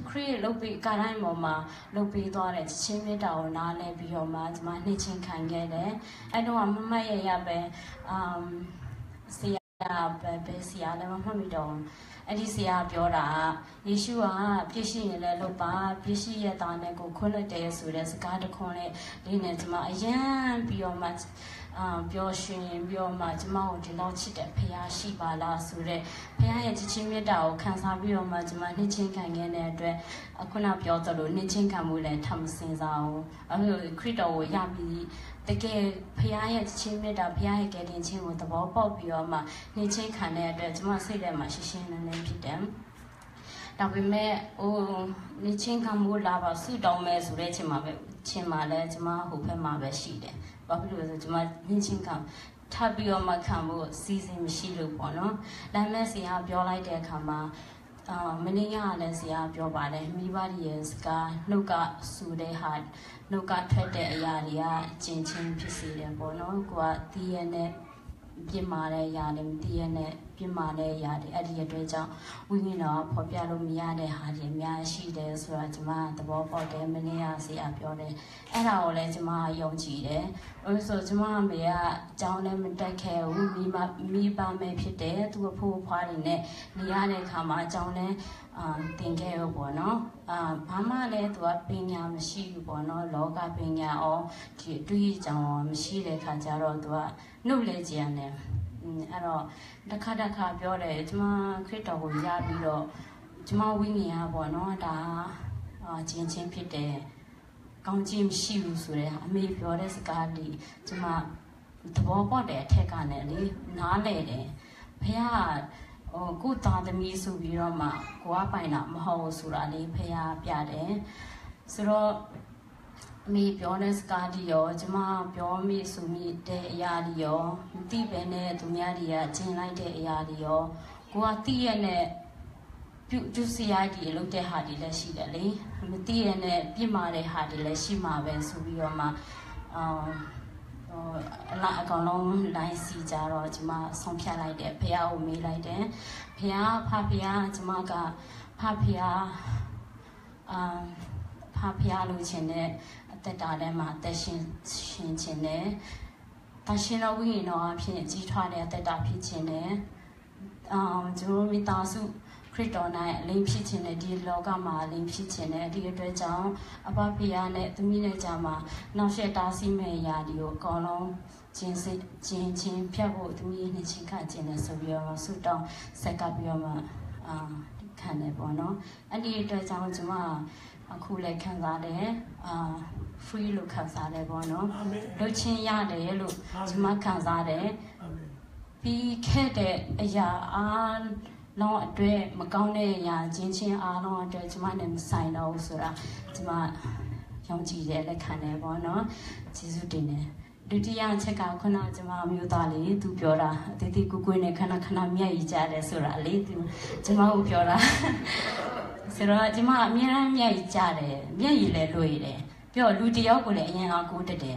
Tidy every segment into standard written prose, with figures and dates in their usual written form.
create လုပ်ပြီးကာတိုင်းပေါ်မှာလုပ်ပြီးသွားတဲ့ချင်းမြတ်တာကိုနားလဲပြီးတော့မှဒီမှာနှိမ့်ချင်းခံခဲ့တယ်အဲ့တော့မမတ်ရပဲဆရာပဲဆရာလည်းမမှတ်မိတော့အဲ့ဒီဆရာပြောတာယေရှုကပြည့်ရှိရင်လည်းလုပ်ပါပြည့်ရှိရတာနဲ့ကိုခွင့်လွှတ်တယ်ဆိုတဲ့စကားတစ်ခွန်းနဲ့ဒီနေ့ဒီမှာအရန်ပြီးတော့မှပျော်ရွှင်ပြီးတော့မှကျမကိုဒီလောက်ချစ်တဲ့ဖခင်ရှိပါလားဆိုတဲ့ဖခင်ရဲ့ချစ်ချင်းမြတ်တာကိုခံစားပြီးတော့မှကျမနှိမ့်ချင်းခံခဲ့တဲ့အတွက်ခုနပြောသလိုနှိမ့်ချင်းခံမှုလည်းထပ်မစင်စားဘူးအခုခရစ်တော်ကိုရပြီးတကယ်ဖခင်ရဲ့ချစ်ချင်းမြတ်တာဖခင်ရဲ့ကယ်တင်ခြင်းကိုသဘောပေါက်ပြီးတော့မှနှိမ့်ချင်းခံတဲ့အတွက်ကျမစိတ်ထဲမှာရှင်းရှင်းလင်းလင်းဖြစ်တယ်ဒါပေမဲ့နှိမ့်ချင်းခံမှုလာပါဆုတောင်းမယ်ဆိုတဲ့ချိန်မှာပဲချင်းမှာလည်းကျမဟိုဘက်မှာပဲရှိတယ်ဘာဖြစ်လို့လဲဆိုကျမနှင်းချင်းခံထပ်ပြီးတော့မှခံဖို့စီစဉ်မရှိလို့ပေါ့နော်ဒါပေမဲ့ဆရာပြောလိုက်တဲ့အခါမှာမင်းကလည်းဆရာပြောပါတယ်မိဘရဲ့စကားနှုတ်ကဆူတဲ့ဟာနှုတ်ကထွက်တဲ့အရာတွေကကျင်ချင်းဖြစ်စေတယ်ပေါ့နော်ကိုကတီးရနဲ့ပြစ်မာတဲ့ຢာတွေမတည်ရနဲ့ပြစ်မာတဲ့ຢာတွေအဲ့ဒီအတွက်ကြောင့်ဝိညာဉ်တော်ဖော်ပြလို့မရတဲ့ဟာတွေအများရှိတယ်ဆိုတာကျွန်မသဘောပေါက်တယ်မင်းရဆရာပြောတယ်အဲ့ဒါကိုလည်းကျွန်မယုံကြည်တယ်ဆိုကျွန်မအမေကအကြောင်းလည်းမတက်ခဲ့ဘူးမိဘမယ်ဖြစ်တယ်သူ့အဖိုးဖွားတွေနဲ့နေရတဲ့အခါမှာအကြောင်းလည်းတင်ခဲ့ရောပေါ့နော်ဘာမှလည်းသူကပညာမရှိဘူးပေါ့နော်လောကပညာအောင်ဒီအတွေ့အကြုံမရှိတဲ့ခါကျတော့သူကနှုတ်လဲကြရတယ်အဲ့တော့တစ်ခါပြောတယ်ကျွန်မခရစ်တော်ကိုရပြီးတော့ကျွန်မဝိညာဉ်ကပေါ့နော်ဒါချင်းဖြစ်တယ်ကောင်းခြင်းမရှိဘူးဆိုတဲ့အမေပြောတဲ့စကားလေးကျွန်မသဘောပေါက်တဲ့အထက်ကနဲ့လေနားလဲတယ်ဖခင်ကိုသားသမီးဆိုပြီးတော့မှကိုကပိုင်တာမဟုတ်ဘူးဆိုတာလေးဖခင်ပြတယ်ဆိုတော့အမေပြောတဲ့စကားဒီရောကျမပြောမိဆိုမိတဲ့အရာဒီရောမသိပဲနဲ့သူများတွေကကျင်လိုက်တဲ့အရာဒီရောကိုကသိရတဲ့ပြုစီရဒီလုပ်တဲ့ဟာဒီလည်းရှိတယ်လေမသိရတဲ့ပြစ်မှားတဲ့ဟာဒီလည်းရှိမှာပဲဆိုပြီးတော့မှအကောင်လုံးလိုင်းစီကြတော့ကျမဆုံးဖြတ်လိုက်တယ်ဖះကိုမေးလိုက်တယ်ဖះကျမကဖះလို့ချင်တဲ့အသက်တာထဲမှာအသက်ရှင်ချင်တယ်တရှင်တော်ဝိညာဉ်တော်အဖြစ်ကြီးထွားတဲ့အသက်တာဖြစ်ချင်တယ်ကျွန်တော်မိသားစုခရစ်တော်၌အလင်းဖြစ်ခြင်းနဲ့ဒီလောကမှာအလင်းဖြစ်ခြင်းနဲ့ဒီအတွက်ကြောင့်အဘဖျားနဲ့သမီးနဲ့ကြာမှာနောက်ဆက်တားဆီးမဲ့ရာဒီကိုအကောင်လုံးချင်းဖြတ်ဖို့သမီးနဲ့ချင်းခန့်ခြင်းနဲ့ဆိုပြီးတော့ဆုတောင်းဆက်ကပ်ပြီးတော့မှခံတယ်ပေါ့နော်အဲ့ဒီအတွက်ကြောင့်ကျွန်မအခုလည်းခံစားတယ်free လို့ခံစားတယ်ပေါ့နော်လုပ်ချင်းရတယ်လို့ကျွန်မခံစားတယ်ပြီးခဲ့တဲ့အရာအားလုံးအတွက်မကောင်းတဲ့အရာချင်းအားလုံးအတွက်ကျမနဲ့မဆိုင်တော့ဘူးဆိုတာကျမယုံကြည်တယ်လက်ခံတယ်ပေါ့နော်ကျေးဇူးတင်တယ်ဒုတိယအချက်ကခုနကျမမျိုးသားလေးသူပြောတာအသေးသေးကိုနဲ့ခဏမျက်ရည်ကျတယ်ဆိုတာလေသူကျမကိုပြောတာဆိုတော့ကျမအမြဲတမ်းမျက်ရည်ကျတယ်မျက်ရည်လည်းလွေတယ်ပြီးတော့လူတယောက်ကိုလည်းအရင်အားကိုးတက်တယ်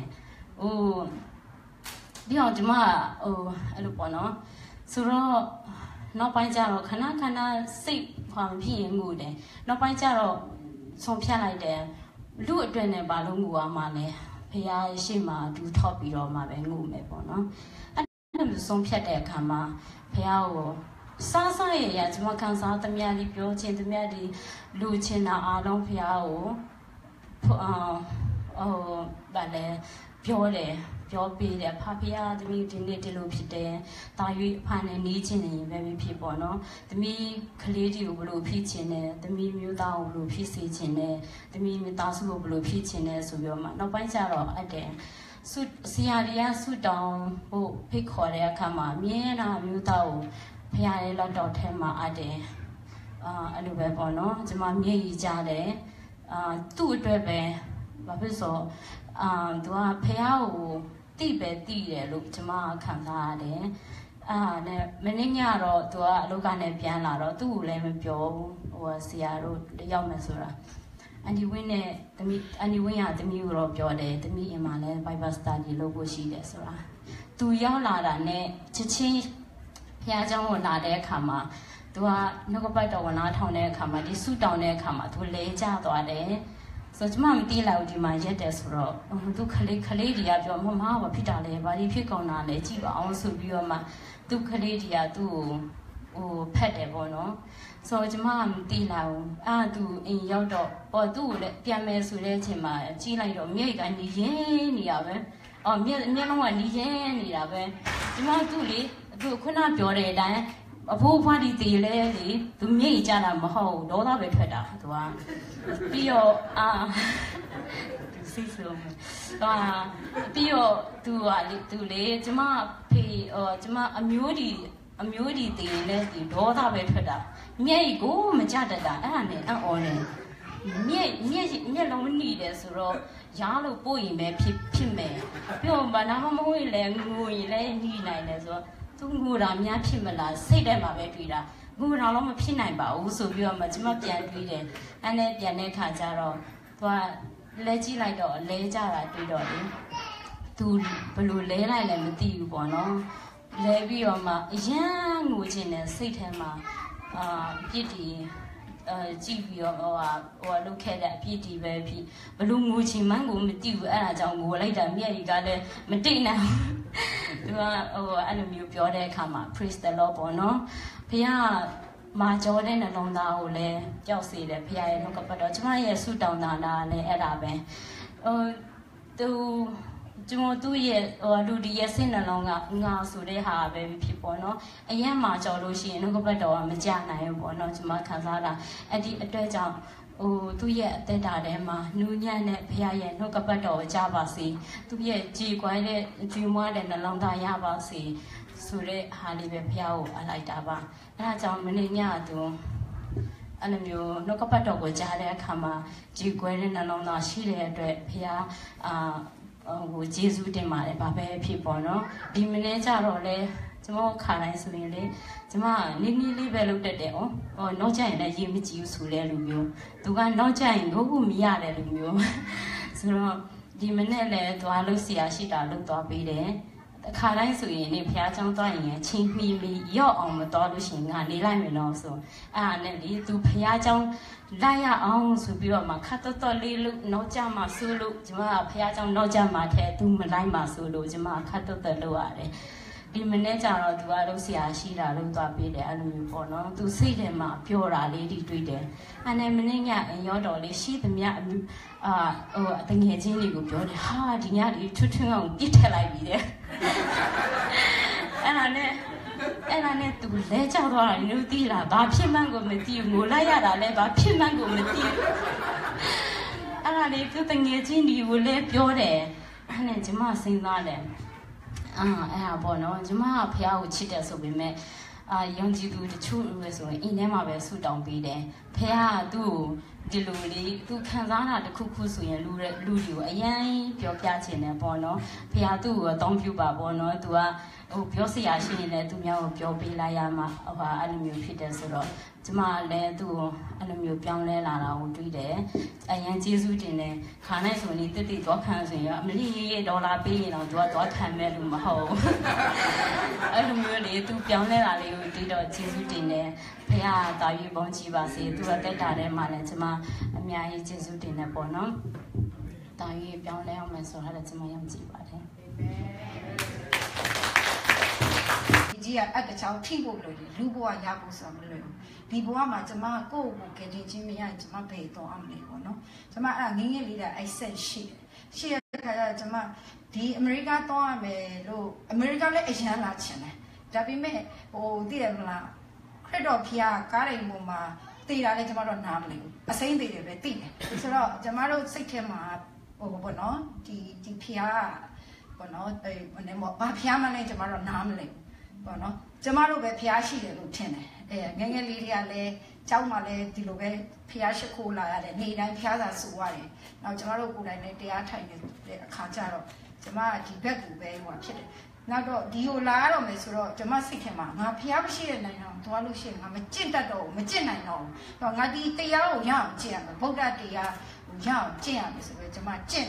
ပြီးတော့ကျမအဲ့လိုပေါ့နော်ဆိုတော့နောက်ပိုင်းကျတော့ခဏစိတ်ဖွာမဖြစ်ရင်ငိုတယ်နောက်ပိုင်းကျတော့ဆုံးဖြတ်လိုက်တယ်လူအတွက်နဲ့ဘာလို့ငိုရမှာလဲဖခင်ရှိမှဒူထော့ပြီးတော့မှပဲငိုမယ်ပေါ့နော်အဲ့လိုဆုံးဖြတ်တဲ့အခါမှာဖခင်ကိုစားရကျမခံစားသမျှဒီပြောချင်းသမျှဒီလူချင်းတာအားလုံးဖခင်ကိုဗာလဲပြောပေးတယ်ဖဖရသမီးဒီနေ့ဒီလိုဖြစ်တယ်တာရွေးဖာနဲ့နေချင်းနေပဲဖြစ်ပေါ့နော်သမီးကလေးတွေကိုဘလို့ဖြစ်ချင်းတယ်သမီးမျိုးသားကိုဘလို့ဖြစ်စေချင်းတယ်သမီးမိသားစုကိုဘလို့ဖြစ်ချင်းတယ်ဆိုပြီးတော့မှနောက်ပိုင်းကျတော့အဲ့တဲ့ဆရာတွေကဆုတောင်းဖို့ဖိတ်ခေါ်တဲ့အခါမှာမြင်တာမျိုးသားကိုဖရရဲ့လက်တော်ထဲမှာအပ်တယ်အဲ့လိုပဲပေါ့နော်ကျွန်မမျက်ရည်ကျတယ်သူ့အတွက်ပဲဘာဖြစ်ဆိုသူကဖះကိုတိပဲတိတယ်လို့ကျွန်မခံစားရတယ်နဲ့မနေ့ညတော့သူကအလုပ်ကနေပြန်လာတော့သူ့ကိုလည်းမပြောဘူးဆရာတို့ရောက်မယ်ဆိုတာအန်ဒီဝင်းနဲ့သမီးအန်ဒီဝင်းကသမီးကိုတော့ပြောတယ်သမီးအိမ်မှာလည်း Bible study လုပ်ဖို့ရှိတယ်ဆိုတာသူရောက်လာတာနဲ့ချက်ချင်းဖះเจ้าကိုလာတဲ့အခါမှာသူသူကနှုတ်ကပတ်တော်ဝင်လာထောင်တဲ့အခါမှာဒီဆုတောင်းတဲ့အခါမှာသူလဲကျသွားတယ်ဆိုတော့ကျမမသိလိုက်ဘူးဒီမှာရက်တယ်ဆိုတော့သူခလေးတွေကပြောမမဘာဖြစ်တာလဲဘာဒီဖြစ်ကောင်းတာလဲကြည့်ပါအောင်ဆိုပြီးတော့မှသူခလေးတွေကသူ့ကိုဖက်တယ်ပေါ့နော်ဆိုတော့ကျမမသိလိုက်ဘူးသူအိမ်ရောက်တော့ပေါ်သူ့ကိုလည်းပြန်မယ်ဆိုတဲ့အချိန်မှာကြီးလိုက်တော့မြေကနေရင်းနေရပဲမျက်လုံးကနေရင်းနေတာပဲကျမသူ့လေသူခုနပြောတဲ့အတိုင်းအဖိုးဖွားဒီတေလဲလေသူမြိတ်ကြတာမဟုတ်ဒေါသပဲထွက်တာသူကပြီးတော့စိတ်ဆိုးပြီးတော့သူလေကျမဖေကျမအမျိုးဒီတေလဲဒီဒေါသပဲထွက်တာမြိတ်ကိုမကြတတ်တာအဲ့ဒါနဲ့အံ့ဩနေမျက်လုံးနီးတယ်ဆိုတော့ရားလို့ပို့ရင်ပဲဖြစ်မယ်ပြီးတော့ဘာမှမဟုတ်ရင်လည်းငိုရင်လည်းနီးနိုင်တယ်ဆိုတော့သူငိုတာများဖြစ်မလားစိတ်ထဲမှာပဲတွေးတာငိုတာတော့မဖြစ်နိုင်ပါဘူးဆိုပြီးတော့မှကျမပြန်တွေးတယ်အဲ့နဲ့ပြန်တဲ့ခါကျတော့သူကလဲကြည့်လိုက်တော့လဲကြတာတွေးတော့လေသူဘယ်လိုလဲလိုက်လဲမသိဘူးပေါ့နော်လဲပြီးတော့မှအရန်ငိုချင်တဲ့စိတ်ထဲမှာပြစ်တီကြည့်ပြီးတော့ဟိုလုတ်ခဲ့တဲ့အပြစ်တီပဲဖြစ်ဘလို့ငိုချင်မှန်းကိုမသိဘူးအဲ့ဒါကြောင့်ငိုလိုက်တာမျက်ရည်ကလည်းမတိတ်နိုင်သူကအဲ့လိုမျိုးပြောတဲ့အခါမှာ praise the Lord ပေါ့နော်ဘုရားမာကျော်တဲ့နှလုံးသားကိုလည်းကြောက်စေတယ်ဘုရားရဲ့နှုတ်ကပတ်တော်ကျမရဲ့ဆုတောင်းတာလည်းအဲ့ဒါပဲသူရဲ့လူဒီရဲ့စိတ်နှလုံးကငါဆိုတဲ့ဟာပဲဖြစ်ပေါ့နော်အရင်မှာကြော်လို့ရှိရင်နှုတ်ကပတ်တော်ကမကြနိုင်ဘူးပေါ့နော်ကျမခံစားတာအဲ့ဒီအတွက်ကြောင့်သူ့ရဲ့အသက်တာထဲမှာနူးညံ့တဲ့ဘုရားရဲ့နှုတ်ကပတ်တော်ကိုကြားပါစေသူ့ရဲ့ကြည်ကွယ်တဲ့ကြည်မွားတဲ့နှလုံးသားရပါစေဆိုတဲ့ဟာလေးပဲဘုရားကိုအလိုက်တာပါအဲဒါကြောင့်မနေ့ညသူအဲ့လိုမျိုးနှုတ်ကပတ်တော်ကိုကြားတဲ့အခါမှာကြည်ကွယ်တဲ့နှလုံးသားရှိတဲ့အတွက်ဘုရားဟိုဂျေဇုတင်ပါတယ်ဘာပဲဖြစ်ပေါ့နော်ဒီမနေ့ကျတော့လေကျမခါတိုင်းဆိုရင်လေကျမနီးလေးပဲလုပ်တတ်တယ်နောက်ကျရင်လည်းရေးမကြည့်ဘူးဆိုတဲ့လူမျိုးသူကနောက်ကျရင်ဘုခုမရတဲ့လူမျိုးဆိုတော့ဒီမနေ့လည်းသွားလို့ဆရာရှိတာလုပ်သွားပေးတယ်အခါတိုင်းဆိုရင်နေဖျားချောင်းသွားရင်ချင်းမီရော့အောင်မတော်လို့ရှင်ကနေလိုက်မယ်တော့ဆိုအဲ့ဒါနဲ့လေသူဖျားချောင်းလိုက်ရအောင်ဆိုပြီးတော့မှခတ်တော်လေးလို့နောက်ကျမှဆိုလို့ကျမဖျားချောင်းနောက်ကျမှထဲသူမလိုက်မှဆိုလို့ကျမခတ်တော်လို့ရတယ်ဒီမနေ့ကျတော့သူကလို့ဆရာရှိတာလို့သွားပေးတယ်အဲ့လိုမျိုးပေါ့နော်သူစိတ်ထဲမှာပြောတာလေးတွေတွေ့တယ်အဲ့နဲ့မနေ့ညအင်ရောတော်လေးရှိသမျှတငယ်ချင်းတွေကိုပြောတယ်ဟာဒီညလေးထွန်းအောင်ပြစ်ထက်လိုက်ပြီတဲ့အဲ့ဒါနဲ့သူလဲကြောက်သွားတာမျိုးသိလားဘာဖြစ်မှန်းကိုမသိဘူးငိုလိုက်ရတာလဲဘာဖြစ်မှန်းကိုမသိဘူးအဲ့ဒါလေးသူတငယ်ချင်းတွေကိုလည်းပြောတယ်အဲ့နဲ့ကျမစဉ်းစားတယ်အဲ့ဒါပေါ့နော်ကျမကဖះကိုချစ်တယ်ဆိုပေမဲ့ယုံကြည်သူတချို့လို့ဆိုရင်အိမ်ထဲမှာပဲဆူတောင်းပေးတယ်ဖះကသူ့ကိုဒီလိုလေးသူခံစားတာတစ်ခုခုဆိုရင်လူတွေကိုအရင်ပြောပြချင်တယ်ပေါ့နော်ဖះသူ့ကိုအသုံးပြုပါပေါ့နော်သူကပြောစရာရှိရင်လည်းသူများကိုပြောပေးလိုက်ရမှာအဲ့လိုမျိုးဖြစ်တယ်ဆိုတော့ကျမလည်းသူ့ကိုအဲ့လိုမျိုးပြောင်းလဲလာတာကိုတွေ့တယ်အရင်ကျေးဇူးတင်တယ်ခါနိုင်ဆိုရင်တိတော့ခံဆိုရင်အမလီဒေါ်လာပေးရင်တော့သူကတော့ခံမဲ့လို့မဟုတ်အဲ့လိုမျိုးလေသူပြောင်းလဲလာလေးကိုတွေ့တော့ကျေးဇူးတင်တယ်ဖះတာယူပုံကြည့်ပါစေသူကတက်တာထဲမှာလည်းကျမအများကြီးကျေးဇူးတင်တယ်ပေါ့နော်တာယူပြောင်းလဲအောင်မယ်ဆိုတော့လည်းကျမယုံကြည်ပါတယ်ကြီးကအတချောင်းထိဖို့လို့လူဘဝရဖို့ဆိုမလို့ဒီဘဝမှာကျမကိုယ့်ကိုယ်ကချင်းမရကျမဘယ်တော့အောင်လဲပေါ့နော်ကျမအဲ့ငင်းငယ်လေးအိုက်ဆက်ရှိတဲ့ခါကျကျမဒီအမေရိကတောင်းရမယ်လို့အမေရိကလည်းအရန်လာချင်တယ်ဒါပေမဲ့သိတယ်မလားခရစ်တော်ဖျားကားတိုင်းပေါ်မှာတည်တာလည်းကျမတို့နားမလည်ဘူးအစိမ့်တည်တယ်ပဲသိတယ်ဆိုတော့ကျမတို့စိတ်ထဲမှာပေါ့နော်ဒီဖျားပေါ့နော်ဘာဖျားမှလည်းကျမတို့နားမလည်ဘူးပေါ့နော်ကျမတို့ပဲဖျားရှိတယ်လို့ထင်တယ်ငယ်ငယ်လေးတွေကလည်းကျောင်းမှာလည်းဒီလိုပဲဖျားရှိခိုးလာရတယ်နေ့တိုင်းဖျားစာဆူရတယ်နောက်ကျမတို့ကိုယ်တိုင်လည်းတရားထိုင်နေတဲ့အခါကျတော့ကျမဒီဘက်ကူပဲဖြစ်တယ်နောက်တော့ဒီကိုလာရတော့မယ်ဆိုတော့ကျမစိတ်ထဲမှာငါဖျားမရှိတဲ့နိုင်အောင်သွားလို့ရှိရင်ငါမကျင့်တတ်တော့ဘူးမကျင့်နိုင်တော့ဘူးတော့ငါဒီတရားကိုရအောင်ကျင့်ရမယ်ဗုဒ္ဓတရားကိုရအောင်ကျင့်ရမယ်ဆိုပြီးကျမကျင့်တယ်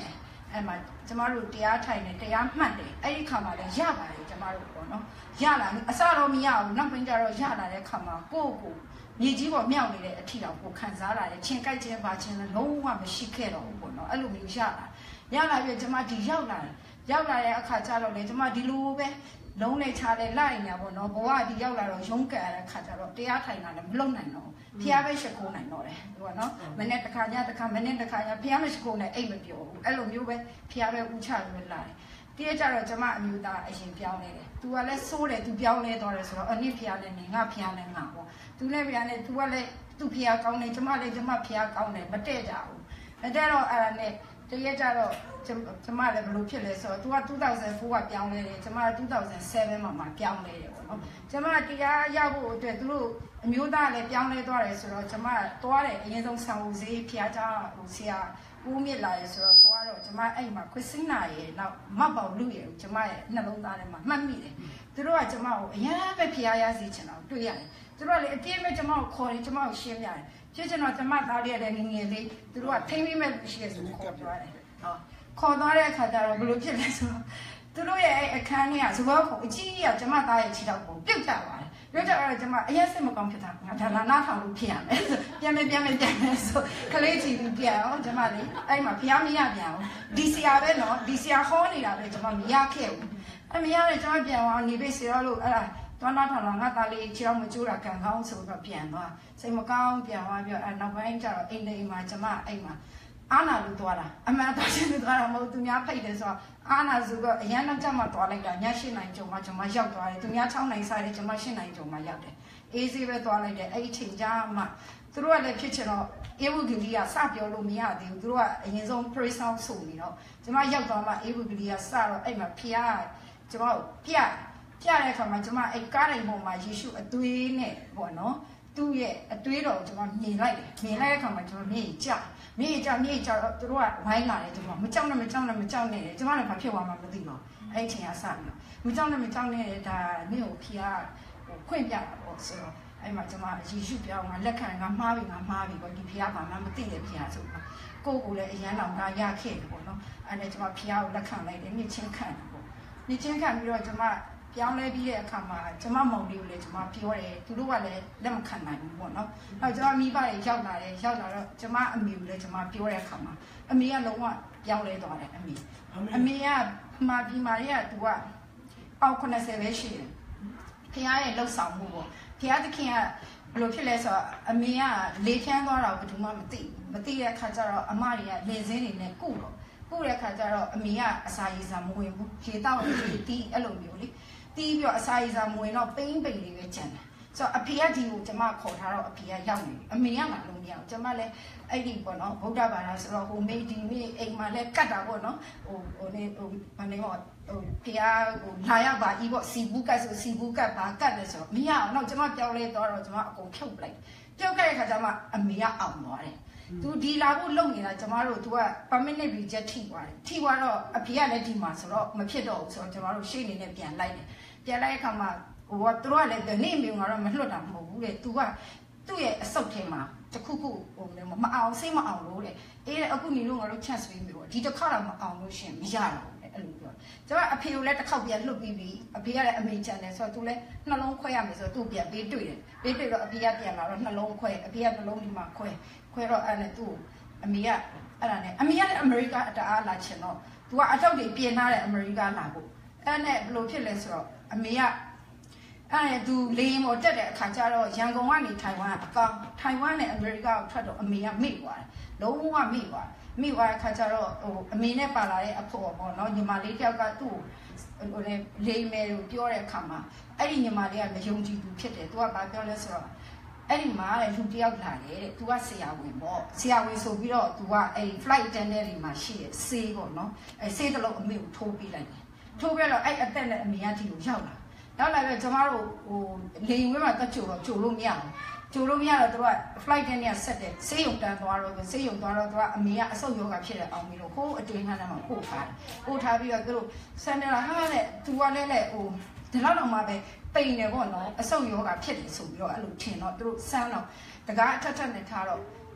အဲ့မှာကျမတို့တရားထိုင်နေတရားမှတ်တယ်အဲ့ဒီခါမှာလည်းရပါတယ်ကျမတို့ပေါ့နော်ရလာအစတော့မရဘူးနောက်ပိုင်းကျတော့ရလာတဲ့ခါမှာကိုမြေကြီးပေါ်မြောက်နေတဲ့အထီတော်ကိုခံစားလာတယ်ချင်းကြိုက်ခြင်းပါခြင်းလည်းလုံးဝမရှိခဲ့တော့ဘူးပေါ့နော်အဲ့လိုမျိုးရလာပြီးကျမဒီရောက်လာတဲ့အခါကျတော့လေကျမဒီလိုပဲလုံးနဲ့ချတယ်လိုက်ညာပေါ့နော်ဘဝဒီရောက်လာတော့ရုံးကန်ရတဲ့ခါကျတော့တရားထိုင်တာလည်းမလုံနိုင်တော့ဖျားပဲရှိခိုးနိုင်တော့တယ်ဒီကနော်မနေ့တစ်ခါညတစ်ခါမနေ့တစ်ခါညဖျားမရှိခိုးနိုင်အိတ်မပြောဘူးအဲ့လိုမျိုးပဲဖျားပဲဦးချလို့လာတယ်တည့်ကြတော့ကျမအမျိုးသားအရင်ပြောင်းနေတယ်။ तू ကလည်းစိုးတယ် तू ပြောင်းလဲသွားတယ်ဆိုတော့အနစ်ဖျားနဲ့နေငါဖျားနဲ့ငါပေါ့။ तू လည်းဖျားနဲ့ तू ကလည်း तू ဖျားကောင်းတယ်ကျမလည်းကျမဖျားကောင်းတယ်မတည့်ကြဘူး။မတည့်တော့အဲ့ဒါနဲ့တည့်ကြတော့ကျမလည်းဘယ်လိုဖြစ်လဲဆိုတော့ तू က2004ကပြောင်းလဲတယ်ကျမက2007မှာပြောင်းလဲတယ်ပေါ့နော်။ကျမတရားရဖို့အတွက်သူတို့အမျိုးသားလည်းပြောင်းလဲသွားတယ်ဆိုတော့ကျမသွားတယ်အရင်ဆုံးဆောင်းဦးစေးဖျားကြဟိုဆရာဦးမြစ်လာရဆိုတော့သွားတော့ကျမအဲ့မှာခွစင်းနာရဲ့နောက်မတ်ပေါလူရဲ့ကျမရဲ့နှလုံးသားထဲမှာမှတ်မိတယ်သူတို့ကကျမကိုအရင်ပဲဖျားရစီချင်တော့တွေ့ရတယ်သူတို့ကလေအပြည့်မဲ့ကျမကိုခေါ်တယ်ကျမကိုရှင်းပြတယ်ဖြစ်ချင်တော့ကျမသားရတဲ့ငငယ်လေးသူတို့ကထိမ့်မိမဲ့ရှိရဆိုခေါ်သွားတယ်ဟောခေါ်သွားတဲ့အခါကျတော့ဘယ်လိုဖြစ်လဲဆိုတော့သူတို့ရဲ့အဲ့အခန်းထဲကစဘောကိုအကြီးကြီးကကျမသားရဲ့ခြေထောက်ကိုပြုတ်ကျသွားတယ်ပြောကြတော့ကျမအရင်စိတ်မကောင်းဖြစ်တာငါဒါလာနားထောင်လို့ဖြစ်ရမယ်ပြန်မယ်ဆိုကလေးချီပြီးပြန်အောင်ကျမလေးအဲ့မှာဖျားမရပြန်အောင်ဒီဆရာပဲနော်ဒီဆရာဟောနေတာပဲကျမမရခဲ့ဘူးအဲ့မရတဲ့ကျမပြန်အောင်နေပြီဆရာလို့အဲ့ဒါသွားနားထောင်တော့ငါသားလေးခြေထောက်မကျိုးတာကံကောင်းဆိုတော့ပြန်သွားစိတ်မကောင်းပြန်သွားပြီးအဲ့နောက်ပိုင်းကျတော့အိမ်လေးမှာကျမအဲ့မှာအာနာလူသွားတာအမှန်တော့ရှင်းလို့သွားတာမဟုတ်သူများဖိတ်တယ်ဆိုတော့အာနာစုကအရန်နောက်ကျမှသွားလိုက်တာည8နိုင်ကြုံမှကျွန်မရောက်သွားတယ်သူများ6နိုင်စားတယ်ကျွန်မ8နိုင်ကြုံမှရောက်တယ်အေးဆေးပဲသွားလိုက်တယ်အဲ့ဒီချိန်ကြာမှသူတို့ကလည်းဖြစ်ချင်တော့အေဝဂီလီကစပြောလို့မရသေးဘူးသူတို့ကအရင်ဆုံး praise song ဆိုနေတော့ကျွန်မရောက်သွားမှအေဝဂီလီကစတော့အဲ့မှာဖျားကျွန်မပြတဲ့အခါမှာကျွန်မအဲ့ကားတိုင်းပေါ်မှာယေရှုအသွေးနဲ့ပေါ့နော်သူ့ရဲ့အသွေးတော်ကျွန်မမြင်လိုက်တဲ့အခါမှာကျွန်မမြေကြတော့သူတို့ကဝိုင်းလာတယ်ကျွန်မမကြောက်နဲ့ကျွန်မလည်းဘာဖြစ်သွားမှမသိတော့အဲ့ချိန်ကစပြီးတော့မကြောက်နဲ့ဒါနေ့ကိုဖျားခွင့်ပြတာပေါ့ဆိုတော့အဲ့မှာကျွန်မယေရှုပြောင်းငါလက်ခံငါမှားပြီပေါ့ဒီဖျားဘာမှမသိတဲ့ဖျားဆိုတော့ကိုလည်းအရန်လောင်ကရခဲ့တယ်ပေါ့နော်အဲ့ဒါကျွန်မဖျားကိုလက်ခံလိုက်တယ်မြင့်ချင်းခံတယ်ပေါ့မြင့်ချင်းခံပြီးတော့ကျွန်မပြောင်းလဲပြီးတဲ့အခါမှာကျမမောင်လေးကိုလည်းကျမပြောတယ်သူတို့ကလည်းလက်မခံနိုင်ဘူးပေါ့နော်အဲကျမမိဘတွေရောက်လာတော့ကျမအမေကိုလည်းကျမပြောတဲ့အခါမှာအမေကလုံးဝပြောင်းလဲသွားတယ်အမေကမှာပြီးမာရဲ့သူကပေါက်80ပဲရှိတယ်ဖခင်ရဲ့လှုပ်ဆောင်မှုပေါ့ဖခင်သခင်ကဘယ်လိုဖြစ်လဲဆိုတော့အမေကလေဖြန်းသွားတာကိုဘယ်သူမှမသိတဲ့အခါကျတော့အမတွေကလေစင်းတွေနဲ့ကုတဲ့အခါကျတော့အမေကအစာရည်စာမဝင်ဘူးခြေတောက်တီးအဲ့လိုမျိုးလေတီးပြီးတော့အစာရည်စာမဝင်တော့ပိန်းလေးပဲကျန်တယ်ဆိုတော့အဖေကဒီကိုကျမခေါ်ထားတော့အဖေကရောက်နေအမေကမှလုံးမရအောင်ကျမလည်းအဲ့ဒီပေါ့နော်ဗုဒ္ဓဘာသာဆိုတော့ဟိုမေဒီမေအိမ်မှာလည်းကတ်တာပေါ့နော်ဟိုမနေပေါ့ဖေကဟိုလာရပါကြီးပေါ့စီဘူးကတ်ဆိုစီဘူးကတ်ပါကတ်တယ်ဆိုတော့မရအောင်တော့ကျမပြောင်းလဲတော့ကျမအကုန်ဖြုတ်ပလိုက်ပြုတ်ခဲ့တဲ့ခါကျမှအမေကအောင်သွားတယ်သူဒီလာဖို့လုပ်နေတာကျမတို့ तू က permanent reject ထိသွားတော့အဖေကလည်းဒီမှာဆိုတော့မဖြစ်တော့ဘူးဆိုတော့ကျမတို့ရှေ့နေနဲ့ပြန်လိုက်တဲ့အခါမှာဟိုကသူတို့ကလည်းနေမြုံကတော့မလွတ်တာမဟုတ်ဘူးလေ तू ကသူ့ရဲ့အဆုတ်ထဲမှာတခုဟိုမအောင်စိတ်မအောင်လို့တဲ့အေးအခုနေလို့ငါတို့ chance ပေးပြီပေါ့ဒီတစ်ခါတော့မအောင်လို့ရှင်မရတော့ဘူးအဲ့လိုပြောကျမအဖေကိုလည်းတစ်ခေါက်ပြန်လွတ်ပြီးပြီအဖေကလည်းအမေချန်တယ်ဆိုတော့ तू လည်းနှလုံးခွဲရမယ်ဆိုတော့ तू ပြန်ပေးတွေ့တော့အဖေကပြန်လာတော့နှလုံးခွဲအဖေကနှလုံးဒီမှာခွဲတော့အဲ့နဲ့သူ့အမေကအဲ့ဒါနဲ့အမေကလည်းအမေရိကတအားလာချင်တော့ तू ကအထောက်တွေပြင်ထားတဲ့အမေရိကလာဖို့အဲ့နဲ့ဘယ်လိုဖြစ်လဲဆိုတော့အမေကအဲ့ तू လေရင်ပေါ်တက်တဲ့အခါကျတော့ရန်ကုန်ကနေထိုင်ဝမ်အကောင်ထိုင်ဝမ်နဲ့အမေရိကကိုထွက်တော့အမေကမိသွားတယ်လုံးဝမိသွားတဲ့အခါကျတော့ဟိုအမေနဲ့ပါလာတဲ့အဖေပေါ့နော်ညီမလေးတယောက်ကသူ့ဟိုလေမယ်ကိုပြောတဲ့အခါမှာအဲ့ဒီညီမလေးကမယုံကြည်ဘူးဖြစ်တယ် तू ကဘာပြောလဲဆိုတော့အဲ့ဒီမှာလူတယောက်လာတယ်တဲ့ तू ကဆရာဝန်ပေါ့ဆရာဝန်ဆိုပြီးတော့ तू ကအဲ့ flight attendant တွေမှာရှိတဲ့ဆေးပေါ့နော်အဲ့ဆေးတစ်လုံးအမေကိုထိုးပေးလိုက်တယ်ထိုးပြတော့အဲ့အသက်နဲ့အမေကဒီကိုရောက်လာတော့ကျမတို့ဟိုလေရင်ဝဲမှာတက်ကြိုလို့မရဘူးကြိုလို့မရတော့ तू က flight တန်းနဲ့ဆက်တယ်ဆေးရုံတန်းသွားတော့ तू ကအမေကအဆုတ်ယောဂဖြစ်တဲ့အောင်ပြီးတော့ဟိုးအတွင်းခန်းထဲမှာပို့ထားပြီးတော့သူတို့ဆန်တယ်ဟာတဲ့ तू ကလည်းဟိုဒီလောက်တော့မှပဲပိန်တယ်ပေါ့နော်အဆုတ်ယောဂဖြစ်တယ်ဆိုပြီးတော့အဲ့လိုထင်တော့သူတို့စမ်းတော့တကားအထက်နဲ့ထားတော့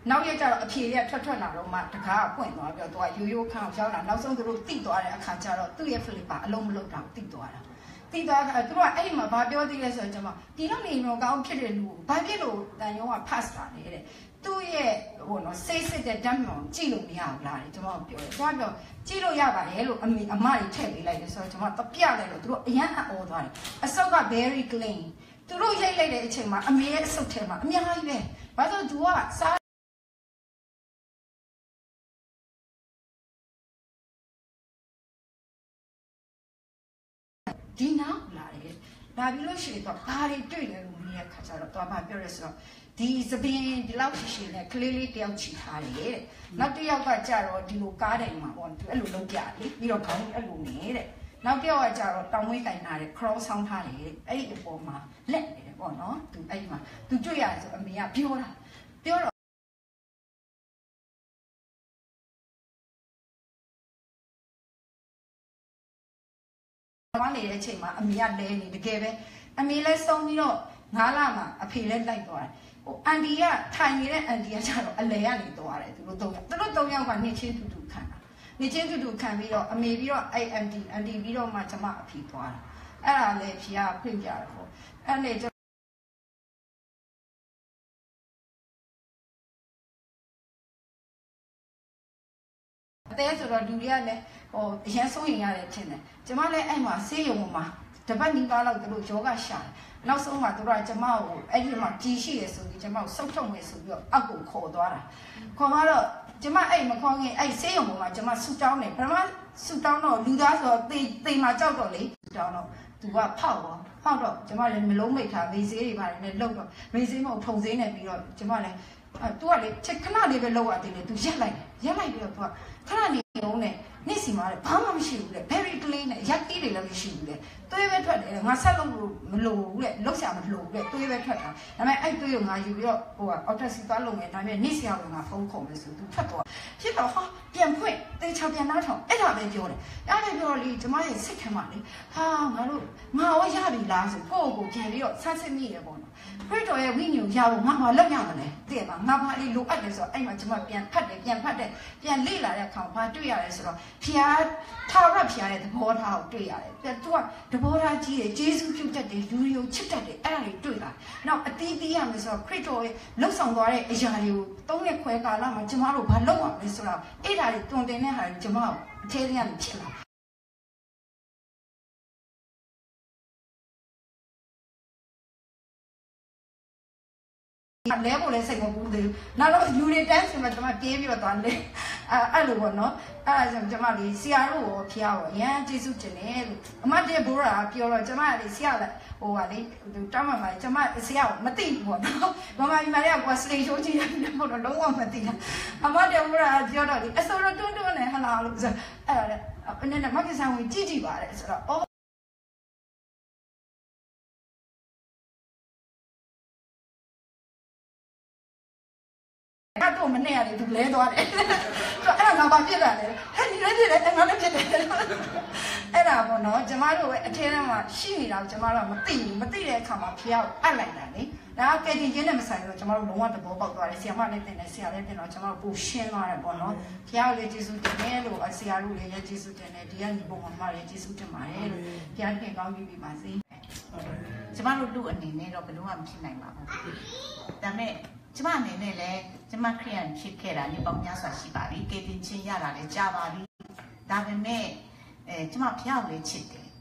နောက်ရက်ကျတော့အဖြေရထွက်လာတော့မှတကားပွင့်သွားပြီးတော့သူကရိုးရိုးခန့်ရောက်လာနောက်ဆုံးသူတို့တိသွားတဲ့အခါကျတော့သူ့ရဲ့ flipper အလုံးမလုံးတော့တိသွားတာတိသွားသူတို့ကအဲ့ဒီမှာဘာပြောသေးလဲဆိုတော့ကျွန်မဒီလောက်နေတော့ကောင်းဖြစ်တဲ့လူဘာဖြစ်လို့တန်ရုံးက pass တာလဲတဲ့သူ့ရဲ့ဟိုနော်စိတ်စစ်တဲ့ဓာတ်မှန်ကြည့်လို့မရဘူးလားတဲ့ကျွန်မပြောတယ်သွားပြောကြည့်လို့ရပါတယ်လို့အမတွေထည့်ပေးလိုက်တယ်ဆိုတော့ကျွန်မတပြလိုက်လို့သူတို့အရန်အော်သွားတယ်အစုပ်က very clean သူတို့ရိုက်လိုက်တဲ့အချိန်မှာအမေရဲ့အစုပ်ထဲမှာအများကြီးပဲဘာလို့သူကစားဒီနောက်လာတယ်ဒါပြီးလို့ရှိရင်တော့ဘာတွေတွေ့လဲလို့မင်းရဲ့ခါကျတော့သွားမှပြောရဲဆိုတော့ဒီသပင်ဒီလောက်ရှိရှိနဲ့ကလေးလေးတယောက်ချီထားတယ်နောက်တစ်ယောက်ကကြတော့ဒီလိုကားတိုင်မှာပေါ့သူအဲ့လိုလုပ်ကြလေပြီးတော့ခေါင်းအဲ့လိုနေတဲ့နောက်တစ်ယောက်ကကြတော့တောင်ဝင်းတိုင်နာတယ် cross ဆောင်းထားတယ်အဲ့ဒီအပေါ်မှာလက်နေတယ်ပေါ့နော်သူအဲ့ဒီမှာသူတွေ့ရတယ်ဆိုအမေကပြောတော့မနေတဲ့ချိန်မှာအမေကလဲနေတကယ်ပဲအမေလဲဆုံးပြီးတော့9လမှာအဖေလဲလိုက်သွားတယ်ဟိုအန်ဒီကထိုင်နေတဲ့အန်ဒီကကျတော့အလဲကနေသွားတယ်သူတို့3ယောက်ကနှစ်ချင်းတူခံတာနှစ်ချင်းတူခံပြီးတော့အမေပြီးတော့အဲ့အန်ဒီပြီးတော့မှကျမအဖေသွားတာအဲ့ဒါလေဖြေကဖွင့်ပြတယ်ပေါ့အဲ့နဲ့အသေးဆိုတော့လူတွေကလည်းဟိုအရင်ဆုံးရင်ရတယ်ထင်တယ်ကျမလည်းအဲ့မှာဆေးရုံမှာတပတ်နီးပါးလောက်သူတို့ယောဂရှာတယ်နောက်ဆုံးမှာသူတို့ကကျမကိုအဲ့ဒီမှာကြီးရှိရဆိုပြီးကျမကိုဆုတ်ထုတ်မယ်ဆိုပြီးတော့အောက်ကိုခေါ်သွားတာခေါ်တော့ကျမအဲ့မခေါ်ခင်အဲ့ဆေးရုံမှာကျမဆူတောင်းတယ်ပထမဆူတောင်းတော့လူသားဆိုတော့တေမှာကြောက်တော့လေဆူတောင်းတော့သူကဖောက်တော့ကျမလည်းမလုံးမိတ်ထားမေးဆေးတွေပါတယ်နဲ့လှုပ်တော့မေးဆေးမဟုတ်ထုံဆေးနဲ့ပြီးတော့ကျမလည်းသူကလေချက်ခဏလေးပဲလောက်ရတယ်လေသူရက်လိုက်ပြီးတော့သူကခဏနေအောင်နဲ့နေ့စီမှာဘာမှမရှိဘူးလေ very clean နဲ့ရက်တီးတွေလည်းမရှိဘူးလေသွေးပဲထွက်တယ်ငါဆက်လို့မလို့ဘူးလေလောက်ဆရာမလို့ဘူးလေသွေးပဲထွက်တာဒါပေမဲ့အဲ့သွေးကိုငါယူပြီးတော့ဟိုက autopsy သွားလုပ်မယ်ဒါပေမဲ့နေ့စီကငါဖုန်းခေါ်မယ်ဆိုသူထွက်သွားဖြစ်တော့ဟာပြန်ဖွင့်တေချာပြန်နှားထောင်အဲ့ဒါပဲပြောတယ်အဲ့ဒါပြောတော့လေကျမရဲ့စိတ်ထဲမှာလေဟာငါတို့ငါရောရပြီလားဆိုကိုယ့်ကိုပြန်ပြီးတော့ဆန်းစစ်မိရပေါ့နော်ခရစ်တော်ရဲ့ဝိညာဉ်ကိုရဖို့ငါဘာလုပ်ရမလဲသိရပါငါဘာလေးလိုအပ်တယ်ဆိုတော့အဲ့မှာကျမပြန်ဖတ်တယ်ပြန်လေ့လာတဲ့အခါဘာတွေ့ရလဲဆိုတော့ဖျားထာဝရဖျားရဲ့သဘောထားကိုတွေ့ရတယ်ပြန်သူကသဘောထားကြီးတယ်ဂျေစုပြုတ်တတ်တယ်လူတွေကိုချစ်တတ်တယ်အဲ့ဒါတွေတွေ့လာနောက်အတီးတီးရမယ်ဆိုတော့ခရစ်တော်ရဲ့လှုပ်ဆောင်သွားတဲ့အရာတွေကို3နှစ်ခွဲကာလမှာကျမတို့ဘာလုပ်ရမလဲဆိုတော့အဲ့ဒါတွေတွင်တင်တဲ့ဟာတွေကျမတို့အထဲထဲကနေဖြစ်လာလဲဖို့လဲစိတ်မပူသေးဘူးနောက်တော့ယူနေတန်းဆိုမှကျွန်မပြေးပြီးတော့သွားလဲအဲ့လိုပေါ့နော်အဲ့ဒါဆိုကျွန်မလေးဆရာတို့ရောဖျားရောအရန်ကျေးဇူးတင်တယ်လို့အမတဲ့ဘိုးရာပြောတော့ကျွန်မကလေဆရာလည်းဟိုကလေတောင်းမှမှာကျွန်မဆရာကိုမသိဘူးပေါ့နော်မမကြီးမလေးကစလေရှိုးကြည့်တယ်ပေါ့တော့လုံးဝမသိဘူးအမတဲ့ဘိုးရာပြောတော့လေအစောတော့တွန်းနဲ့ဟလာလို့ဆိုအဲ့ဒါလည်းနည်းနည်းမကစားဝင်ကြည့်ပါလေဆိုတော့အဲ့တော့မနဲ့ရတယ်သူလဲသွားတယ်အဲ့ဒါငါဘာဖြစ်လာလဲဟဲ့ဒီလဲဖြစ်တယ်ငါလည်းဖြစ်တယ်အဲ့ဒါပေါ့နော်ကျမတို့ပဲအထဲထဲမှာရှိနေတာကိုကျမတို့ကမသိတဲ့အခါမှာဖျားကိုအပ်လိုက်တာလေဒါကကဲတင်ချင်းနဲ့မဆိုင်တော့ကျမတို့လုံးဝသဘောပေါက်သွားတယ်ဆရာမလည်းတင်တယ်ဆရာလည်းတင်တော့ကျမတို့ပိုရှင်းသွားတယ်ပေါ့နော်ဖျားကိုလည်းကျေးဇူးတင်တယ်လို့ဆရာတို့လည်းကျေးဇူးတင်တယ်ဒီကညီပုံမလည်းကျေးဇူးတင်ပါတယ်လို့ဖျားတင်ကောင်းပြီးပါစေကျမတို့လူအနေနဲ့တော့ဘယ်လိုမှမဖြစ်နိုင်ပါဘူးဒါပေမဲ့ကျမအနေနဲ့လည်းကျမခရီးရန်ဖြစ်ခဲ့တာနေပေါင်းများစွာရှိပါပြီကေတင်ချင်းရတာလည်းကြာပါပြီဒါပေမဲ့ကျမဖျားကိုလည်းချစ်တယ်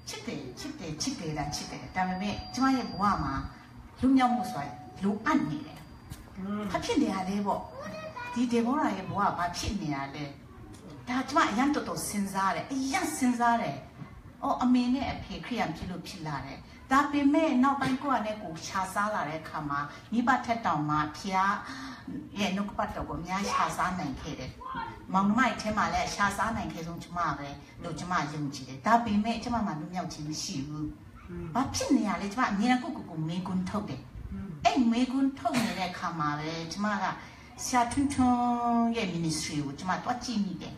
ဒါပေမဲ့ကျမရဲ့ဘဝမှာလူမြောက်မှုဆိုတာလိုအပ်နေတယ်ဘာဖြစ်နေရလဲပေါ့ဒီဒေဘောရာရဲ့ဘဝဘာဖြစ်နေရလဲဒါကျမအရင်တော်စဉ်းစားတယ်အော်အမေနဲ့အဖေခရီးရန်ဖြစ်လို့ဖြစ်လာတယ်ဒါပေမဲ့နောက်ပိုင်းကိုယ့်အနေကိုရှားစားလာတဲ့အခါမှာမိဘထက်တောင်မှဖျားရဲ့နှုတ်ပတ်တော်ကိုအများရှားစားနိုင်ခဲ့တယ်။မောင်နှမရဲ့အထဲမှာလည်းရှားစားနိုင်ခဲ့ဆုံးကျမပဲလို့ကျမယုံကြည်တယ်။ဒါပေမဲ့ကျမမှလွတ်မြောက်ခြင်းမရှိဘူး။ဘာဖြစ်နေရလဲကျမအမြဲတမ်းကိုမေကွန်းထုတ်တယ်။အဲ့မေကွန်းထုတ်နေတဲ့အခါမှာပဲကျမကဆရာထွန်းရဲ့ ministry ကိုကျမတွားကြည့်မိတယ်။ဆ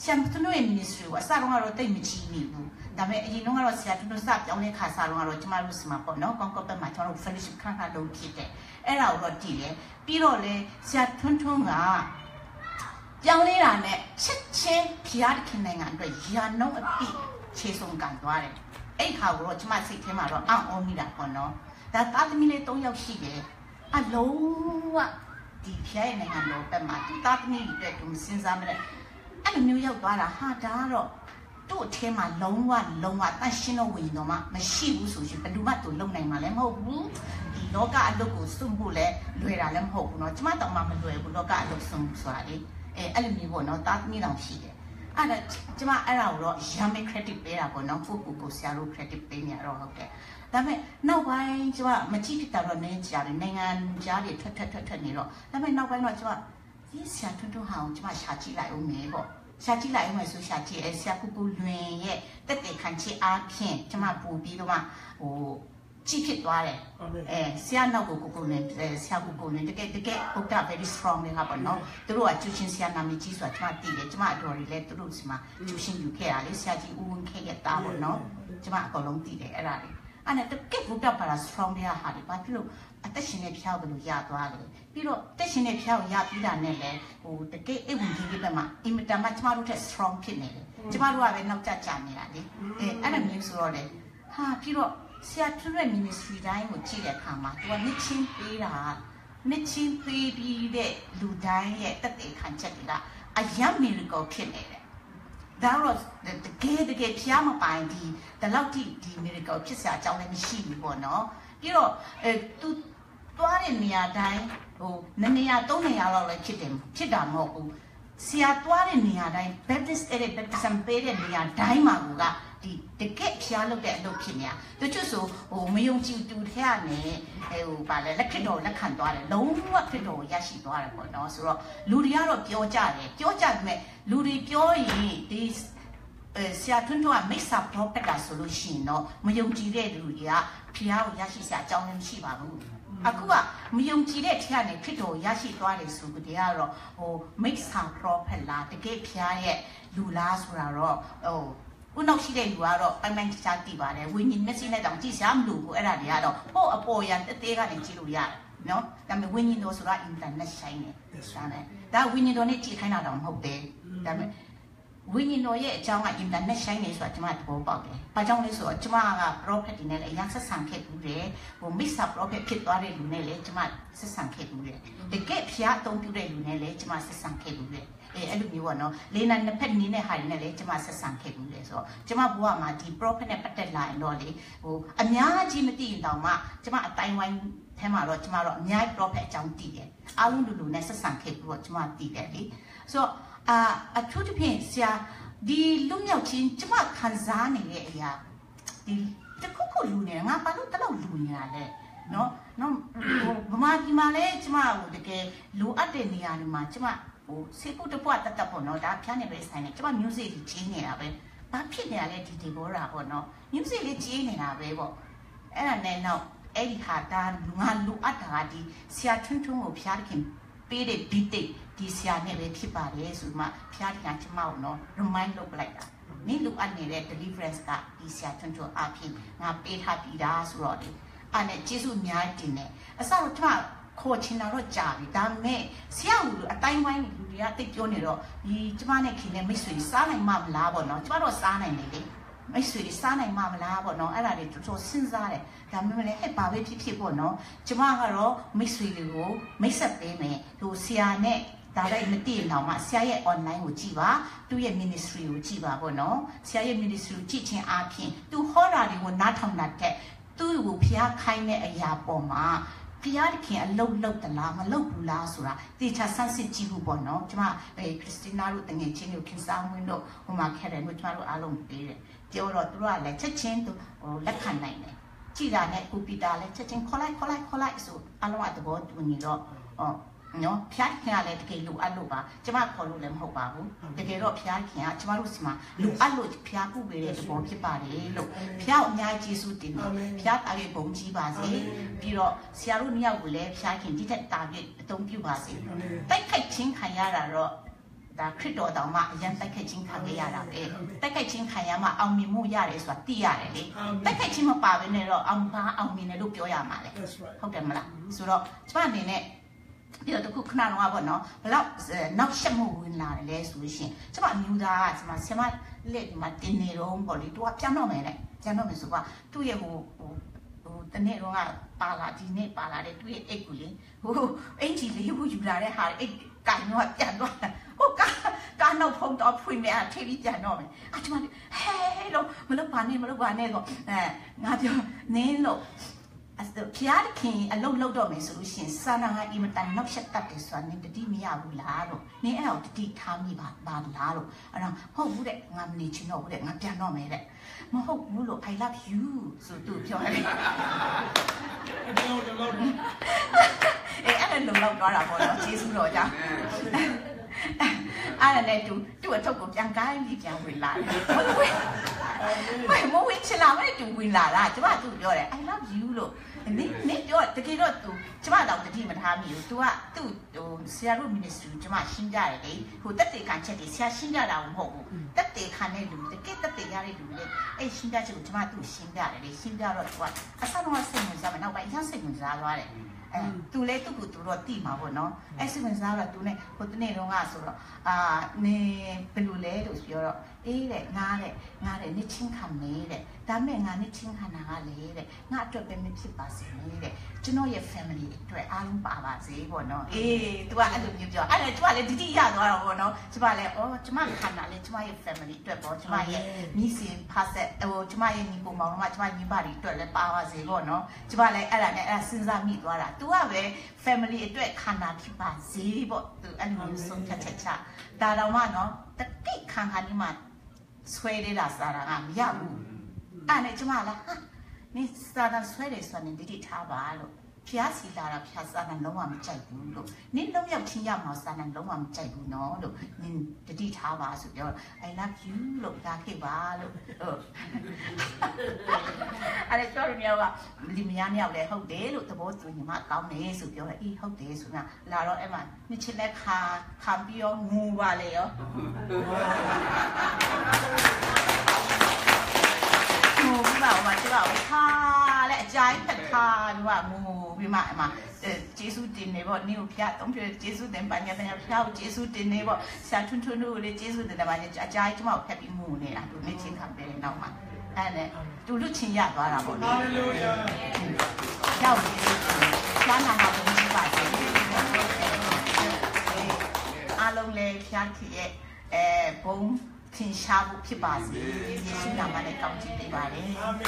像这种 ministry 我啥东西都对不起你不，但是一弄个是啊，这种啥表里卡啥东西，就嘛是嘛不，喏，刚刚被嘛叫我分析看看都记得，哎，然后我记得，比如嘞，像啊，表里人呢，7,000皮亚的可能啊，对，也弄个比切松干多嘞，哎，他我就嘛是天嘛说，我米啦不喏，但大的米嘞都要洗的，老啊，地皮亚那个老被嘛，都大的米对，我们身上面嘞。အဲ့လိုမျိုးရောက်သွားတာဟာဒါကတော့သူ့အထဲမှာလုံးဝတန့်ရှင်းတော့ဝင်တော့မှမရှိဘူးဆိုရှင်ဘယ်သူမှသူလုံနိုင်မှာလည်းမဟုတ်ဘူးဒီလောကအလုပ်ကိုစွန့်ဖို့လည်းလွယ်တာလည်းမဟုတ်ဘူးเนาะကျမတောင်မှမလွယ်ဘူးလောကအလုပ်စွန့်ဖို့ဆိုတာလေအဲ့လိုမျိုးပေါ့เนาะတာသမီးတောင်ရှိတယ်အဲ့ဒါကျမအဲ့ဒါကိုတော့ရမ်း credit ပေးတာပေါ့เนาะကိုဆရာတို့ credit ပေးနေရတော့ဟုတ်တယ်ဒါပေမဲ့နောက်ပိုင်းကျမမကြည့်ဖြစ်တာတော့နည်းကြတယ်နိုင်ငံကြားတွေထွက်နေတော့ဒါပေမဲ့နောက်ပိုင်းတော့ကျမဒီဆရာထွန်းဟာကိုကျမရှာကြည့်လိုက်အောင်မယ်ပေါ့ရှာကြည့်လိုက်အောင်ဆိုရှာကြည့်ဆရာကူလွင်ရဲ့တက်တဲ့ခံချအားဖြင့်ကျမပူပြီးတော့မှကြည့်ဖြစ်သွားတယ်ဆရာနောက်ကိုလွင်ဆရာကူလွင်တကယ်ဘုဒ္ဓ very strong လေဟာပေါ့နော်သူတို့ကကျူရှင်ဆရာနာမည်ကြီးဆိုတာကျမသိတယ်ကျမအတော်တွေလည်းသူတို့စီမှာကျူရှင်ယူခဲ့တာလေဆရာကြီးဦးဝင်းခဲ့ရဲ့တာပေါ့နော်ကျမအကုန်လုံးသိတယ်အဲ့ဒါလေအဲ့နဲ့တကယ်ဘုဒ္ဓဘာသာ strong တဲ့ဟာတွေဘာဖြစ်လို့အသက်ရှင်တဲ့ဖျောက်ဘယ်လိုရသွားလဲပြီးတော့တက်ရှင်တဲ့ဖျောက်ရပြီးတာနဲ့လည်းတကယ်အိမ်ဝင်ကြီးဘက်မှာအင်မတန်မှကျမတို့ထက် strong ဖြစ်နေတယ်ကျမတို့ကပဲနောက်ကျနေတာလေအဲ့လိုမျိုးဆိုတော့လေဟာပြီးတော့ဆရာထွန်းရဲ့ ministry တိုင်းကိုကြည့်တဲ့အခါမှာသူကနှစ်ချင်းပေးပြီးတဲ့လူတိုင်းရဲ့တက်တဲ့ခံချက်တွေကအယံ miracle ဖြစ်နေတယ်ဒါတော့တကယ်ဖျားမပိုင်ဒီလောက်ထိဒီ miracle ဖြစ်စရာအကြောင်းလည်းမရှိဘူးပေါ့နော်ပြီးတော့သူသွားတဲ့နေရာတိုင်း2နေရာ3နေရာလောက်လည်းဖြစ်တာမဟုတ်ဘူးဆရာသွားတဲ့နေရာတိုင်း Baptist တဲ့ Baptism ပေးတဲ့နေရာတိုင်းမှာကဒီတကယ်ဖျားလုပ်တဲ့အလုပ်ဖြစ်နေတာသူကျဆိုမယုံကြည်သူထဲကနေပါလေလက်ခစ်တော်လက်ခံသွားတယ်လုံးဝခစ်တော်ရရှိသွားတယ်ပေါ့နော်ဆိုတော့လူတွေကတော့ပြောကြတယ်မဲ့လူတွေပြောရင်ဒီဆရာထွန်းကမိစ္ဆာ prophet တာဆိုလို့ရှိရင်တော့မယုံကြည်တဲ့လူတွေကဖျားကိုရရှိစရာအကြောင်းလည်းမရှိပါဘူးအခုကမယုံကြည်တဲ့ထက်ကနေခရစ်တော်ရရှိသွားတယ်ဆိုကြတဲ့ကတော့မိစ္ဆာ prophet လားတကယ်ဖျားရဲ့လူလားဆိုတာတော့ဦးနောက်ရှိတဲ့လူကတော့ပိုင်ချာတည်ပါတယ်ဝိညာဉ်မျက်စိနဲ့တောင်ကြည့်စရာမလိုဘူးအဲ့ဒါတွေကတော့အပေါ်ရန်တဲကနေကြည့်လို့ရတယ်နော်ဒါပေမဲ့ဝိညာဉ်တော်ဆိုတာ internet ဆိုင်နေဒါဝိညာဉ်တော်နဲ့ကြည့်ခိုင်းတာတော့မဟုတ်တယ်ဒါပေမဲ့ဝိညာဉ်တော်ရဲ့အကြောင်းက internet ဆိုင်နေဆိုတာကျွန်မသဘောပေါက်တယ်။ဘာကြောင့်လဲဆိုတော့ကျွန်မက prophet တွေနဲ့လည်းအရင်ဆက်ဆံခဲ့ဘူးတယ်။မိစ္ဆာ prophet ဖြစ်သွားတဲ့လူနဲ့လည်းကျွန်မဆက်ဆံခဲ့ဘူးတယ်။တကယ်ဖျားအသုံးပြုတဲ့လူနဲ့လည်းကျွန်မဆက်ဆံခဲ့ဘူးတယ်။အဲ့လိုမျိုးပေါ့နော်။လေးနာနှစ်ဖက်နီးတဲ့ဟာတွေနဲ့လည်းကျွန်မဆက်ဆံခဲ့ဘူးတယ်ဆိုတော့ကျွန်မဘဝမှာဒီ prophet နဲ့ပတ်သက်လာရင်တော့လေအများကြီးမသိရင်တောင်မှကျွန်မအတိုင်းဝိုင်းထဲမှာတော့ကျွန်မတော့အများကြီး prophet အကြောင်းသိတယ်။အားလုံးလူနဲ့ဆက်ဆံခဲ့ပြီးတော့ကျွန်မသိတယ်လေ။ဆိုတော့အထူးသဖြင့်ဆရာဒီလူမြောက်ချင်းကျမခံစားနေတဲ့အရာဒီတခုလူနေငါဘာလို့တလောက်လူနေတာလဲနော်ဗမာပြည်မှာလည်းကျမတကယ်လိုအပ်တဲ့နေရာတွေမှာကျမစေဖို့တပွားတတ်ပေါ့နော်ဒါဖျားနေပဲဆိုင်နေကျမ music ကြီးချင်းနေတာပဲဘာဖြစ်နေရလဲဒီဘောရာပေါ့နော် music လေးချင်းနေတာပဲပေါ့အဲ့ဒါနဲ့နောက်အဲ့ဒီဟာဒါငါလိုအပ်တာဒီဆရာထွန်းကိုဖျားခင်ပေးတဲ့ beat ဒီဆရာနဲ့ပဲဖြစ်ပါတယ်ဆိုမှဖျားတင်ချင်မအောင်နော် remind လုပ်လိုက်တာနင်လူအပ်နေတဲ့ deliverance ကဒီဆရာထွန်းအဖြစ်ငါပေးထားပြီးသားဆိုတော့ဒီအဲ့နဲ့ကျေးဇူးအများကြီးတင်တယ်အစတော့ကျွန်မခေါ်ချင်တာတော့ကြာပြီဒါပေမဲ့ဆရာကအတိုင်းဝိုင်းလူတွေကတိတ်ပြောနေတော့ဒီကျွန်မနဲ့ခင်နဲ့မိတ်ဆွေစားနိုင်မှမလားပေါ့နော်ကျွန်မတော့စားနိုင်တယ်လေမိတ်ဆွေစားနိုင်မှမလားပေါ့နော်အဲ့ဒါတွေတော်တော်စဉ်းစားတယ်ဒါပေမဲ့လည်းဘာပဲဖြစ်ပေါ့နော်ကျွန်မကတော့မိတ်ဆွေတွေကိုမိတ်ဆက်ပေးမယ်ဆရာနဲ့ဒါလည်းမသိရင်တော့မှဆရာရဲ့ online ကိုကြည့်ပါသူ့ရဲ့ ministry ကိုကြည့်ပါပေါ့နော်ဆရာရဲ့ ministry ကိုကြည့်ခြင်းအပြင်သူဟောတာတွေကိုနားထောင်တာတဲ့သူ့ကိုဖျားခိုင်းတဲ့အရာပေါ်မှာဖျားခင်အလုတ်လုတ်တလားမလုတ်ဘူးလားဆိုတာတေချာဆန်းစစ်ကြည့်ဖို့ပေါ့နော်ကျမခရစ်စတီနာတို့တငယ်ချင်းတို့ခင်စားမွေးတို့ဟိုမှာခဲ့တယ်တို့ကျမတို့အားလုံးပေးတယ်ပြောတော့သူတို့ကလည်းချက်ချင်းသူလက်ခံနိုင်တယ်ကြည်တာနဲ့ကိုပီတာလည်းချက်ချင်းခေါ်လိုက်ဆိုအားလုံးကသဘောတူနေတော့နော်ဖျားခင်ကလည်းတကယ်လူအပ်လို့ပါကျမခေါ်လို့လည်းမဟုတ်ပါဘူးတကယ်တော့ဖျားခင်ကကျမတို့စီမှာလူအပ်လို့ဖျားပုပေးတဲ့သဘောဖြစ်ပါတယ်လို့ဖျားအများကြီးကျေးဇူးတင်တယ်ဖျားတာရဲ့ဘုံကြီးပါစေပြီးတော့ဆရာတို့နှစ်ယောက်ကိုလည်းဖျားခင်ဒီထက်တာပြည့်အသုံးပြုပါစေတိုက်ခိုက်ချင်းခံရတာတော့ဒါခရစ်တော်တောင်မှအရင်တိုက်ခိုက်ခြင်းခံခဲ့ရတာပဲတိုက်ခိုက်ခြင်းခံရမှအောင်မြင်မှုရတယ်ဆိုတာသိရတယ်လေတိုက်ခိုက်ခြင်းမပါဘဲနဲ့တော့အောင်မြင်တယ်လို့ပြောရမှာလေဟုတ်တယ်မလားဆိုတော့ကျမအနေနဲ့ပြီးတော့တခုခဏတော့ပေါ့နော်ဘလောက်နောက်ရှက်မှုဝင်လာတယ်လဲဆိုလို့ရှိရင်ကျမအမျိုးသားကကျမဆရာမလက်ဒီမှာတင်နေတော့ပေါ့လေသူကပြန်တော့မယ်လေပြန်တော့မယ်ဆိုတော့သူ့ရဲ့ဟိုတနေ့တော့ကပါလာဒီနေ့ပါလာတဲ့သူ့ရဲ့အိတ်ကိုလေဟိုအင်ဂျီလေးကိုယူလာတဲ့ဟာအိတ်ကန်တော့ပြန်တော့ဟိုကားနောက်ဖုန်းတော့ဖွင့်နေအထေးပြီးပြန်တော့မယ်အကျမဟဲလို့မလုပ်ပါနဲ့တော့ငါပြောနင်းလို့ဖျားခင်အလုံးလောက်တော့မယ်ဆိုလို့ရှိရင်စာနာကအင်မတန်နောက်ဆက်တတ်တယ်ဆိုတာနင်တတိမရဘူးလားလို့နင်အဲ့ဒါကိုတတိထားမိပါလားလို့အဲ့တော့ဟုတ်ဘူးတဲ့ငါမနေချင်တော့ဘူးတဲ့ငါပြန်တော့မယ်တဲ့မဟုတ်ဘူးလို့ I love you ဆိုသူပြောတယ်အဲ့ဒါလုံလောက်သွားတာပေါ့နော်ကျေးဇူးတော်ကြောင့်အဲ့ဒါနဲ့သူ့အထုပ်ကိုပြန်ကိုင်းပြီးပြန်ဝင်လာတယ်မဝင်ချလာမဲ့သူဝင်လာတာကျမသူ့ပြောတယ် I love you လို့နေပြောတကယ်တော့သူကျမတော့တတိမထားမိဘူး तू ကသူ့ဆရာတို့ ministry ကျမရှင်းကြတယ်လေဟိုတက်တေခံချက်တွေဆရာရှင်းကြတာမဟုတ်ဘူးတက်တေခံတဲ့လူတကယ်တက်တေရတဲ့လူလေအဲ့ရှင်းကြချက်ကိုကျမသူ့ရှင်းကြတယ်လေရှင်းကြတော့ तू ကအဆတော့စိတ်ဝင်စားမယ်နောက်ပိုင်းရစိတ်ဝင်စားသွားတယ်သူလည်းသူ့ကိုသူတော့တိမှာပေါ့နော်အဲ့စိတ်ဝင်စားတော့သူနဲ့ဟိုတနေ့တော့ကဆိုတော့နေဘယ်လိုလဲလို့ပြောတော့အေးတဲ့ငါတဲ့နေချင်းခံမေးတဲ့ဒါမဲ့ငါနေချင်းခံတာကလေတဲ့ငါအတွက်ပဲမဖြစ်ပါစေနဲ့တဲ့ကျွန်တော်ရဲ့ family အတွက်အားလုံးပါပါစေပေါ့နော်အေး तू ကအဲ့လိုမျိုးပြောအဲ့ဒါကျမလည်းဒီတိရသွားတော့ပေါ့နော်ကျမလည်းကျမခံတာလေကျမရဲ့ family အတွက်ပေါ့ကျမရဲ့မိစင်ဖာဆက်ဟိုကျမရဲ့ညီကိုမောင်တို့ကကျမညီမတွေအတွက်လည်းပါပါစေပေါ့နော်ကျမလည်းအဲ့ဒါနဲ့အဲ့ဒါစဉ်းစားမိသွားတာ तू ကပဲ family အတွက်ခံတာဖြစ်ပါစေပေါ့ तू အဲ့လိုမျိုးဆုံးဖြတ်ချက်ချဒါတော့မှနော်တကိတ်ခံခါဒီမှာဆွဲလေးလာစားတာကမရဘူးအဲ့နဲ့ကျမလားနင်စားတာဆွဲတယ်ဆိုရင်ဒီထားပါလို့ဖျားစီလာတာဖျားစားတာလုံးဝမကြိုက်ဘူးလို့နင်လုံးရောက်ချင်းရမှာစားတာလုံးဝမကြိုက်ဘူးနော်လို့နင်တတိထားပါဆိုပြော I love you လို့ဒါခဲ့ပါလို့ဟုတ်အဲ့ဒါပြောရမြောက်ကဒီမယားမြောက်လည်းဟုတ်တယ်လို့သဘောတူညီမှကောင်းတယ်ဆိုပြောတယ်အေးဟုတ်တယ်ဆိုတော့လာတော့အဲ့မှာနှစ်ချက်လက်ခါပြီးရောငူပါလေရောဘာကျတော့ခါလေအကြိုက်ဖက်ခါတို့ကငူပြီးမှအမကျေးဇူးတင်နေပေါ့နေကိုဖျားတုံးပြကျေးဇူးတင်ပါညာတဲ့ဖျားကိုကျေးဇူးတင်နေပေါ့ဆရာထွန်းတို့လည်းကျေးဇူးတင်တယ်ပါညာအကြိုက်ကျမကိုဖက်ပြီးငူနေတာသူနေချင်းခံတယ်နောက်မှအဲ့နဲ့သူလူချင်းရသွားတာပေါ့လေဟာလေလုယာရောက်ပြီဖျားနာမှာဘုန်းကြီးပါစေအားလုံးလည်းဖျားကြီးရဲ့ဘုံထင်ရှားဖို့ဖြစ်ပါစေယေရှုနာမနဲ့ကောင်းချီးပေးပါတယ်အာမင်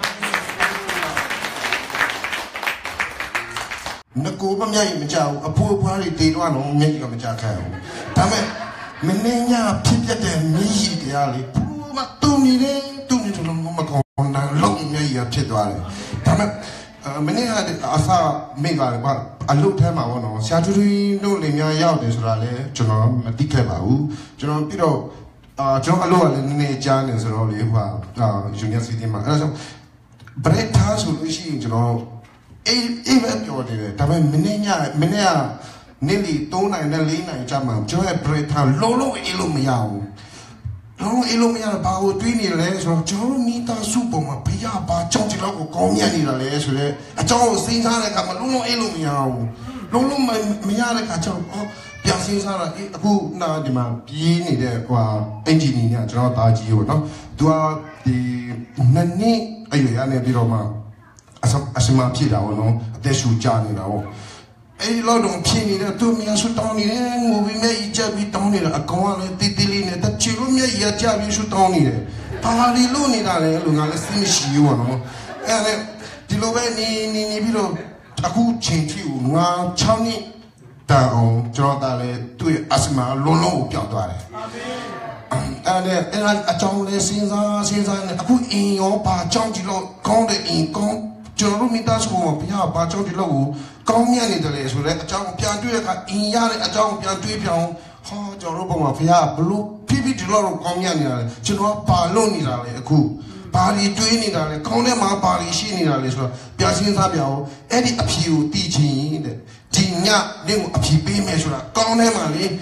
ငကိုမမြတ်မကြောက်အဖိုးအဖွားတွေတေတော့တော့မျက်ကြီးကမကြခိုင်းဘူးဒါမဲ့မင်းညာဖြစ်ပြတဲ့မြည်ရှိတရားလေးဘုမတုံနေတယ်တုံနေတယ်မကောင်းတာလုံးမျက်ကြီးကဖြစ်သွားတယ်ဒါမဲ့မင်းကအစားမိပါလေဘာအလုပ်ထဲမှာပေါ့နော်ဆရာတူတို့လည်းများရောက်တယ်ဆိုတာလေကျွန်တော်မသိခဲ့ပါဘူးကျွန်တော်ပြီးတော့ကျွန်တော်အလုပ်ကလည်းနည်းနည်းကြားနေဆိုတော့လေဟိုuniversity မှာအဲ့ဒါဆို break time ဆိုလို့ရှိရင်ကျွန်တော်အေးပဲပြောနေတယ်ဒါပေမဲ့မင်းကနေ့လီ3နိုင်နဲ့4နိုင်ကြာမှကျွန်တော်ရဲ့ break time လုံးအေးလို့မရဘူးလုံးအေးလို့မရတော့ဘာကိုတွေးနေလဲဆိုတော့ကျွန်တော်မိသားစုပုံမှာဘုရားဘာကြောင့်ဒီလောက်ကိုကောင်းမြတ်နေတာလဲဆိုတော့အကြောင်းကိုစဉ်းစားတဲ့အခါမှာလုံးအေးလို့မရဘူးလုံးမရတဲ့အခါကျတော့ပြန်စဉ်းစားတာအခုနာဒီမှာပြေးနေတဲ့ဟိုအင်ဂျင်နီယာကျွန်တော်တာကြီးရောနော်သူကဒီနှစ်အရွယ်ရနေပြီးတော့မှအစမဖြစ်တာဘောနော်အသက်ရှူကြနေတာဘောအဲ့လောတော့ဖြစ်နေတဲ့သူမြန်ဆူတောင်းနေတယ်ငိုပြီးမြည်ကြပြီးတောင်းနေတာအကောင်ကလည်းတီလေးနဲ့တချီလို့မြည်ရကြပြီးဆူတောင်းနေတယ်ဘာလီလို့နေတာလဲလို့ငါလည်းစိတ်မရှိဘူးဘောနော်အဲ့ဒါဒီလိုပဲနေပြီးတော့အခုချိန်ထိကိုငါ6နှစ်တောင်းကျွန်တော်လည်းသူ့ရဲ့အစမလုံးကိုပြောင်းသွားတယ်အာမင်အဲ့ဒါအကြောင်းလေးစဉ်းစားနေအခုအင်းရောဘာကြောင့်ဒီလိုကောင်းတဲ့အင်းကောင်းကျွန်တော်တို့မိသားစုကဘုရားဘာကြောင့်ဒီလိုကိုကောင်းမြတ်နေတယ်လေဆိုတော့အကြောင်းပြန်တွေ့တဲ့အခါအင်းရတဲ့အကြောင်းပြန်တွေးပြောင်းဟောကျွန်တော်တို့ဘုရားဘုရားဘလို့ဖိဒီလိုကောင်းမြတ်နေတာလေကျွန်တော်ဘာလို့နေတာလဲအခုဘာတွေတွေးနေတာလဲခေါင်းထဲမှာဘာတွေရှိနေတာလဲဆိုတော့ပြန်စဉ်းစားပြအောင်အဲ့ဒီအဖြေကိုသိချင်းတဲ့ဒီညလင်းကိုအဖြေပေးမယ်ဆိုတာကောင်းထဲမှာလေ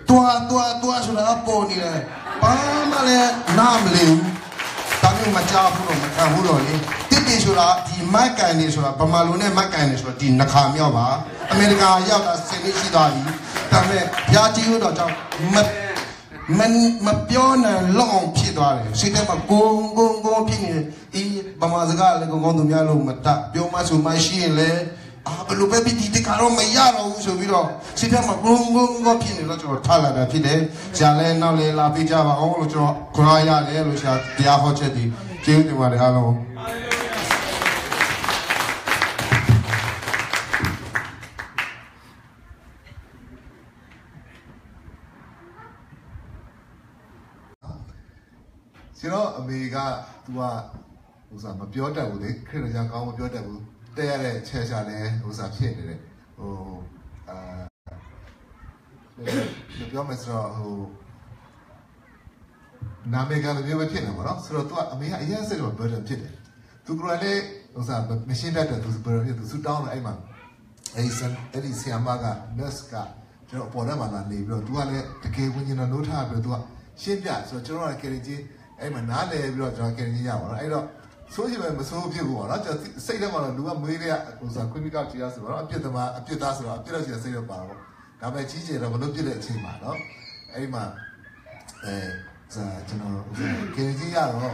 တွားဆိုတာပေါ်နေတယ်ဘာမှလည်းနားမလည်ဘူးဒါမျိုးမကြောက်ဘူးတော့မခံဘူးတော့လေတစ်တိဆိုတာဒီမိုက်ကန်နေဆိုတာဗမာလူနဲ့မိုက်ကန်နေဆိုတာဒီနှခါမြောက်ပါအမေရိကန်ရောက်တာ10နှစ်ရှိသွားပြီဒါပေမဲ့ရာကြီးတို့တော့ကြောင့်မပြောနိုင်လောက်အောင်ဖြစ်သွားတယ်စိတ်ထဲမှာဂုံဖြစ်နေတယ်အေးဗမာစကားလည်းဂုံသူများလို့မတတ်ပြောမှဆိုမှရှိရင်လည်းဘယ်လိုပဲဒီတကတော့မရတော့ဘူးဆိုပြီးတော့စိတ်ထဲမှာဂုံဖြစ်နေတော့ကျွန်တော်ထားလာတာဖြစ်တယ်။ရှားလဲနောက်လဲလာပေးကြပါအောင်လို့ကျွန်တော်ခရရတယ်လို့ရှားတရားဟောချက်ဒီကျေးဇူးတင်ပါတယ်အားလုံးကျွန်တော်အမေကသူကမပြောတတ်ဘူးလေခရစ်ယာန်ကောင်းမပြောတတ်ဘူးတဲ့ရတဲ့ချဲရှာလဲဖြစ်နေတယ်ပြောမယ်ဆိုတော့နာမည်ကလည်းမျိုးပဲဖြစ်နေပါတော့ဆိုတော့သူကအမေကအရင်စိတ်တော့ burden ဖြစ်တယ်သူကလည်းမရှင်းတတ်တယ်သူ burden ဖြစ်သူဆူတောင်းတယ်အဲ့မှာအဲ့ဒီဆီယမက nurse ကကျွန်တော်ပေါ်ထဲမှာလာနေပြီးတော့သူကလည်းတကယ်ဝင်ကျင်တော့နှိုးထားပြီးတော့သူကရှင်းပြဆိုတော့ကျွန်တော်ကကယ်ရီကြီးအဲ့မှာနားလဲပြီးတော့ကျွန်တော်ကယ်ရီကြီးရပါတော့အဲ့တော့ဆိုးချင်ပဲမဆိုးဖြစ်ဘူးပေါ့နော်ကျွန်တော်စိတ်ထဲမှာတော့လူကမွေးတဲ့ခွင့်ပြုကောက်ကြည့်ရဆိုတော့အပြစ်သားဆိုတော့အပြစ်တော့စိတ်တော့ပါတော့ဒါပေမဲ့ကြီးကျယ်တော့မလုပ်ပြတဲ့အချိန်မှာနော်အဲ့မှာကျွန်တော်ကယ်ရီကြီးရတော့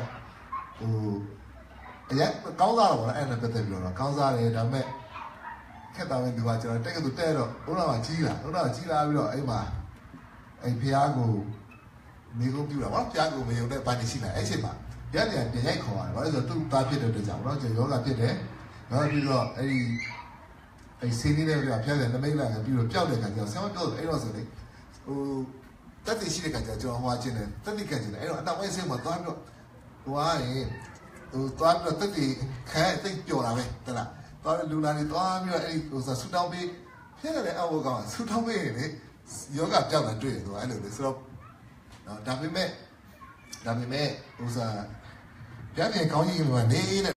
အရင်ကောင်းစားတော့ဗောနော်အဲ့နဲ့ပတ်သက်ပြီးတော့ကောင်းစားတယ်ဒါပေမဲ့ခက်တာပဲဒီကကျွန်တော်တက်ကတူတဲ့တော့ဥလာကကြီးလာပြီးတော့အဲ့မှာအဲ့ဖျားကိုမိကုန်ပြူတာဗောဖျားကိုမယုံတဲ့ပိုင်းရှိလာအဲ့ချိန်မှာပြန်ရိုက်ခေါ်ရတယ်ဘာလို့ဆိုတော့သူ့သားဖြစ်တဲ့အတွက်ကြောင့်ဗောနော်ကျွန်တော်ယောဂဖြစ်တယ်နောက်ပြီးတော့အဲ့စီးနေတဲ့ပြဖျားတယ်နမိတ်လာပြီးတော့ပျောက်တဲ့ခါကျတော့ဆမ်မပြောအဲ့တော့ဆိုလေတက်တိရှိတဲ့ခါကျကျွန်တော်ဟွာချင်းတယ်တက်တိခံချင်းတယ်အဲ့တော့အနောက်ဝဲဆင်းမှာသွားပြီးတော့သွားရင်သွားပြီးတော့တက်တိခဲတိတ်ပျော်တာပဲတလားသွားပြီးလူလာနေသွားပြီးတော့အဲ့ဆူတောင်းပြီးဖျက်ရတဲ့အဝကောင်ဆူတောင်းပြီးလေယောဂပျောက်တာတွေ့တယ်သူအဲ့လိုလေဆိုတော့နော်ဒါပေမဲ့ပြန်ပြန်ကောင်းကြီးကနေနဲ့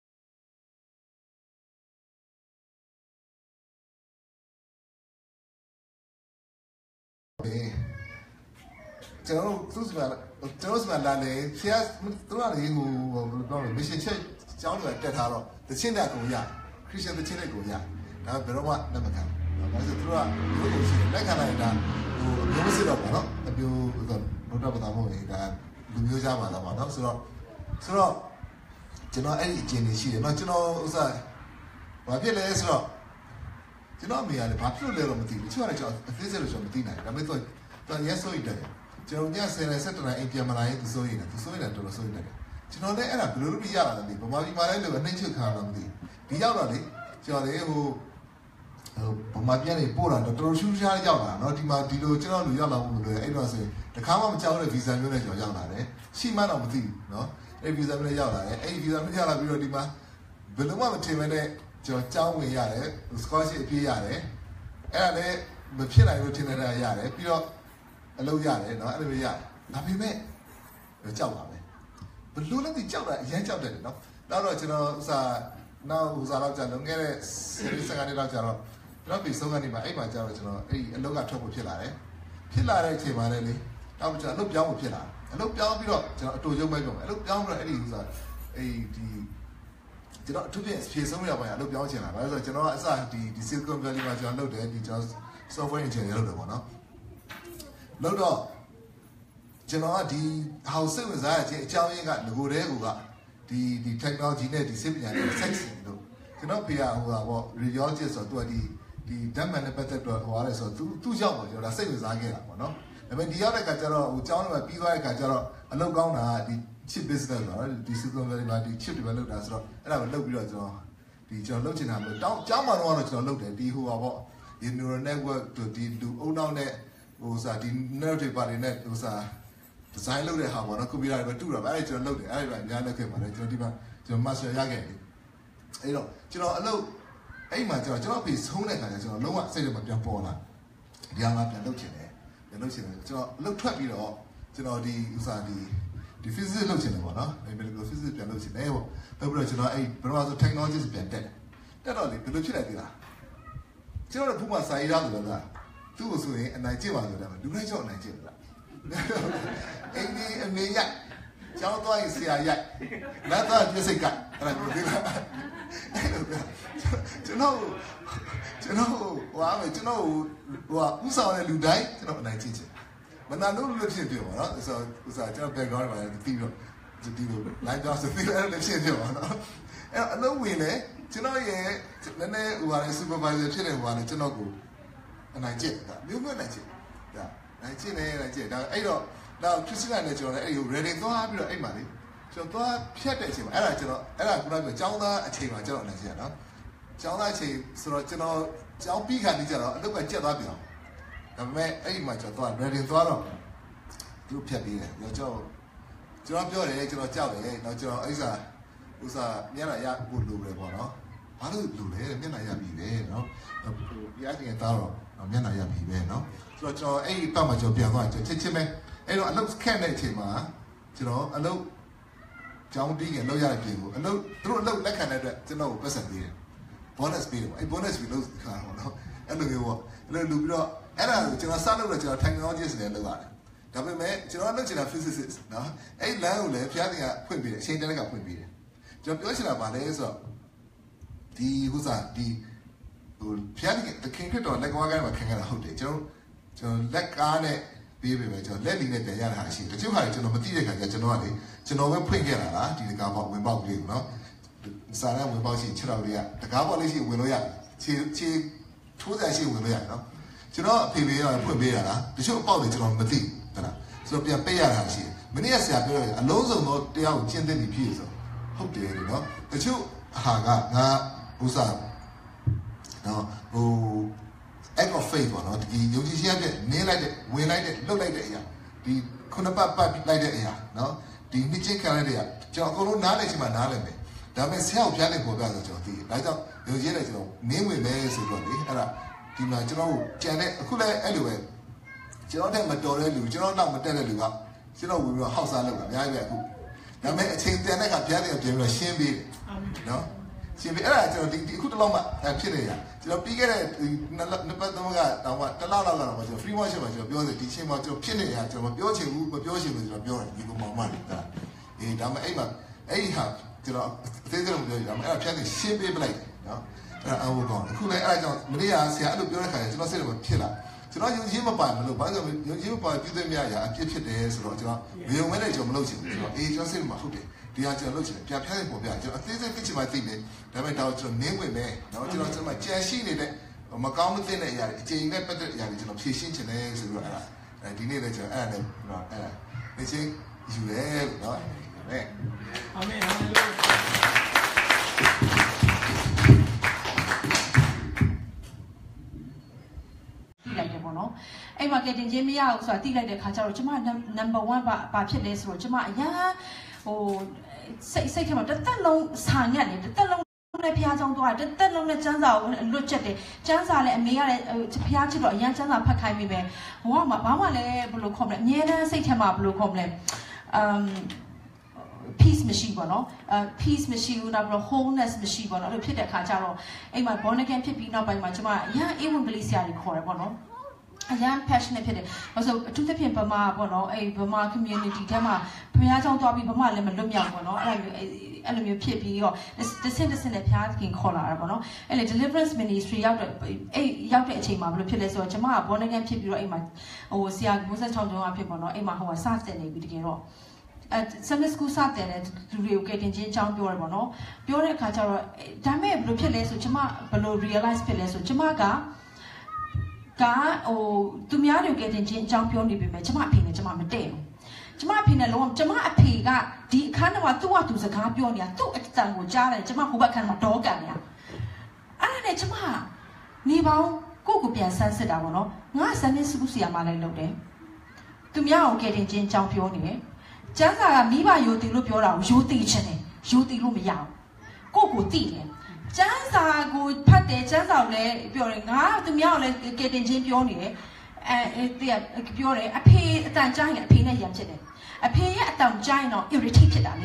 ကျွန်တော်တို့စမလာလေဖျက်သူကလေတော့မရှင်ချက်ကျောင်းတွေတက်ထားတော့တချင်းတက်ကိုရခရစ်ယာန်တချင်းတက်ကိုရဒါဘယ်တော့မှလက်မခံဘူး။ဒါဆိုသူကလို့ရှိရင်လက်ခံလိုက်တာမျိုးစစ်တော့ပေါ့နော်အပြိုဘုရားဗတာမို့လေဒါလူမျိုးကြပါလားပေါ့နော်ဆိုတော့ကျွန်တော်အဲ့ဒီအကျဉ်းနေရှိတယ်နော်ကျွန်တော်ဘာဖြစ်လဲဆိုတော့ကျွန်တော်အမေကလည်းဘာဖြစ်လို့လဲတော့မသိဘူးသူကလည်းကျွန်တော်အသေးစိတ်လို့ကျွန်တော်မသိနိုင်ဘူးဒါပေမဲ့သူရက်ဆိုရတယ်ကျွန်တော်ည10ရက်17ရက်အိမ်ပြန်မလာရင်သူစိုးရိမ်တယ်တော်တော်စိုးရိမ်တယ်ကျွန်တော်လည်းအဲ့ဒါဘယ်လိုလုပ်ရတာလဲဗမာပြည်မှာလည်းလို့အနှိမ့်ချုပ်ခါတော့မသိဒီရောက်တော့လေကျွန်တော်လည်းဗမာပြည်နေပို့တာတော်တော်ရှူးရှားရောက်လာနော်ဒီမှာဒီလိုကျွန်တော်လူရောက်လာမှုမလွယ်အဲ့တော့ဆိုရင်တခါမှမကြောက်တဲ့ဗီဇာမျိုးနဲ့ကျွန်တော်ရောက်လာတယ်ရှိမှတော့မသိဘူးနော်အဲ့ဗီဇာမျိုးနဲ့ရောက်လာတယ်အဲ့ဗီဇာမျိုးရောက်လာပြီးတော့ဒီမှာဘယ်လိုမှမထင်မဲနဲ့ကျွန်တော်ကြောင်းဝင်ရတယ်စကော့ရှစ်အပြေးရတယ်အဲ့ဒါလည်းမဖြစ်နိုင်လို့ထင်နေတာရတယ်ပြီးတော့အလုပ်ရတယ်နော်အဲ့လိုမျိုးရတယ်ဒါပေမဲ့ကြောက်ပါပဲဘယ်လိုလဲဒီကြောက်တာအရင်ကြောက်တယ်နော်တော့ကျွန်တော်နောက်တော့ကြာလုံးခဲ့တဲ့10ကနေတော့ကြာတော့ကျွန်တော်ပြီးဆုံးကနေမှအဲ့မှာကြာတော့ကျွန်တော်အဲ့အလုပ်ကထွက်ဖို့ဖြစ်လာတယ်ဖြစ်လာတဲ့အချိန်မှာလည်းလေတော့ကျွန်တော်အလုပ်ပြောင်းဖို့ဖြစ်လာအလုပ်ပြောင်းပြီးတော့ကျွန်တော်အတူရုံးပဲပြောမယ်အလုပ်ပြောင်းပြီးတော့အဲ့ဒီကျွန်တော်အထူးဖြင့်ဖြည့်ဆုံးရပါရအလုပ်ပြောင်းချင်လာဘာလို့ဆိုတော့ကျွန်တော်ကအစဒီ Silicon Valley မှာကျွန်တော်လုပ်တယ်ဒီကျွန်တော် software engineer လုပ်တယ်ပေါ့နော်လုပ်တော့ကျွန်တော်ကဒီ house ဝင်စားရခြင်းအကြောင်းရင်းကငကိုတဲကူကဒီ technology နဲ့ဒီစိတ်ပညာနဲ့ sex လို့ကျွန်တော်ပြပေါ့ radiologist ဆိုတော့သူကဒီဓာတ်မှန်နဲ့ပတ်သက်တော့ဟိုရတယ်ဆိုတော့သူရောက်တော့ကျွန်တော်စိတ်ဝင်စားခဲ့တာပေါ့နော်ဒါပေမဲ့ဒီရောက်တဲ့ခါကျတော့ဟိုကျောင်းထဲမှာပြီးသွားတဲ့ခါကျတော့အလုပ်ကောင်းတာဒီ chip business ပေါ့နော်ဒီ Silicon Valley မှာဒီ chip တွေပဲလုပ်တာဆိုတော့အဲ့ဒါကိုလုပ်ပြီးတော့ကျွန်တော်လုပ်ချင်တာမျိုးကျောင်းမှာတော့ကျွန်တော်လုပ်တယ်ဒီဟိုပါပေါ့ဒီ neural network ဒီလူအုံနောက်နဲ့ဒီ narrative ပါတွေနဲ့design လုပ်တဲ့ဟာပေါ့နော် computer တွေပဲတူတာပဲအဲ့ဒါကျွန်တော်လုပ်တယ်အဲ့ဒါအများလက်ခဲ့ပါတယ်ကျွန်တော်ဒီမှာကျွန်တော် master ရခဲ့တယ်အဲ့တော့ကျွန်တော်အလုပ်အဲ့မှာကျွန်တော်ပြီးဆုံးတဲ့ခါကျကျွန်တော်လုံးဝစိတ်ထဲမှာပြန်ပေါ်လာဒီဟာကပြန်လုပ်ချင်တယ်ကျွန်တော်အလုပ်ထွက်ပြီးတော့ကျွန်တော်ဒီ physics လုပ်ချင်တယ်ပေါ့နော် medical physics ပြန်လုပ်ချင်တယ်ပေါ့ပြီးတော့ကျွန်တော်အဲ့ဘယ်လိုဆို technology ပြန်တက်တော့လေဘယ်လိုဖြစ်လဲသိလားကျွန်တော်တို့ဘုမစာရေးသားလို့လားသူ့ကိုဆိုရင်အနိုင်ကျင့်ပါဆိုတာလူတိုင်းကြောက်အနိုင်ကျင့်လားအင်းဒီအမေရိုက်ကျောင်းသွားရင်ဆရာရိုက်လက်သွားပြစ်စိတ်ကအဲ့ဒါကိုသိလားကျွန်တော်ဟိုအားကျွန်တော်ဟိုဥဆောင်တဲ့လူတိုင်းကျွန်တော်အနိုင်ကျင့်ချင်မနာလို့လို့ဖြစ်ပြောပါတော့ဆိုဥစားကျွန်တော် background မှာတီးတော့ဒီလို live ကြောင်းဆိုပြီးအဲ့လိုဖြစ်ပြောပါတော့အဲ့အလုံးဝင်လေကျွန်တော်ရဲ့နည်းနည်းဟိုဟာလေ supervisor ဖြစ်နေဟိုဟာလေကျွန်တော်ကိုအနိုင်ကျင့်တာမျိုးမျိုးနိုင်ကျင့်ဒါနိုင်ကျင့်နေနိုင်ကျင့်ဒါအဲ့တော့နောက်ခရစ်စတန်နဲ့ကျွန်တော်လည်းအဲ့ဒီ ready သွားပြီးတော့အဲ့မှာလေကျွန်တော်သွားဖြတ်တဲ့အချိန်မှာအဲ့ဒါကျွန်တော်အဲ့ဒါခုနကပြောကျောင်းသားအချိန်မှာကျွန်တော်နိုင်ကျင့်ရနော်ကျောင်းသားအချိန်ဆိုတော့ကျွန်တော်ကျောင်းပြီးခါပြီးကြတော့အလုပ်ကကျက်သွားပြန်ဒါပေမဲ့အဲ့ဒီမှာကျွန်တော်သွား ready သွားတော့သူဖြတ်ပြီးတယ်ကျွန်တော်ပြောတယ်ကျွန်တော်ကြောက်တယ်နောက်ကျွန်တော်အဲ့စာဥစားမျက်နှာရဖို့လိုတယ်ပေါ့နော်ဘာလို့လိုလဲမျက်နှာရပြီပဲနော်ပြားတင်သားတော့မျက်နှာရပြီပဲနော်ဆိုတော့ကျွန်တော်အဲ့ဒီပတ်မှာကျွန်တော်ပြန်သွားချစ်ချစ်ပဲအဲ့တော့အလုပ်ခက်တဲ့အချိန်မှာကျွန်တော်အလုပ်ကြောင်းပြီးရင်လောက်ရတဲ့ပြင်ကိုအလုပ်သူတို့အလုပ်လက်ခံတဲ့အတွက်ကျွန်တော်ကိုပတ်စံပေးတယ် bonus ပေးတယ်အဲ့ bonus ပြီးလို့ခါတော့နော်အဲ့လိုမျိုးပေါ့အဲ့လိုလူပြီးတော့အဲ့ဒါကိုကျွန်တော်စလုပ်တော့ကျွန်တော် technology နဲ့လုပ်ရတယ်ဒါပေမဲ့ကျွန်တော်လုပ်ချင်တာ physicist နော်အဲ့လမ်းကိုလည်းဖျားတင်ကဖွင့်ပေးတယ်အချိန်တန်းကဖွင့်ပေးတယ်ကျွန်တော်ပြောချင်တာဗာလဲဆိုတော့ဒီဟိုစားဒီဟိုဖျားတင်တခင်ခရစ်တော်လက်ကားကိုင်းမှာခင်ခဲ့တာဟုတ်တယ်ကျွန်တော်လက်ကားနဲ့ပေးပေးမယ်ကျွန်တော်လက်လီနဲ့ပြန်ရတာရှိတယ်တချို့ဟာကျွန်တော်မသိတဲ့ခါကျကျွန်တော်ကလေကျွန်တော်ပဲဖွင့်ခဲ့တာလားဒီတကားပေါက်ဝင်ပေါက်ကလေးကိုနော်စာရန်ဝင်ပေါက်ရှိ6တော်လေးကတကားပေါက်လေးရှိဝင်လို့ရခြေထိုးစရာရှိဝင်လို့ရနော်ကျွန်တော်အဖေဖေးရဖွင့်ပေးရတာတချို့အပေါက်တွေကျွန်တော်မသိဟုတ်လားဆိုတော့ပြန်ပေးရတာရှိတယ်မနေ့ကဆရာပြောတယ်အလုံးစုံတော့တရားကိုကျင့်သိနေပြီဆိုဟုတ်တယ်နော်တချို့ဟာကငါဥစားနော်ဟို act of faith ပေါ့နော်ဒီယုံကြည်ခြင်းနဲ့နင်းလိုက်တဲ့ဝင်လိုက်တဲ့လှုပ်လိုက်တဲ့အရာဒီခုနပတ်လိုက်တဲ့အရာနော်ဒီနှစ်ချင်းခံလိုက်တဲ့အရာကျွန်တော်အကုန်လုံးနားလည်ချင်မှနားလည်မယ်ဒါပေမဲ့ဆရာကိုဖျားနေပေါ်ပြဆိုကျွန်တော်သိတယ်ဒါကြောင့်ယုံကြည်နဲ့ကျွန်တော်နင်းဝင်မယ်ဆိုတော့လေအဲ့ဒါဒီမှာကျွန်တော်ကိုကြံတဲ့အခုလည်းအဲ့လိုပဲကျွန်တော်တဲ့မတော်တဲ့လူကျွန်တော်နောက်မတက်တဲ့လူကကျွန်တော်ဝင်ပြီးတော့ဟောက်စားလုပ်တာအများကြီးပဲအခုဒါပေမဲ့အချိန်တန်တဲ့ကဖျားတယ်ပြန်ပြီးတော့ရှင်းပေးတယ်နော်ရှင်းပေးအဲ့ဒါကျွန်တော်ဒီအခုတစ်လောက်မှဖြစ်နေရကျွန်တော်ပြီးခဲ့တဲ့နှစ်ပတ်သုံးကတော့မှတစ်လောက်လောက်ကတော့ကျွန်တော် free motion မှာကျွန်တော်ပြောတယ်ဒီချိန်မှာကျွန်တော်ဖြစ်နေရကျွန်တော်မပြောချင်ဘူးမပြောချင်ဘူးကျွန်တော်ပြောတယ်ဒီကောင်မှန်တယ်အေးဒါပေမဲ့အဲ့မှာအဲ့ဒီဟာကျွန်တော်အသေးစိတ်မပြောရဘူးဒါပေမဲ့အဲ့ဒါဖျားတယ်ရှင်းပေးပလိုက်နော်အဲ့အဝကောအခုလည်းအဲ့ဒါကြောင့်မနေ့ကဆရာအဲ့လိုပြောတဲ့ခါကျကျွန်တော်စိတ်ထဲမှာဖြစ်လာကျွန်တော်ယုံကြည်မပိုင်မလို့ဘာလို့ယုံကြည်မပိုင်ပြည်သူများရာအပြစ်ဖြစ်တယ်ဆိုတော့ကျွန်တော်မယုံမဲနဲ့ကျွန်တော်မလုပ်ချင်ဘူးကျွန်တော်အေးကျွန်တော်စိတ်မှာဟုတ်တယ်ဒီဟာကျွန်တော်လုပ်ချင်တယ်ပြန်ဖျားနေပေါ်ပြကျွန်တော်အသေးစိတ်သိချင်မှသိတယ်ဒါပေမဲ့ဒါကိုကျွန်တော်နင်းဝင်မယ်နော်ကျွန်တော်ကြံရှိနေတဲ့မကောင်းမသင့်တဲ့အရာတွေအချိန်နဲ့ပတ်သက်တဲ့အရာတွေကျွန်တော်ဖြည့်ရှင်းချင်တယ်ဆိုတော့အဲ့ဒါဒီနေ့လည်းကျွန်တော်အဲ့ဒါနဲ့နော်အဲ့ဒါနေချင်းယူရဲလို့နော်အာမင်ဟာလေလုယာအဲ့မှာကတင်ချင်းမရဘူးဆိုတာသိလိုက်တဲ့ခါကျတော့ကျမ number 1ဘာဖြစ်လဲဆိုတော့ကျမအရာဟိုစိတ်ထဲမှာတစ်သက်လုံးစာညက်နေတစ်သက်လုံးနဲ့ဖျားချောင်းသွားတစ်သက်လုံးနဲ့ကျန်းစာကိုလွတ်ချက်တယ်ကျန်းစာလည်းအမေကလည်းဖျားချစ်တော့အရန်ကျန်းစာဖတ်ခိုင်းမိပဲဘဝမှာဘာမှလည်းဘယ်လိုခေါ်မလဲအမြဲတမ်းစိတ်ထဲမှာဘယ်လိုခေါ်မလဲpeace မရှိဘူးเนาะpeace မရှိဘူးနောက်ပြီးတော့ wholeness မရှိဘူးเนาะအဲ့လိုဖြစ်တဲ့ခါကျတော့အိမ်မှာ born again ဖြစ်ပြီးနောက်ပိုင်းမှာကျမအရန်အေးဝင်ကလေးဆရာကြီးခေါ်တယ်ပေါ့နော်အရန် passionate ဖြစ်တယ်။ဆိုအထူးသဖြင့်ဗမာပေါ့နော်အဲ့ဗမာ community ထဲမှာဘုရားကျောင်းသွားပြီးဗမာလည်းမလွတ်မြောက်ပေါ့နော်အဲ့လိုမျိုးဖြစ်ပြီးတော့တစ်ဆင့်နဲ့ဘုရားခင်ခေါ်လာတာပေါ့နော်အဲ့လေ deliverance ministry ရောက်တဲ့အချိန်မှာဘယ်လိုဖြစ်လဲဆိုတော့ကျမက born again ဖြစ်ပြီးတော့အိမ်မှာဟိုဆရာမိုးဆက်ချောင်းကျောင်းကဖြစ်ပေါ့နော်အိမ်မှာဟိုစတင်နေပြီတကယ်တော့Sunday school စတဲ့လူတွေကိုကတင်ချင်းအကြောင်းပြောရပါတော့ပြောတဲ့အခါကျတော့ဒါမဲ့ဘယ်လိုဖြစ်လဲဆိုကျမဘယ်လို realize ဖြစ်လဲဆိုကျမကဟိုသူများတွေကတင်ချင်းအကြောင်းပြောနေပြီမဲ့ကျမအဖေနဲ့ကျမမတည့်ဘူးကျမအဖေနဲ့လုံးဝကျမအဖေကဒီအခန်းထဲမှာသူ့ဟာသူစကားပြောနေတာသူ့အတန်ကိုကြားတယ်ကျမဟိုဘက်ခန်းမှာဒေါကန်နေတာအဲ့ဒါနဲ့ကျမနေပေါင်းကိုပြန်ဆန်းစစ်တာပေါ့နော်ငါ Sunday school ဆရာမလည်းလုပ်တယ်သူများကိုကတင်ချင်းအကြောင်းပြောနေတယ်ကျန်းစာကမိဘယိုတီလို့ပြောတာကိုယိုတီချင်တယ်ယိုတီလို့မရဘူးကိုတိတယ်ကျန်းစာကိုဖတ်တယ်ကျန်းစာကိုလည်းပြောတယ်ငါသူများကိုလည်းကတင်ချင်းပြောနေတယ်ပြောတယ်အဖေအတန်ကြားရင်အဖေနဲ့ရံဖြစ်တယ်အဖေရဲ့အတန်ကြားရင်တော့ irritate ဖြစ်တာလေ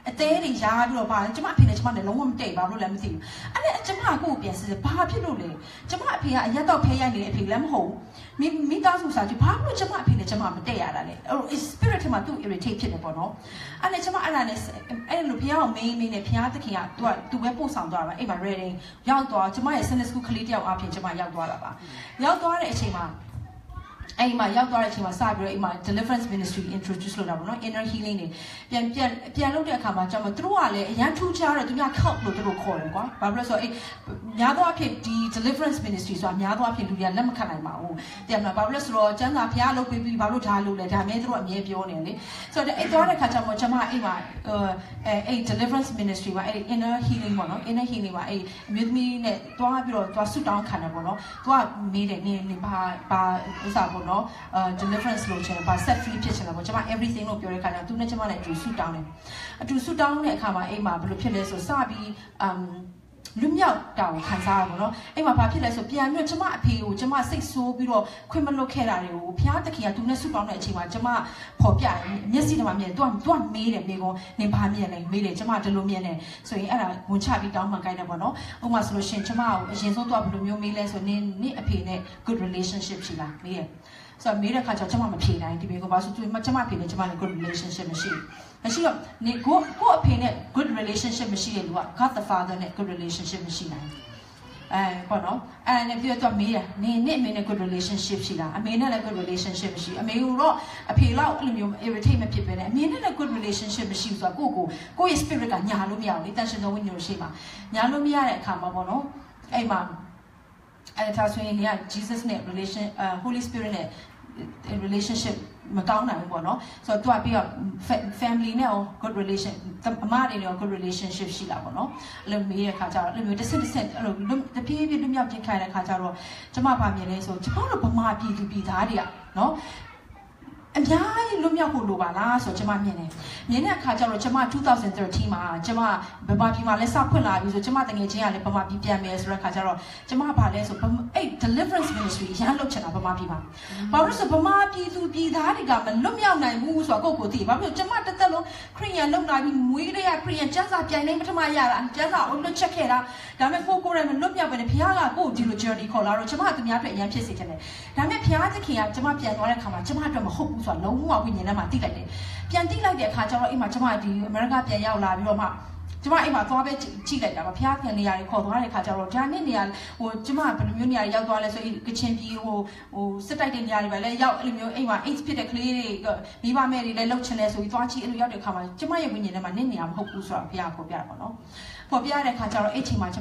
အသေးတွေရားပြီးတော့ပါကျမအဖေနဲ့ကျမနဲ့လုံးဝမတည့်ပါဘူးလည်းမသိဘူးအဲ့ဒါကျမကိုပြန်စစ်ဘာဖြစ်လို့လဲကျမအဖေကအရက်တော့ဖဲရိုက်နေတဲ့အဖေလည်းမဟုတ်ဘူးမိသားစုစားကြည့်ဘာလို့ကျမအဖေနဲ့ကျမမတည့်ရတာလဲအဲ့ spirit ထဲမှာသူ့ irritate ဖြစ်နေပေါ့နော်အဲ့နဲ့ကျမအဲ့ဒါနဲ့အဲ့လိုဖះအောင်မင်းနဲ့ဖះသခင်ကသူပဲပို့ဆောင်သွားတာပါအဲ့မှာ reading ရောက်သွားကျမရဲ့ Sunday school ကလေးတယောက်အပြင်ကျမရောက်သွားတာပါရောက်သွားတဲ့အချိန်မှာအဲ့မှာရောက်သွားတဲ့အချိန်မှာစပြီးတော့အဲ့မှာ deliverance ministry introduce လုပ်တာပေါ့နော် inner healing တွေပြန်လုပ်တဲ့အခါမှာကျွန်တော်တို့ကလည်းအရန်ထူးခြားတော့သူများ help လို့တို့ခေါ်တယ်ကွာဘာဖြစ်လို့ဆိုတော့အဲ့များသောအားဖြင့်ဒီ deliverance ministry ဆိုတာများသောအားဖြင့်လူတွေကလက်မခံနိုင်ပါဘူးတဲ့မလားဘာဖြစ်လို့ဆိုတော့ကျမ်းစာဘုရားလုပ်ပြီးဘာလို့ဒါလုပ်လဲဒါမဲ့တို့အမြဲပြောနေလေဆိုတော့အဲ့သွားတဲ့ခါကျမှကျွန်မအဲ့မှာအဲ့ deliverance ministry မှာအဲ့ inner healing ပေါ့နော် inner healing မှာအဲ့အမျိုးသမီးနဲ့တွားပြီးတော့တွားဆုတောင်းခံတယ်ပေါ့နော်သူကမေးတယ်နေဘာဥစားပေါ့နော်deliverance လို့ချင်ပါ set free ဖြစ်ချင်တာပေါ့ကျွန်မ everything လို့ပြောတဲ့ခါကျသူနဲ့ကျွန်မလည်းအတူဆုတောင်းတယ်အတူဆုတောင်းတဲ့အခါမှာအိမ်မှာဘယ်လိုဖြစ်လဲဆိုစပြီးလူမြောက်တောင်ခံစားရပါတော့အိမ်မှာဘာဖြစ်လဲဆိုပြန်ပြီးတော့ကျွန်မအဖေကိုကျွန်မစိတ်ဆိုးပြီးတော့ခွင့်မလွတ်ခဲ့တာတွေကိုဘုရားသခင်ကသူနဲ့ဆုတောင်းတဲ့အချိန်မှာကျွန်မဖော်ပြမျက်စိထဲမှာမြင်သူကမေးတယ်မိကောနင်ဘာမြင်လဲမေးတယ်ကျွန်မဒီလိုမြင်တယ်ဆိုရင်အဲ့ဒါဝင်ချပြီးတောင်းမှကိုင်းတယ်ပေါ့နော်ဥပမာဆိုလို့ရှိရင်ကျွန်မကိုအရင်ဆုံးတော့ဘယ်လိုမျိုးမေးလဲဆိုနင်အဖေနဲ့ good relationship ရှိလားမေးတယ်ဆိုတော့မေးတဲ့ခါကျကျွန်မမဖြေနိုင်ဒီမျိုးကဘာလို့ကျွန်မအဖေနဲ့ကျွန်မနဲ့ good relationship မရှိတော့နေကိုအဖေနဲ့ good relationship မရှိတဲ့လူက God the Father နဲ့ good relationship မရှိနိုင်ပေါ့နော်အဲ့နဲ့ပြီးတော့မေးတယ်နေအမေနဲ့ good relationship ရှိလားအမေနဲ့လည်း good relationship မရှိအမေကတော့အဖေလောက်အဲ့လိုမျိုး irritate မဖြစ်ပဲနဲ့အမေနဲ့လည်း good relationship မရှိဘူးဆိုတော့ကိုယ့်ရဲ့ spirit ကညာလို့မရဘူးလေတန်ရှင်သောဝိညာဉ်ရှိမှာညာလို့မရတဲ့အခါမှာပေါ့နော်အဲ့မှာအဲ့ဒါဆိုရင်နေက Jesus နဲ့ relation Holy Spirit နဲ့ relationship မကောင်းနိုင်ဘူးပေါ့နော်ဆိုတော့သူကပြီးတော့ family နဲ့ good relation အမတွေနဲ့ good relationship ရှိတာပေါ့နော်အဲ့လိုမေးတဲ့ခါကျတော့အဲ့လိုမျိုးတစ်ဆက်အဲ့လိုတပြေးပြေးလွတ်မြောက်ခြင်းခိုင်းတဲ့ခါကျတော့ကျမဗာမြင်လဲဆိုကျမတို့ဗမာပြည်သူပြည်သားတွေကနော်အများကြီးလွတ်မြောက်ဖို့လိုပါလားဆိုတော့ကျွန်မမြင်တဲ့အခါကျတော့ကျွန်မ2013မှာကျွန်မဗမာပြည်မှာလည်းစဖွင့်လာပြီဆိုကျွန်မတကယ်ချင်းကလည်းဗမာပြည်ပြန်မယ်ဆိုတဲ့အခါကျတော့ကျွန်မဗာလဲဆိုအဲ့ deliverance ministry ရန်လုပ်ချင်တာဗမာပြည်မှာဘာလို့ဆိုဗမာပြည်သူပြည်သားတွေကမလွတ်မြောက်နိုင်ဘူးဆိုတော့ကိုသိဘာလို့ကျွန်မတစ်သက်လုံးခရိယန်လုပ်လာပြီးမွေးတဲ့ခရိယန်ကျမ်းစာပြိုင်နေပထမရတာကျမ်းစာအုပ်လွတ်ချက်ခဲ့တာဒါပေမဲ့ကိုယ်တိုင်မလွတ်မြောက်ပဲနဲ့ဘုရားကကိုဒီလို journey ခေါ်လာတော့ကျွန်မသူများအတွက်အရန်ဖြစ်စေချင်တယ်ဒါပေမဲ့ဘုရားသခင်ကကျွန်မပြန်သွားတဲ့အခါမှာကျွန်မအတွက်မဟုတ်ဘူးဆိုတော့လုံးဝဝိညာဉ်ထဲမှာတိလိုက်တယ်ပြန်တိလိုက်တဲ့အခါကျတော့အိမ်မှာကျွန်မဒီအမေရိကပြန်ရောက်လာပြီးတော့မှကျွန်မအိမ်မှာသွားပဲကြည့်လိုက်တာပါဘုရားခင်နေရာတွေခေါ်သွားတဲ့အခါကျတော့ဒါနဲ့နေရာကျွန်မဘယ်လိုမျိုးနေရာရောက်သွားလဲဆိုကချင်ပြည်စစ်တိုက်တဲ့နေရာတွေပဲလဲရောက်အဲ့လိုမျိုးအိမ်မှာ AIDS ဖြစ်တဲ့ကလေးတွေမိဘမဲ့တွေလည်းလှုပ်ချင်လဲဆိုပြီးသွားကြည့်အဲ့လိုရောက်တဲ့အခါမှာကျွန်မရဲ့ဝိညာဉ်ထဲမှာနေရာမဟုတ်ဘူးဆိုတော့ဘုရားပေါ်ပြတာပေါ့နော်ပေါ်ပြတဲ့အခါကျတော့အဲ့ချိန်မှာ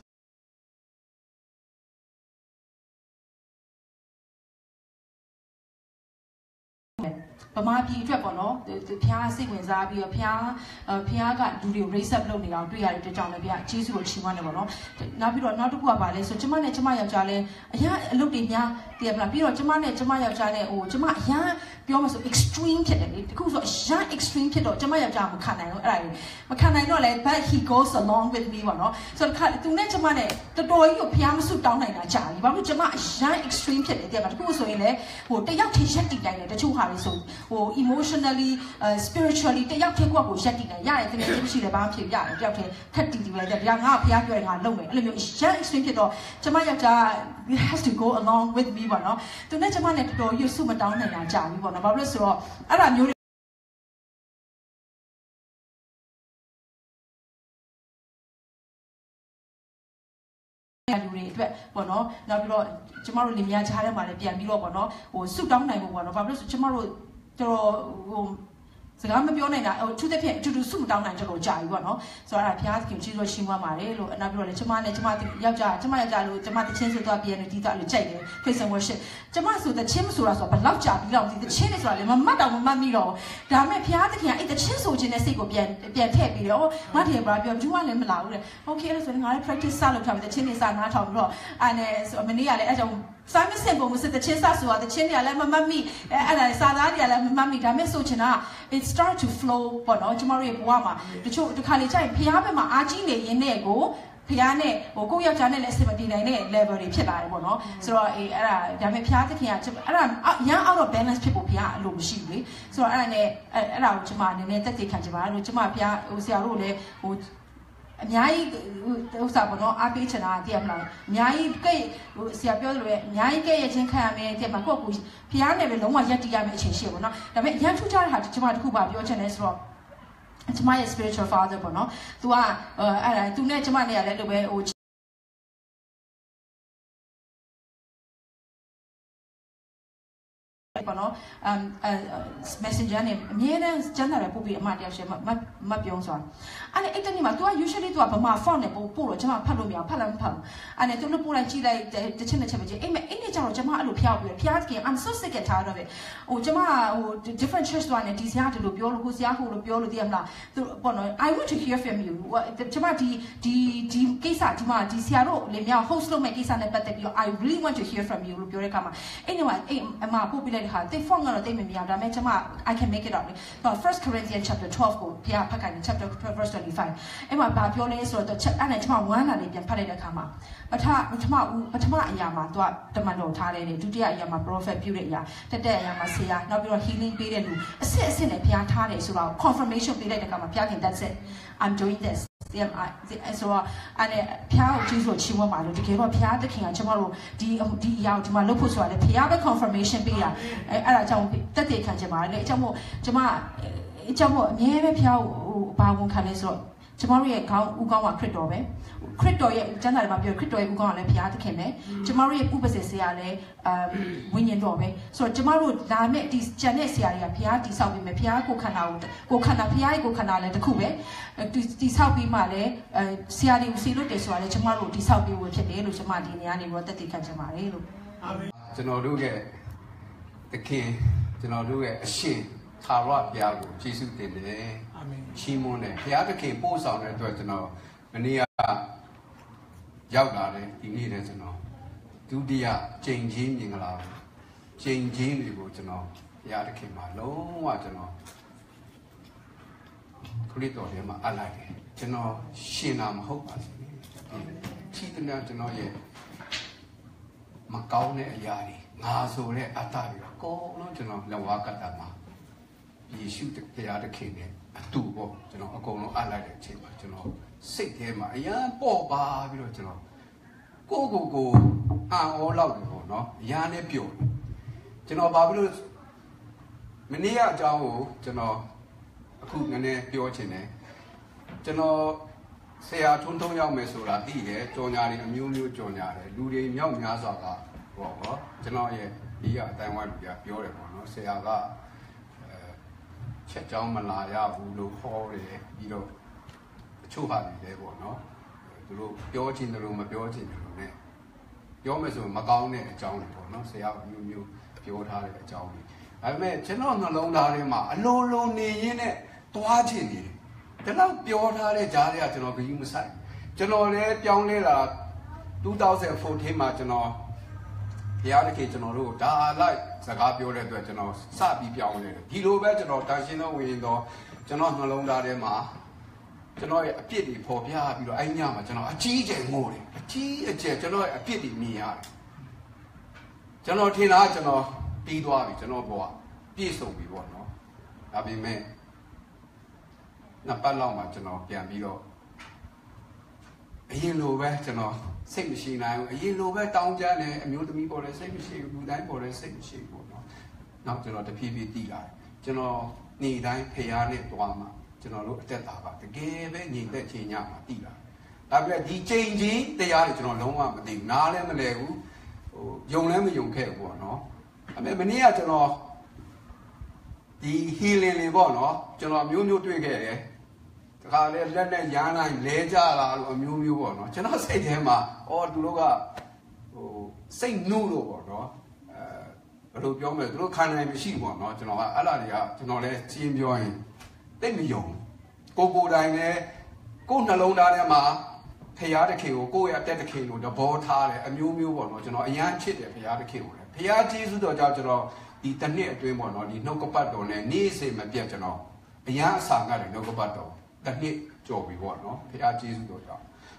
ဗမာပြည်အတွက်ပေါ့နော်ဖျားစိတ်ဝင်စားပြီးတော့ဖျားကလူတွေကို raise up လုပ်နေတာတွေ့ရတဲ့အတွက်ကြောင့်လည်းဗျာကျေးဇူးကိုချီးမွမ်းတယ်ပေါ့နော်နောက်ပြီးတော့နောက်တစ်ခုကပါလဲဆိုကျမနဲ့ကျမယောက်ျားလဲအရာအလုပ်တွေများတည်ရမလားပြီးတော့ကျမနဲ့ကျမယောက်ျားလဲကျမအရာပြောမှဆို extreme ဖြစ်တယ်လေတခုဆိုအရာ extreme ဖြစ်တော့ကျမယောက်ျားမခံနိုင်ဘူးအဲ့ဒါမခံနိုင်တော့လဲ but he goes along with me ပေါ့နော်ဆိုတော့သူနဲ့ကျမနဲ့တော်တော်ကြီးကိုဖျားမစွတောင်းနိုင်တာကြာပြီဘာလို့ကျမအရာ extreme ဖြစ်တယ်တည်ရမလားတခုဆိုရင်လဲတယောက်ထိရက်တည်တိုင်းတယ်တချို့ဟာတွေဆိုemotionally spiritually တယောက်တည်းကိုရက်တည်တယ်ရတယ်တကယ်ကြီးရှိတယ်ဘာမှဖြစ်ရတယ်တယောက်တည်းခက်တည်တည်ပဲဒါငါဖျားပြောတယ်ငါလုပ်မယ်အဲ့လိုမျိုးရ extreme ဖြစ်တော့ကျမယောက်ျား has to go along with me ပေါ့နော်သူနဲ့ကျမနဲ့တော်တော်ရွစုမတောင်းနိုင်တာကြာပြီပေါ့နော်ဘာလို့လဲဆိုတော့အဲ့ဒါမျိုးလူတွေအတွက်ပေါ့နော်နောက်ပြီးတော့ကျမတို့လင်မယားကြားထဲမှာလည်းပြန်ပြီးတော့ပေါ့နော်ဆုတောင်းနိုင်ဖို့ပေါ့နော်ဘာလို့လဲဆိုကျမတို့တော်စကားမပြောနိုင်တာသူတစ်ဖြင့်အတူတူဆုမတောင်းနိုင်ကြတော့ကြာပြီပေါ့နော်ဆိုတော့အဲ့ဒါဘုရားသခင်ကြီးဆိုရှင်းသွားပါတယ်လို့နောက်ပြီးတော့လည်းကျမနဲ့ကျမယောက်ျားလို့ကျမတချင်းဆိုတော့ပြန်နေဒီသားလို့ကြိုက်တယ် Praise and Worship ကျမဆိုတချင်းမဆိုတာဆိုတော့ဘယ်လောက်ကြာပြီးတော့ဒီတချင်းနေဆိုတာလည်းမမှတ်တော့မမှတ်မိတော့ဒါပေမဲ့ဘုရားသခင်ကအဲ့တချင်းဆိုခြင်းနဲ့စိတ်ကိုပြန်ထည့်ပြီးတော့ငါတည်းဘာပြောကျူးကလည်းမလာဘူးတဲ့ Okay အဲ့ဒါဆိုရင်ငါလည်း practice စလုပ်ထားပြီတချင်းနေစနားထောင်ပြီးတော့အဲ့နဲ့မနေ့ကလည်းအဲ့ကြောင့်စာမစင်ပုံမစစ်တချင်းစဆိုတာတချင်းတွေကလည်းမမှတ်မိအဲ့ဒါစာသားတွေကလည်းမမှတ်မိဒါပေမဲ့ဆိုချင်တာ it start to flow ပေါ့နော်ကျမတို့ရဲ့ဘဝမှာတချို့တစ်ခါလေကြာရင်ဖျားဘက်မှာအားကြီးနေရင်းနဲ့ကိုဖျားနဲ့ဟိုကိုယောက်ျားနဲ့လည်းအဆင်မပြေနိုင်တဲ့ level တွေဖြစ်လာတယ်ပေါ့နော်ဆိုတော့အဲ့ဒါဒါပေမဲ့ဖျားသခင်ကအဲ့ဒါရန် out of balance ဖြစ်ဖို့ဖျားအလိုမရှိဘူးလေဆိုတော့အဲ့ဒါနဲ့အဲ့ဒါကိုကျွန်မနည်းနည်းတက်တည်ခံချင်ပါလို့ကျွန်မဖျားဟိုဆရာတို့လည်းဟိုအများကြီးဥစ္စာပေါ့နော်အားပေးချင်တာတည်ရမလားအများကြီးကဲဟိုဆရာပြောသလိုပဲအများကြီးကဲရချင်းခံရမယ်တဲ့မှာကိုယ့်ကိုဖျားနဲ့ပဲလုံးဝရက်တည်ရမယ့်အချိန်ရှိပေါ့နော်ဒါပေမဲ့အရန်ထူးခြားတဲ့ဟာကျွန်မတခုပါပြောချင်တယ်ဆိုတော့ကျွန်မရဲ့ spiritual father ပေါ့နော် तू ကအဲ့ဒါ तू နဲ့ကျွန်မနဲ့လည်းလို့ပဲဟိုပေါ့နော်messenger နဲ့အမြဲတမ်းကျန်းစာတွေပို့ပြီးအမတယောက်ရှယ်မပြောဆိုတာအဲ့တနေ့မှာ तू က usually तू ကဗမာ font နဲ့ပို့လို့ကျွန်မဖတ်လို့မရဖတ်လည်းမဖတ်ဘူးအဲ့နဲ့ तू လို့ပို့လိုက်ကြည့်လိုက်တစ်ချက်နဲ့ချက်မကြည့်အဲ့နေ့ကျတော့ကျွန်မအဲ့လိုဖျောက်ပြီးဖျားခင် I'm so sick and tired of it ဟိုကျွန်မဟို different church တွေနဲ့ဒီဆရာတို့ပြောလို့ကိုဆရာဟိုလို့ပြောလို့သိရမလား तू ပေါ့နော် I want to hear from you ကျွန်မဒီကိစ္စဒီဆရာတို့လေမြောက် host လုပ်မဲ့ကိစ္စနဲ့ပတ်သက်ပြီးတော့ I really want to hear from you လို့ပြောတဲ့အခါမှာအဲ့နေ့မှာအမပို့ပြလိုက်တဲ့ဟာတိတ် font ကတော့တိတ်မမြင်အောင်ဒါပေမဲ့ကျွန်မ I can make it out လေ First Corinthians chapter 12ကိုဘုရားဖတ်ခိုင်းတယ် chapter 12 verse 25အဲ့မှာဘာပြောလဲဆိုတော့အဲ့နဲ့ကျွန်မဝမ်းလာလေးပြန်ဖတ်လိုက်တဲ့အခါမှာပထမအရာမှာသူကတမန်တော်ထားတယ်လေဒုတိယအရာမှာ prophet ပြုတဲ့အရာတက်တဲ့အရာမှာဆရာနောက်ပြီးတော့ healing ပေးတဲ့လူအစစ်နဲ့ဘုရားထားတယ်ဆိုတော့ confirmation ပေးလိုက်တဲ့အခါမှာဘုရားခင် that's it I'm doing thisဆိုတော့အဲ့ဘုရားကိုကျေးဇူးချီးမွမ်းပါလို့တကယ်တော့ဘုရားသခင်ကကျွန်တော်တို့ဒီအရာကိုဒီမှာလုပ်ဖို့ဆိုတာလေဘုရားပဲ confirmation ပေးတာအဲ့ဒါကြောင့်တက်တည်ခံချင်ပါတယ်လေအကြောင်းမို့ကျွန်မအကြောင်းမို့အမြဲပဲဘုရားကိုဘာဝန်ခံလဲဆိုတော့ကျွန်တော်တို့ရဲ့ခေါင်းဦးခေါင်းကခရစ်တော်ပဲခရစ်တော်ရဲ့ကျမ်းစာထဲမှာပြောခရစ်တော်ရဲ့ဦးခေါင်းကလည်းဘုရားသခင်ပဲကျွန်တော်တို့ရဲ့ဥပစေဆရာလည်းဝိညာဉ်တော်ပဲဆိုတော့ကျွန်တော်တို့ဒါမဲ့ဒီကျန်တဲ့ဆရာတွေကဘုရားတည်ဆောက်ပြီးမယ်ဘုရားကိုခန္ဓာဘုရားရဲ့ကိုခန္ဓာလည်းတစ်ခုပဲတည်ဆောက်ပြီးမှလည်းဆရာတွေကိုစီလို့တယ်ဆိုတာလည်းကျွန်တော်တို့တည်ဆောက်ပြီးဝင်ဖြစ်တယ်လို့ကျွန်မဒီနေရာနေပြီးတော့တက်တည်ခံချင်ပါတယ်လို့အာမင်ကျွန်တော်တို့ရဲ့သခင်ကျွန်တော်တို့ရဲ့အရှင်သာရဘုရားကိုကျေးဇူးတင်တယ်အာမင်ချီးမွမ်းတယ်ဘုရားသခင်ပို့ဆောင်တဲ့အတွက်ကျွန်တော်မနေ့ကရောက်လာတယ်ဒီနေ့လည်းကျွန်တော်ဒုတိယကြိမ်ချင်းမြင်လာတယ်ကြိမ်ချင်းတွေကိုကျွန်တော်ဘုရားသခင်မှာလုံးဝကျွန်တော်ခရစ်တော်ထဲမှာအပ်လိုက်တယ်ကျွန်တော်ရှင်တာမဟုတ်ပါဘူးချီးတဲ့ကျွန်တော်ရဲ့မကောင်းတဲ့အရာတွေငါဆိုတဲ့အတ္တတွေအကုန်လုံးကျွန်တော်လက်ဝါးကတ္တမှာယေရှုတရားသခင်နဲ့အတူပေါ့ကျွန်တော်အကုန်လုံးအပ်လိုက်တဲ့အချိန်မှာကျွန်တော်စိတ်ထဲမှာအရန်ပေါ့ပါပြီးတော့ကျွန်တော်ကိုအံ့ဩလောက်တယ်ပေါ့နော်အရန်နဲ့ပျော်တယ်ကျွန်တော်ဘာဖြစ်လို့မနေ့ကအကြောင်းကိုကျွန်တော်အခုနည်းနည်းပြောချင်တယ်ကျွန်တော်ဆရာထုံးရောက်မယ်ဆိုတာသိတယ်ကြော်ညာတွေအမျိုးမျိုးကြော်ညာတယ်လူတွေမြောက်များစွာကပေါ့နော်ကျွန်တော်ရဲ့ဒီကအတိုင်းဝိုင်းလူကပြောတယ်ပေါ့နော်ဆရာကချက်ကြောင်းမလာရဘူးလို့ဟောတယ်ပြီးတော့အချို့ဟာတွေလည်းပေါ့နော်သူတို့ပြောချင်တယ်လို့မပြောချင်တယ်လို့ ਨੇ ပြောမယ်ဆိုမကောင်းတဲ့အကြောင်းတွေပေါ့နော်ဆရာမျိုးမျိုးပြောထားတဲ့အကြောင်းတွေဒါပေမဲ့ကျွန်တော်နှလုံးသားထဲမှာအလိုလိုနေရင်းနဲ့တွားချင်နေတယ်ဒါတော့ပြောထားတဲ့ကြားတွေကကျွန်တော်ဂရုမစိုက်ကျွန်တော်လည်းပြောင်းလဲလာ2014မှာကျွန်တော်ဘုရားသခင်ကျွန်တော်တို့ဒါလိုက်စကားပြောတဲ့အတွက်ကျွန်တော်စပြီးပြောင်းလဲတယ်ဒီလိုပဲကျွန်တော်တန်ရှင်းသောဝိညာဉ်တော်ကျွန်တော်နှလုံးသားထဲမှာကျွန်တော်ရဲ့အပြစ်တွေပေါ်ပြပြီးတော့အဲ့ညမှာကျွန်တော်အကြီးအကျယ်ငိုတယ်အကြီးအကျယ်ကျွန်တော်ရဲ့အပြစ်တွေမြင်ရတယ်ကျွန်တော်ထင်တာကျွန်တော်ပြီးသွားပြီကျွန်တော်ဘဝပြည့်စုံပြီပေါ့နော်ဒါပေမဲ့နှစ်ပတ်လောက်မှကျွန်တော်ပြန်ပြီးတော့အရင်လိုပဲကျွန်တော်စိတ်မရှိနိုင်ဘူးအရင်လိုပဲတောင်းကြတယ်အမျိုးသမီးပေါ်လဲစိတ်မရှိဘူးလူတိုင်းပေါ်လဲစိတ်မရှိဘူးပေါ့နော်နောက်ကျွန်တော်တဖြည်းဖြည်းတည်လာတယ်ကျွန်တော်နေတိုင်းဖျားနဲ့တွားမှကျွန်တော်တို့အသက်တာပါတကယ်ပဲညီသက်ချင်းညမှာတည်လာဒါပေမဲ့ဒီချိန်ချင်းတရားတွေကျွန်တော်လုံးဝမသိဘူးနားလည်းမလဲဘူးဟိုယုံလည်းမယုံခဲ့ဘူးပေါ့နော်ဒါပေမဲ့မနေ့ကကျွန်တော်ဒီ healing တွေပေါ့နော်ကျွန်တော်မျိုးမျိုးတွေ့ခဲ့တယ်တခါလေလက်နဲ့ရမ်းလိုက်လဲကြလာလို့အမျိုးမျိုးပေါ့နော်ကျွန်တော်စိတ်ထဲမှာအော်သူတို့ကဟိုစိတ်နှုတ်လို့ပေါ့နော်ဘယ်လိုပြောမလဲသူတို့ခံနိုင်မရှိဘူးပေါ့နော်ကျွန်တော်ကအဲ့လားတွေကကျွန်တော်လည်းချင်းပြောရင်တိတ်မယုံကိုတိုင်းလည်းကိုနှလုံးသားထဲမှာဖျားတခင်ကိုရဲ့အတက်တခင်ကိုသဘောထားတယ်အမျိုးမျိုးပေါ့နော်ကျွန်တော်အရန်ချစ်တယ်ဖျားတခင်ကိုလည်းဖျားကျေးဇူးတော်ကြောင့်ကျွန်တော်ဒီတစ်နှစ်အတွင်းပေါ့နော်ဒီနှုတ်ကပတ်တော်နဲ့နေ့စဉ်မပြတ်ကျွန်တော်အရန်အစာငတ်တယ်နှုတ်ကပတ်တော်တစ်နှစ်ကြော်ပြီပေါ့နော်ဖျားကျေးဇူးတော်ကြောင့်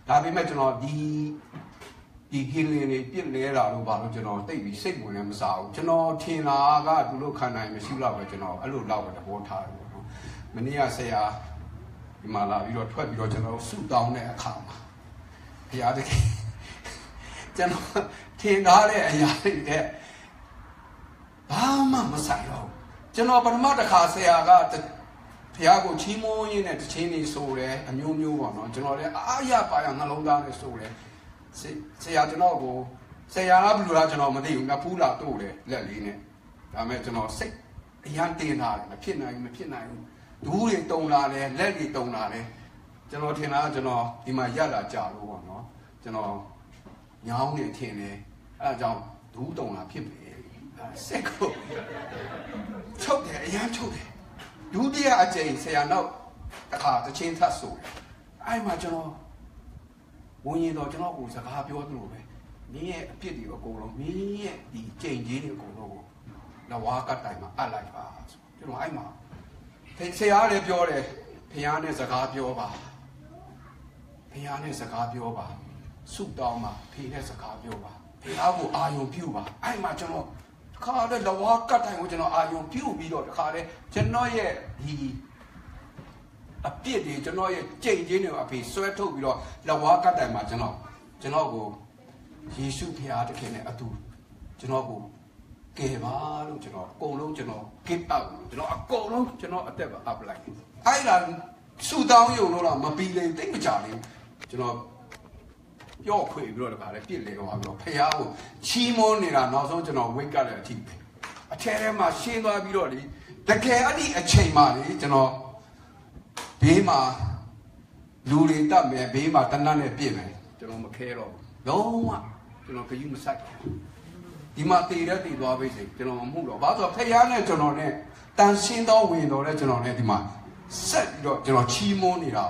ဒါပေမဲ့ကျွန်တော်ဒီကင်းလင်းလေးပြစ်လဲတာလို့ဘာလို့ကျွန်တော်သိပြီးစိတ်ဝင်လည်းမစားဘူးကျွန်တော်ထင်တာကသူတို့ခံနိုင်မရှိတော့ပဲကျွန်တော်အဲ့လိုလောက်ပဲသဘောထားတယ်ပေါ့နော်မနေ့ကဆရာဒီမှာလာပြီးတော့ထွက်ပြီးတော့ကျွန်တော်ဆုတောင်းတဲ့အခါမှာဘုရားတခင်ကျွန်တော်ထင်ထားတဲ့အရာတွေနဲ့ဘာမှမဆိုင်တော့ကျွန်တော်ပထမတစ်ခါဆရာကဘုရားကိုချီးမွမ်းရင်းနဲ့တခြင်းလေးဆိုတယ်အမျိုးမျိုးပေါ့နော်ကျွန်တော်လည်းအားရပါရနှလုံးသားနဲ့ဆိုတယ်ဆရာကျွန်တော်ကိုဆရာကဘယ်လိုလားကျွန်တော်မသိဘူးငါဖူးလာတို့တယ်လက်လေးနဲ့ဒါပေမဲ့ကျွန်တော်စိတ်အရန်တင်လာတယ်မဖြစ်နိုင်ဘူးဒူးတွေတုံလာတယ်လက်တွေတုံလာတယ်ကျွန်တော်ထင်တာကျွန်တော်ဒီမှာရတာကြာလို့ပေါ့နော်ကျွန်တော်ညောင်းနေထင်တယ်အဲဒါကြောင့်ဒူးတုံလာဖြစ်ပြီစက်ကိုချုပ်တယ်အရန်ချုပ်တယ်ဒုတိယအကြိမ်ဆရာနောက်တစ်ခါတချင်းထပ်ဆိုအဲ့မှာကျွန်တော်ဝင်ရင်တော့ကျွန်တော်ကိုစကားပြောသလိုပဲမင်းရဲ့အဖြစ်တွေအကုန်လုံးမင်းရဲ့ဒီကြိမ်ကြီးတွေအကုန်လုံးကိုလဝါကတိုင်မှာအပ်လိုက်ပါဆိုကျွန်တော်အဲ့မှာဆရာလည်းပြောတယ်ဖះနဲ့စကားပြောပါဖះနဲ့စကားပြောပါဆုတောင်းပါဖေနဲ့စကားပြောပါဖះကိုအာယုံပြုပါအဲ့မှာကျွန်တော်တခါတည်းလဝါကတိုင်ကိုကျွန်တော်အာယုံပြုပြီးတော့တခါတည်းကျွန်တော်ရဲ့ဒီအပြစ်တွေကျွန်တော်ရဲ့ကြိမ်ချင်းတွေကိုအဖေဆွဲထုတ်ပြီးတော့လဝါကတိုင်မှာကျွန်တော်ကိုယေရှုဖះတခင်နဲ့အတူကျွန်တော်ကိုကဲပါလို့ကျွန်တော်အကုန်လုံးကျွန်တော် give up ကျွန်တော်အကုန်လုံးကျွန်တော်အသက်ပါ up လိုက်အဲ့ဒါဆူတောင်းရုံလို့လားမပြီးလေတိတ်မကြလေကျွန်တော်ပြော့ခွေပြီးတော့တခါလေပြစ်လေတော့ပြီးတော့ဖះကိုချီးမွမ်းနေတာနောက်ဆုံးကျွန်တော်ဝိတ်ကလည်းအထိပဲအထဲထဲမှာရှင်းသွားပြီးတော့လေတကယ်အဲ့ဒီအချိန်မှလေကျွန်တော်ဘေးမှာလူတွေတက်မယ်ဘေးမှာတနတ်နဲ့ပြစ်မယ်ကျွန်တော်မခဲတော့ဘူးလုံးဝကျွန်တော်ခရီးမဆိုင်ဒီမှာတည်သွားပြီစိကျွန်တော်မမှုတော့ဘာလို့ဆိုဖះနဲ့ကျွန်တော်နဲ့တန်ရှင်းသောဝင်တော်နဲ့ကျွန်တော်နဲ့ဒီမှာဆက်ပြီးတော့ကျွန်တော်ချီးမွမ်းနေတာ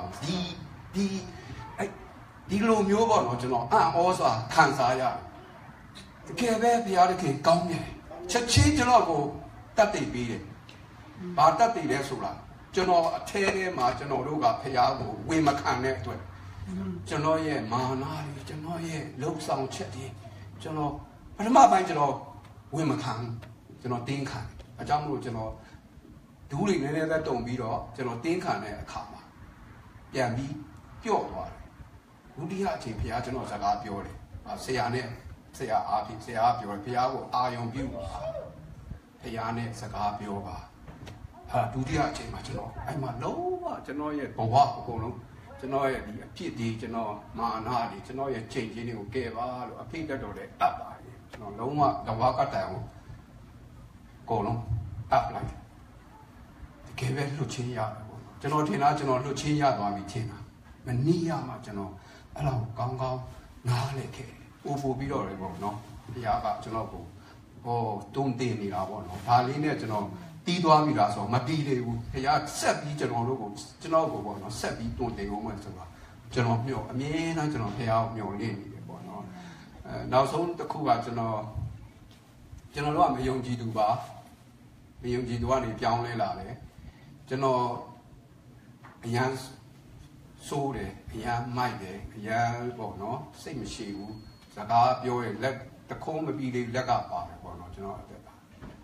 ဒီလိုမျိုးပေါ့နော်ကျွန်တော်အံ့ဩစွာခံစားရတယ်တကယ်ပဲဖះတခင်ကောင်းတယ်ချက်ချင်းကျွန်တော်ကိုတတ်သိပေးတယ်ဘာတတ်သိလဲဆိုတာကျွန်တော်အထဲထဲမှာကျွန်တော်တို့ကဖះကိုဝေမခံတဲ့အတွက်ကျွန်တော်ရဲ့မာနတွေကျွန်တော်ရဲ့လှုပ်ဆောင်ချက်တွေကျွန်တော်ပထမပိုင်းကျွန်တော်ဝင်မခံကျွန်တော်တင်းခံအကြောင်းမလို့ကျွန်တော်ဒူးတွေနည်းနည်းသက်တုံပြီးတော့ကျွန်တော်တင်းခံတဲ့အခါမှာပြန်ပြီးပျော့သွားတယ်ဒုတိယအချိန်ဘုရားကျွန်တော်စကားပြောတယ်ဆရာနဲ့ဆရာအားဖြင့်ဆရာကပြောတယ်ဘုရားကိုအာယုံပြုပါဘုရားနဲ့စကားပြောပါဒုတိယအချိန်မှာကျွန်တော်အဲ့မှာလုံးဝကျွန်တော်ရဲ့ဘဝအကုန်လုံးကျွန်တော်ရဲ့ဒီအဖြစ်ဒီကျွန်တော်မာနတွေကျွန်တော်ရဲ့ချိန်ချင်းတွေကိုကဲပါလို့အဖိတ်တော်တဲ့အပ်ပါတယ်ကျွန်တော်လုံးဝတဝါကတိုင်ကိုအကုန်လုံးအပ်လိုက်တကယ်ပဲလွတ်ချင်းရတယ်ပေါ့ကျွန်တော်ထင်တာကျွန်တော်လွတ်ချင်းရသွားပြီထင်တာမနည်းရမှကျွန်တော်အဲ့လောက်ကောင်းနားလေခဲ့ပို့ပြီးတော့လေပေါ့နော်ဘုရားကကျွန်တော်ကိုတုံးတင်နေတာပေါ့နော်ဒါလေးနဲ့ကျွန်တော်တီးသွားပြီလားဆိုတော့မတီးသေးဘူးဘုရားဆက်ပြီးကျွန်တော်ကိုပေါ့နော်ဆက်ပြီးတုံးတင်အောင်မယ်ဆိုတော့ကျွန်တော်မျှော်အမြဲတမ်းကျွန်တော်ဘုရားကိုမျှော်လင့်နေတယ်ပေါ့နော်နောက်ဆုံးတစ်ခုကကျွန်တော်တို့ကမယုံကြည်သူပါမယုံကြည်သူကနေပြောင်းလဲလာတယ်ကျွန်တော်အရန်ဆိုးတယ်အရန်မိုက်တယ်အရန်ပေါ့နော်စိတ်မရှိဘူးစကားပြောရင်လက်တခုံးမပြီးလေးလက်ကပါတယ်ပေါ့နော်ကျွန်တော်အသက်ပါ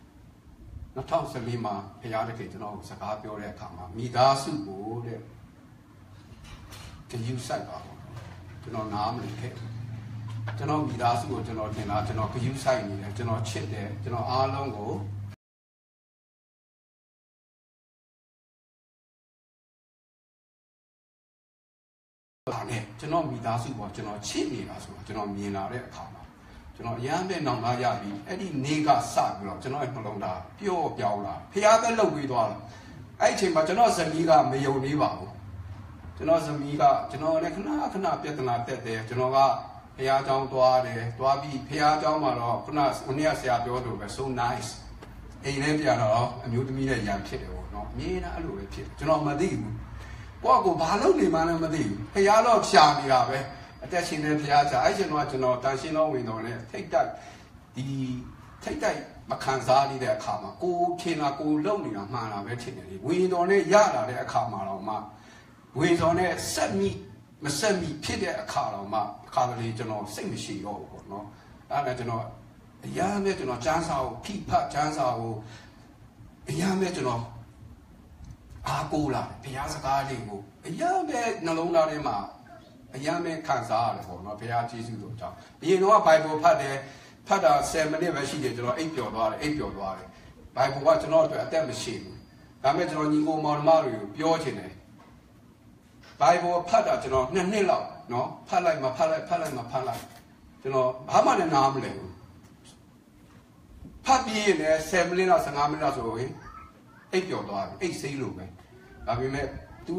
2014မှာဘုရားတခင်ကျွန်တော်စကားပြောတဲ့အခါမှာမိသားစုကိုတဲ့ဂရုစိုက်ပါပေါ့ကျွန်တော်နားမလည်ခဲ့ကျွန်တော်မိသားစုကိုကျွန်တော်ထင်တာကျွန်တော်ဂရုစိုက်နေတယ်ကျွန်တော်ချစ်တယ်ကျွန်တော်အားလုံးကိုကျွန်တော်မိသားစုပေါ်ကျွန်တော်ချစ်နေတာဆိုတော့ကျွန်တော်မြင်လာတဲ့အခါမှာကျွန်တော်အရန်ပဲနောင်လာရပြီအဲ့ဒီနေ့ကစပြီးတော့ကျွန်တော်ရဲ့နှလုံးသားပျော့ပြောင်းလာဖះပဲလှုပ်ပြီးသွားတယ်အဲ့အချိန်မှာကျွန်တော်ဇနီးကမယုံသေးပါဘူးကျွန်တော်ဇနီးကကျွန်တော်လည်းခဏပြဿနာတက်တယ်ကျွန်တော်ကဖះเจ้าသွားတယ်သွားပြီးဖះเจ้าမှာတော့ခုနကဆရာပြောလို့ပဲ so nice အိမ်ထဲပြန်တော့အမျိုးသမီးနဲ့ရံဖြစ်တယ်ပေါ့နော်အမြင်နဲ့အဲ့လိုပဲဖြစ်ကျွန်တော်မသိဘူးကိုဘာလုပ်နေမှလည်းမသိဘူးဖះတော့ဖြာနေတာပဲအသက်ရှင်နေဖះချာအဲ့ချိန်တော့ကျွန်တော်တန်ရှင်းသောဝင်တော်နဲ့ထိတ်တိုက်မခံစားရတဲ့အခါမှာကိုထင်တာကိုလုံနေတာမှန်တာပဲထင်တယ်လေဝင်တော်နဲ့ရလာတဲ့အခါမှာတော့မှဝင်တော်နဲ့ဆက်မိမဆက်မီဖြစ်တဲ့အခါတော့မှအခါကလေးကျွန်တော်စိတ်မရှိတော့ဘူးပေါ့နော်အဲ့ဒါကျွန်တော်အရာမဲ့ကျွန်တော်ကျမ်းစာကိုခိဖတ်ကျမ်းစာကိုအရာမဲ့ကျွန်တော်အားကိုးလာဘုရားစကားလေးကိုအရာမဲ့နှလုံးသားထဲမှာအရာမဲ့ခံစားရတယ်ပေါ့နော်ဘုရားကျေးဇူးတော်ကြောင့်အရင်တော့ Bible ဖတ်တယ်ဖတ်တာ10မိနစ်ပဲရှိတယ်ကျွန်တော်အိပ်ပျော်သွားတယ်Bible ကကျွန်တော်အတွက်အသက်မရှိဘူးဒါပေမဲ့ကျွန်တော်ညီကိုမောင်နှမတွေကိုပြောချင်တယ်Bible ဖတ်တာကျွန်တော်2နှစ်လောက်နော်ဖတ်လိုက်ကျွန်တော်ဘာမှလည်းနားမလည်ဘူးဖတ်ပြီးရင်လည်း10မိနစ်လောက်15မိနစ်လောက်ဆိုရင်အိပ်ပျော်သွားတယ်အိပ်စိမ့်လို့ပဲဒါပေမဲ့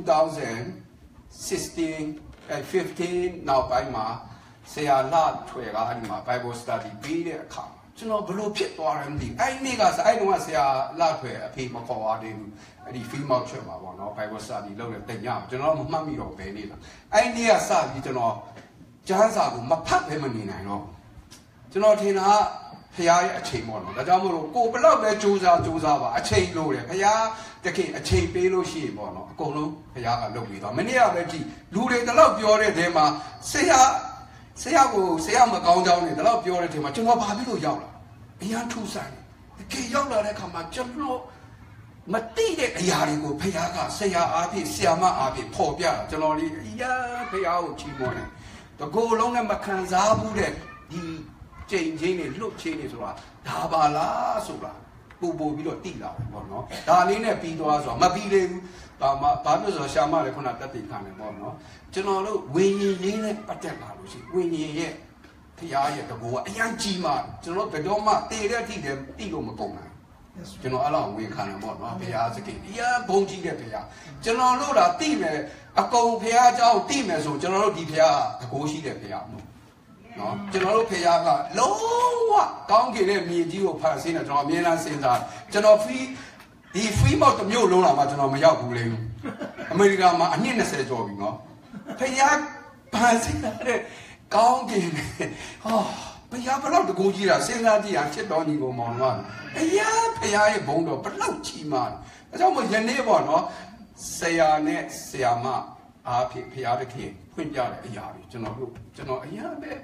2015နောက်ပိုင်းမှာဆရာလာထွေကအဲ့ဒီမှာ Bible study ပြီးတဲ့အခါကျွန်တော်ဘလို့ဖြစ်သွားတယ်မသိအဲ့နေ့ကအဲ့တုန်းကဆရာလာထွေအဖေမခေါ်သွားသေးဘူးအဲ့ဒီ film out ချွတ်မှာပေါ့နော် Bible study လုပ်တဲ့တင်ရကျွန်တော်မမှတ်မိတော့ဘယ်နေ့လားအဲ့နေ့ကစပြီးကျွန်တော်ကျမ်းစာကိုမဖတ်ဘဲမနေနိုင်တော့ကျွန်တော်ထင်တာဖခင်ရဲ့အချိန်ပေါ့နော်ဒါကြောင့်မို့လို့ကိုဘလောက်ပဲစူးစမ်းပါအချိန်လိုတယ်ဖခင်တခင်အချိန်ပေးလို့ရှိရင်ပေါ့နော်အကုန်လုံးဖခင်ကလုပ်ပြီးသွားမနေ့ကပဲကြည့်လူတွေတလောက်ပြောတဲ့တဲမှာဆရာမကောင်းကြောင်းနေတလောက်ပြောတဲ့တဲမှာကျွန်တော်ဘာဖြစ်လို့ရောက်လာအရန်ထူးဆန်းတကယ်ရောက်လာတဲ့အခါမှာကျွန်တော်မတိတဲ့အရာတွေကိုဖခင်ကဆရာအားဖြင့်ဆရာမအားဖြင့်ပေါ်ပြတာကျွန်တော်လေးအရာဖခင်ကိုချီးမွမ်းတယ်တကိုယ်လုံးနဲ့မခံစားဘူးတဲ့ဒီကျိန်ချင်းတွေလွတ်ချင်းတွေဆိုတာဒါပါလားဆိုတာပို့ပြီးတော့တိလာတယ်ပေါ့နော်ဒါလေးနဲ့ပြီးသွားဆိုတာမပြီးသေးဘူးဘာလို့ဆိုတော့ရှာမလည်းခုနတက်တည်ခံတယ်ပေါ့နော်ကျွန်တော်တို့ဝိညာဉ်ရေးနဲ့ပတ်သက်လာလို့ရှိဝိညာဉ်ရဲ့ဖခင်ရဲ့တကူကအရန်ကြီးမှကျွန်တော်ဘယ်တော့မှတည်တဲ့အထိတည်းတိလို့မကုန်နိုင်ကျွန်တော်အဲ့လောက်ဝင်ခံတယ်ပေါ့နော်ဘုရားစကိအရန်ဘုန်းကြီးတဲ့ဘုရားကျွန်တော်တို့ဒါတိမယ်အကုန်ဘုရားเจ้าတိမယ်ဆိုကျွန်တော်တို့ဒီဘုရားတကူရှိတဲ့ဘုရားနော်ကျွန်တော်တို့ဖခင်ကလုံးဝကောင်းကင်တဲ့မြေကြီးကိုဖန်ဆင်းတယ်ကျွန်တော်အမြဲတမ်းစဉ်းစားကျွန်တော်ဒီ free mouth တစ်မျိုးလုံးလာမှကျွန်တော်မရောက်ဘူးလေအမေရိကန်မှာအနှစ်20ကျော်ပြီနော်ဖခင်ဖန်ဆင်းတဲ့ကောင်းကင်ဟောဘုရားဘလောက်တကူကြီးတာစဉ်းစားကြည့်ရချစ်တော်ညီကိုမောင်တော့အရာဖခင်ရဲ့ဘုန်းတော်ဘလောက်ကြီးမားတယ်ဒါကြောင့်မို့ယနေ့ပေါ့နော်ဆရာနဲ့ဆရာမအားဖြင့်ဖခင်တခင်ဖွင့်ပြတဲ့အရာတွေကျွန်တော်အရာပဲ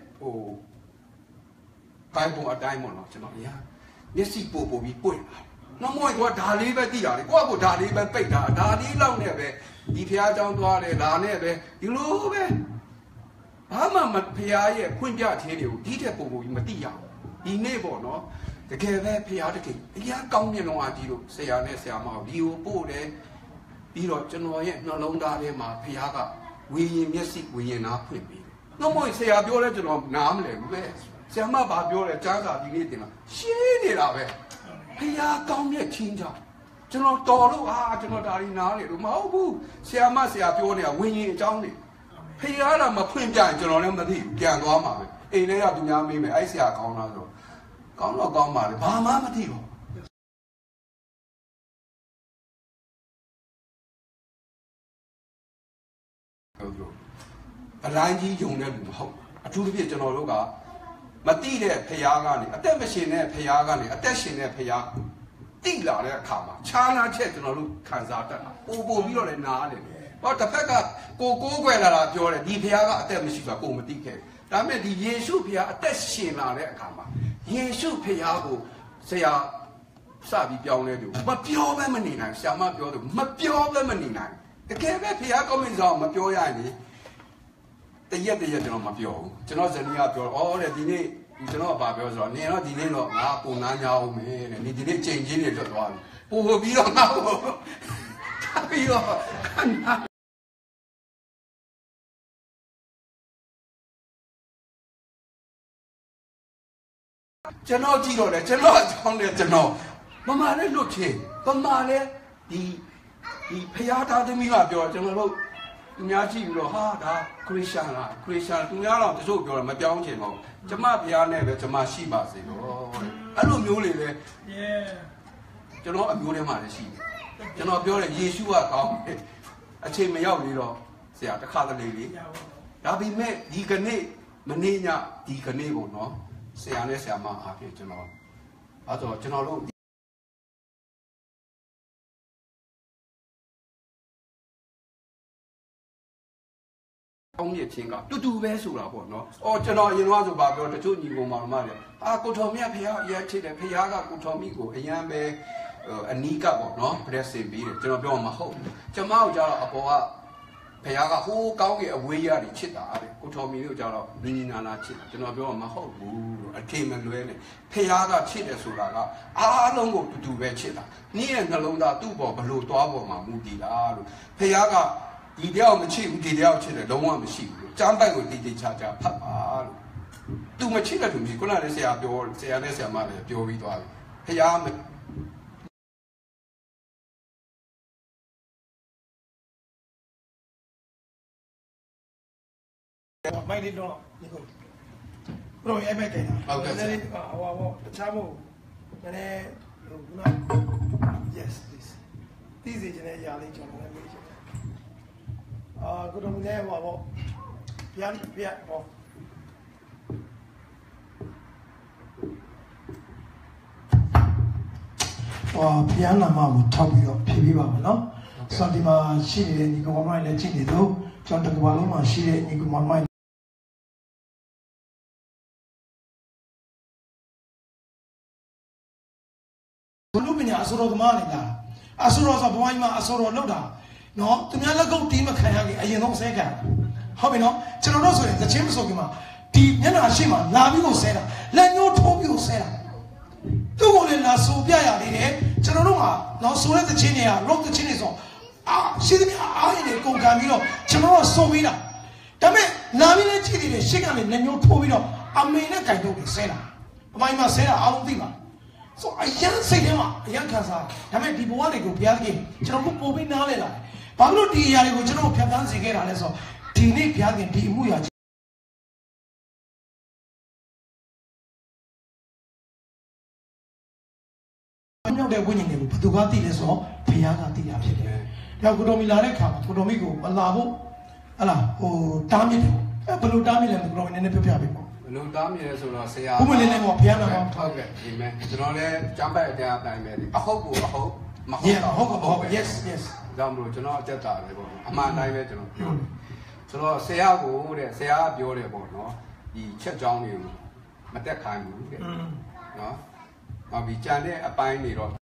Bible အတိုင်းပေါ့နော်ကျွန်တော်အရာမျက်စိပို့ပြီးပွင့်လာနော်မဟုတ်ကွာဒါလေးပဲသိတာလေကိုယ့်ကိုဒါလေးပဲပိတ်တာဒါလေးလောက်နဲ့ပဲဒီဖရားเจ้าသွားတယ်ဒါနဲ့ပဲဒီလိုပဲဘာမှမဖရားရဲ့ဖွင့်ပြခြင်းတွေကိုဒီထက်ပို့ပြီးမသိရဘူးဒီနေ့ပေါ့နော်တကယ်ပဲဖရားတကယ်အရာကောင်းမြတ်လုံးအကြီးလို့ဆရာနဲ့ဆရာမဒီကိုပို့တယ်ပြီးတော့ကျွန်တော်ရဲ့နှလုံးသားထဲမှာဖရားကဝိညာဉ်မျက်စိဝိညာဉ်နာဖွင့်ပြီးနော်မဟုတ်ဆရာပြောလဲကျွန်တော်နားမလည်ဘူးပဲဆရာမဘာပြောလဲကြားစာဒီနေ့တင်လာရှင်းနေတာပဲဖခင်ကောင်းမြတ်ချင်းကြောင့်ကျွန်တော်တော်လို့ကျွန်တော်ဒါရီနားလေလို့မဟုတ်ဘူးဆရာမဆရာပြောနေတာဝိညာဉ်အကြောင်းတွေဖခင်ကမဖွင့်ပြရင်ကျွန်တော်လည်းမသိဘူးပြန်သွားမှာပဲအိမ်ထဲကသူများမေးမယ်အဲ့ဆရာကောင်းလားဆိုကောင်းတော့ကောင်းပါလေဘာမှမသိဘူးအလိုင်းကြီးယုံတဲ့လူမဟုတ်အထူးသဖြင့်ကျွန်တော်တို့ကမတိတဲ့ဖခင်ကနေအသက်မရှင်တဲ့ဖခင်ကနေအသက်ရှင်တဲ့ဖခင်တိလာတဲ့အခါမှာခြားနာချက်ကျွန်တော်တို့ခံစားတတ်တာပို့ပြီးတော့လည်းနားတယ်ဟောတစ်ဖက်ကကိုးကွယ်လာတာပြောတယ်ဒီဖခင်ကအသက်မရှိတာကိုမသိခဲ့ဒါပေမဲ့ဒီယေရှုဖခင်အသက်ရှင်လာတဲ့အခါမှာယေရှုဖခင်ကိုဆရာစပြီးပြောင်းလဲတယ်မပြောဘဲမနေနိုင်ဆရာမပြောတယ်မပြောဘဲမနေနိုင်တကယ်ပဲဖခင်ကောင်းမြတ်စွာမပြောရရင်တရက်ကျွန်တော်မပြောဘူးကျွန်တော်ဇနီးကပြောတဲ့ဒီနေ့ကျွန်တော်ကပြောဆိုတော့နင်တော့ဒီနေ့တော့ငါပုံနာညာအောင်မယ်တဲ့ဒီနေ့ချိန်ချင်းတွေလွတ်သွားပြီပို့ပြီးတော့ငါ့ကိုပြီးတော့ကျွန်တော်ကြည့်တော့လေကျွန်တော်အကြောင်းနဲ့ကျွန်တော်မမလည်းလွတ်ချင်းမမလည်းဒီဖျားသားသမီးကပြောကျွန်တော်တို့သူများကြည့်ပြီးတော့ဒါခရစ်ယာန်လားခရစ်ယာန်သူများတော့တချို့ပြောတယ်မပြောင်းချင်တော့ကျမဘုရားနဲ့ပဲကျမရှိပါစေတော့အဲ့လိုမျိုးလေးလေကျွန်တော်အမျိုးထဲမှာလည်းရှိတယ်ကျွန်တော်ပြောတယ်ယေရှုကကောင်းတယ်အချိန်မရောက်လေတော့ဆရာတစ်ခါတလေလေးဒါပေမဲ့ဒီကနေ့မနေ့ညဒီကနေ့ပေါ့နော်ဆရာနဲ့ဆရာမအားဖြင့်ကျွန်တော်အဲ့တော့ကျွန်တော်တို့ကောင်းမြတ်ခြင်းကတူပဲဆိုတာပေါ့နော်။အော်ကျွန်တော်အရင်ကဆိုပါပြောတချို့ညီကောင်မောင်မတွေကိုထော်မြတ်ဖះအရင်ချစ်တယ်ဖះကကိုထော်မြကိုအရင်ပဲအနီးကပေါ့နော်ပြည့်စင်ပြီးတယ်ကျွန်တော်ပြောမှာမဟုတ်ဘူး။ကျွန်မတို့ကြတော့အပေါ်ကဖះကဟိုးကောင်းကြီးအဝေးရတွေချစ်တာတဲ့ကိုထော်မြတို့ကြတော့နီနီနာနာချစ်တာကျွန်တော်ပြောမှာမဟုတ်ဘူးလို့အထင်မလွဲနဲ့ဖះကချစ်တယ်ဆိုတာကအားလုံးကိုတူပဲချစ်တာ။နေ့ရဲ့နှလုံးသားသူ့ပေါ်ဘလို့သွားပေါ်မှာမူတည်တာလို့ဖះကဒီတယောက်မချစ်ဘူးဒီတယောက်ချစ်တယ်လုံးဝမရှိဘူးကျမ်းပိုက်ကိုတည်တည်ချာချာဖတ်ပါလို့သူမချစ်တဲ့သူမျိုးခုနကလည်းဆရာနဲ့ဆရာမလည်းပြောပြီးသွားပြီဖះမမိုက်လေးတော့ဒီကိုဘရောအဲ့မဲ့ကြတာဟုတ်ကဲ့လည်းဟောတခြားမို့နည်းနည်းဟိုက yes please ဒီစီကျနေရာလေးကျွန်တော်လည်းမေးချင်တယ်ကိုတော်လည်းဟောပေါ့ပြန်ဟောပြန်လာမှကိုထောက်ပြီးတော့ဖြည့်ပေးပါမယ်နော်ဆိုတော့ဒီမှာရှိနေတဲ့ညီကောင်မလည်းကြည့်နေတော့ကျွန်တော်တကဘာလုံးမှာရှိတဲ့ညီကောင်မဘလူပညာအစောတော်သမားနေလားအစောတော်ဆိုဘဝကြီးမှာအစောတော်လောက်တာနော်သူများလက်ကုပ်တီးမခံရခင်အရင်ဆုံးဆဲခံဟုတ်ပြီနော်ကျွန်တော်တို့ဆိုရင်သချင်းမဆိုခင်မှာဒီမျက်နှာရှိမှလာပြီးကိုဆဲတာလက်ညှိုးထိုးပြီးကိုဆဲတာသူ့ကိုလည်းလာဆိုပြရသေးတယ်ကျွန်တော်တို့ကနော်ဆိုတဲ့သချင်းတွေက rock သချင်းတွေဆိုရှိသမျှအားရည်တွေကုန်ခံပြီးတော့ကျွန်တော်တို့ဆိုပြီးတာဒါပေမဲ့လာပြီးလည်းကြည့်သေးတယ်ရှေ့ကနေလက်ညှိုးထိုးပြီးတော့အမေနဲ့ကြိုင်တော့ဆဲတာအမိုင်းမှာဆဲတာအားလုံးသိပါဆိုအရန်စိတ်ထဲမှာအရန်ခံစားဒါပေမဲ့ဒီဘဝတွေကိုဘုရားသခင်ကျွန်တော်ပို့ပြီးနားလဲလာတယ်ဘာလို့ဒီအရာတွေကိုကျွန်တော်ဖြတ်သန်းစေခဲ့တာလဲဆိုတော့ဒီနေ့ဘုရားသခင်ဒီအမှုရာမြောက်တဲ့ဝိညာဉ်တွေကိုဘယ်သူကသိလဲဆိုတော့ဘုရားကသိတာဖြစ်တယ်။ဒါကိုတော်မီလာတဲ့ခါမှာကိုတော်မီကိုမလာဖို့ဟလာဟိုတားမြစ်တယ်။ဘယ်လိုတားမြစ်လဲကိုတော်မီနည်းနည်းပြောပြပေးပေါ့။ဘယ်လိုတားမြစ်လဲဆိုတော့ဆရာဘုမလေးနဲ့ပေါ့ဘုရားနာမှာဟုတ်ကဲ့ဒီမဲ့ကျွန်တော်လည်းကျမ်းပိုက်အတရားအတိုင်းပဲအဟုတ်ကိုအဟုတ်မဟုတ်ဟုတ် yes yes ဒါမှမဟုတ်ကျွန်တော်အသက်တာပဲပေါ့အမှန်တိုင်းပဲကျွန်တော်ပြောတယ်ဆိုတော့ဆရာကိုတဲ့ဆရာကပြောတယ်ပေါ့နော်ဒီချက်ကြောင်းတွေကိုမတက်ခိုင်းဘူးတဲ့နော်နောက်ပြီးကြံတဲ့အပိုင်းတွေတော့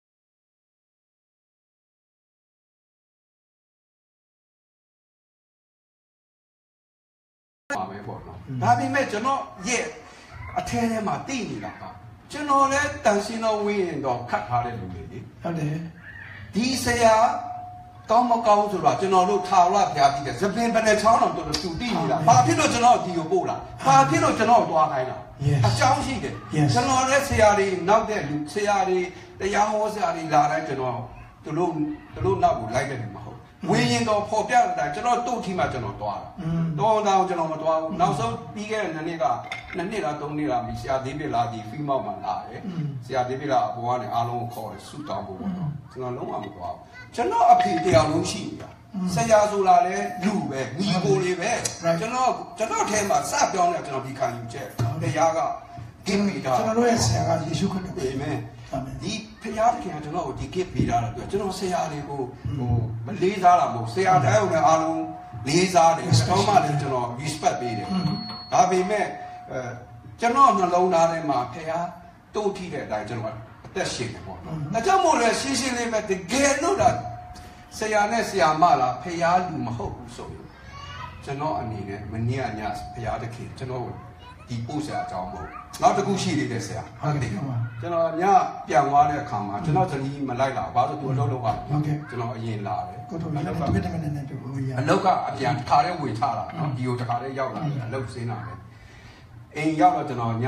ပါပဲပေါ့နော်ဒါပေမဲ့ကျွန်တော်ရဲ့အထဲထဲမှာသိနေတာကကျွန်တော်လည်းတန်ရှင်းတော်ဝင်းရင်တော့ခတ်ထားတဲ့လူတွေလေဟုတ်တယ်ဒီဆရာကောင်းမကောင်းဆိုတော့ကျွန်တော်တို့ထာဝရဘုရားတည်တယ်သပင်ပနယ်ချောင်းတော်တို့တူတည်နေတာဘာဖြစ်လို့ကျွန်တော်ဒီကိုပို့လာဘာဖြစ်လို့ကျွန်တော်သွားခိုင်းတာအကြောင်းရှိတယ်ကျွန်တော်လည်းဆရာတွေနောက်တဲ့လူဆရာတွေတရားဟောဆရာတွေလာတိုင်းကျွန်တော်သူတို့နောက်ကိုလိုက်တယ်မဟုတ်ဝင်းရင်တော့ပေါ်ပြတာကျွန်တော်တို့ထီမှကျွန်တော်သွားတာတော့ကျွန်တော်မသွားဘူးနောက်ဆုံးပြီးခဲ့တဲ့နှစ်လား3နှစ်လားမိဆရာသေးပြလာဒီဖီမောက်မှာလာတယ်ဆရာသေးပြလာအပေါ်ကနေအားလုံးကိုခေါ်တယ်ဆူတောင်းဖို့ပေါ့နော်ကျွန်တော်လုံးဝမသွားဘူးကျွန်တော်အဖေတရားလုံးရှိနေတာဆရာဆိုလာလဲလူပဲညီကိုလေးပဲကျွန်တော်ထဲမှာစပြောင်းနေကျွန်တော်ဒီခံယူချက်တရားကဂိမ်းမိတာကျွန်တော်တို့ရဲ့ဆရာကယေရှုခရစ်ပဲအာမင်ဒီဖခင်ကကျွန်တော်ကိုဒီဂိတ်ပေးတာလို့ကျွန်တော်ဆရာလေးကိုမလေးစားတာမဟုတ်ဆရာတိုင်းကိုလည်းအားလုံးလေးစားတယ်ကျွန်တော်မှလည်းကျွန်တော် respect ပေးတယ်ဒါပေမဲ့ကျွန်တော်နှလုံးသားထဲမှာဖခင်တိုးထီးတဲ့အတိုင်းကျွန်တော်အသက်ရှင်တယ်ပေါ့နော်ဒါကြောင့်မို့လဲရှင်းရှင်းလေးပဲတကယ်လို့ဒါဆရာနဲ့ဆရာမလားဖခင်လူမဟုတ်ဘူးဆိုရင်ကျွန်တော်အနေနဲ့မနေ့ကညဖခင်တခင်ကျွန်တော်ဒီပို့ဆရာအကြောင်းမဟုတ်နောက်တစ်ခုရှိသေးတယ်ဆရာဟုတ်ကဲ့ကျွန်တော်ညပြန်သွားတဲ့အခါမှာကျွန်တော်ဇနီးမလိုက်လာဘာလို့သူအလုပ်လုပ်ပါဟုတ်ကဲ့ကျွန်တော်အရင်လာတယ်ကိုတို့လည်းတပည့်တမနဲ့တူလို့ရအလုပ်ကအပြန်တစ်ခါတည်းဝေချတာနော်ဒီကိုတစ်ခါတည်းရောက်လာတယ်အလုပ်စင်းလာတယ်အိမ်ရောက်တော့ကျွန်တော်ည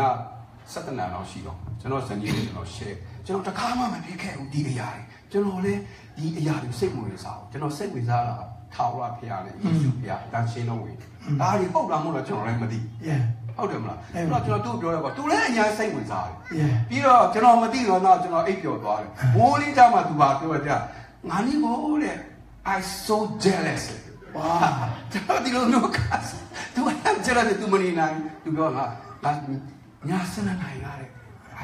7 နာရီလောက်ရှိတော့ကျွန်တော်ဇနီးနဲ့ကျွန်တော် share ကျွန်တော်တခါမှမဖြစ်ခဲ့ဘူးဒီအရာတွေကျွန်တော်လည်းဒီအရာတွေစိတ်ဝင်စားအောင်ကျွန်တော်စိတ်ဝင်စားတာထာဝရဘုရားနဲ့ယေရှုဘုရားတန်ရှင်းတော်ဝင်ဒါတွေဟုတ်လားမဟုတ်လားကျွန်တော်လည်းမသိဟုတ်တယ်မလားအဲ့တော့ကျွန်တော်သူ့ပြောရပါသူလည်းအရင်စိတ်ဝင်စားတယ်ပြီးတော့ကျွန်တော်မသိတော့တော့ကျွန်တော်အိပ်ပျော်သွားတယ်ဘိုးလေးကြမှာသူပါပြောကြငါလေးကိုတဲ့ I so jealous ဝါကျွန်တော်ဒီလိုမျိုးကသူကကျတော့သူမနေနိုင်သူပြောငါညာစနေနိုင်ရတယ် I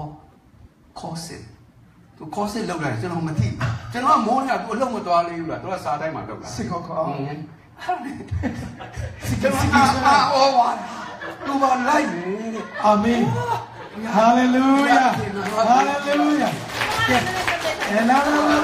call it သူ call it လောက်လာကျွန်တော်မသိကျွန်တော်မိုးနေတာသူအလုံးမသွားလေးဘူးလားသူကစားတိုင်းမှာလောက်လာစစ်ခေါ်လူပါလိုက်နေအာမင်ဟာလေလုယာဟာလေလုယာလာ